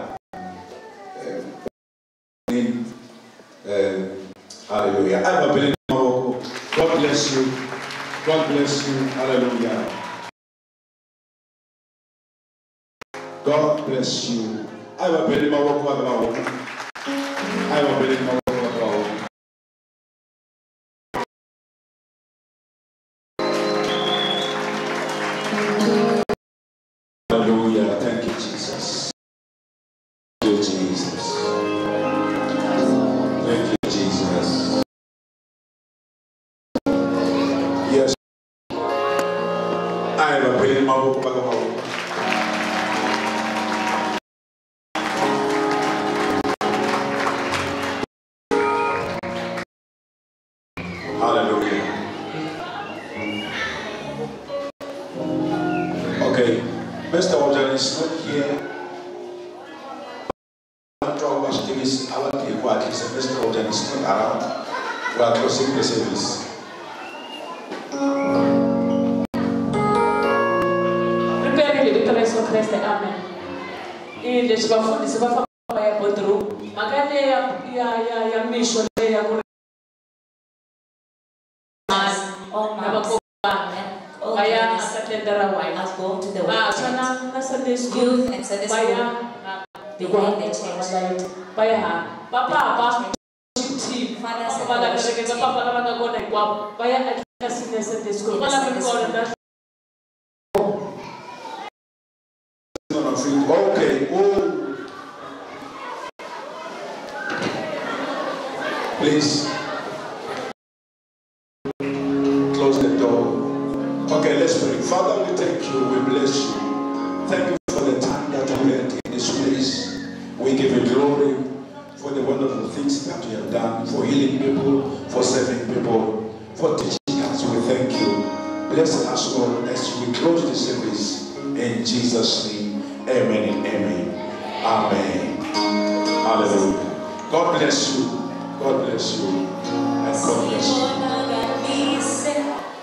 hallelujah. I'm a believer. God bless you. God bless you. Hallelujah. God bless you. I'm a believer. I'm a believer. Hallelujah. Thank you, Jesus. Thank you, Jesus. Thank you, Jesus. Yes. I am a believer. Hallelujah. Okay, Mr. Ojan is not here. Mr. Ojan is not around. We are closing the service. Prepare the place of Christ. Amen. In the Shabbat, the Shabbat, I go through. Magane ya mission ya kuri. Baya akatendera wai. Go to the sana na Sunday school. Youth and Sunday school. Behind the church. Baya papa team. Papa kerja papa nama kau naik wap. Baya kasih Sunday school. Malam berkorban. Okay. Please close the door. Okay, let's pray. Father, we thank you. We bless you. Thank you for the time that we had in this place. We give you glory for the wonderful things that you have done, for healing people, for saving people, for teaching us. We thank you. Bless us, Lord, as we close the service. In Jesus' name, amen and amen. Amen. Hallelujah. God bless you. God bless you. And God bless you.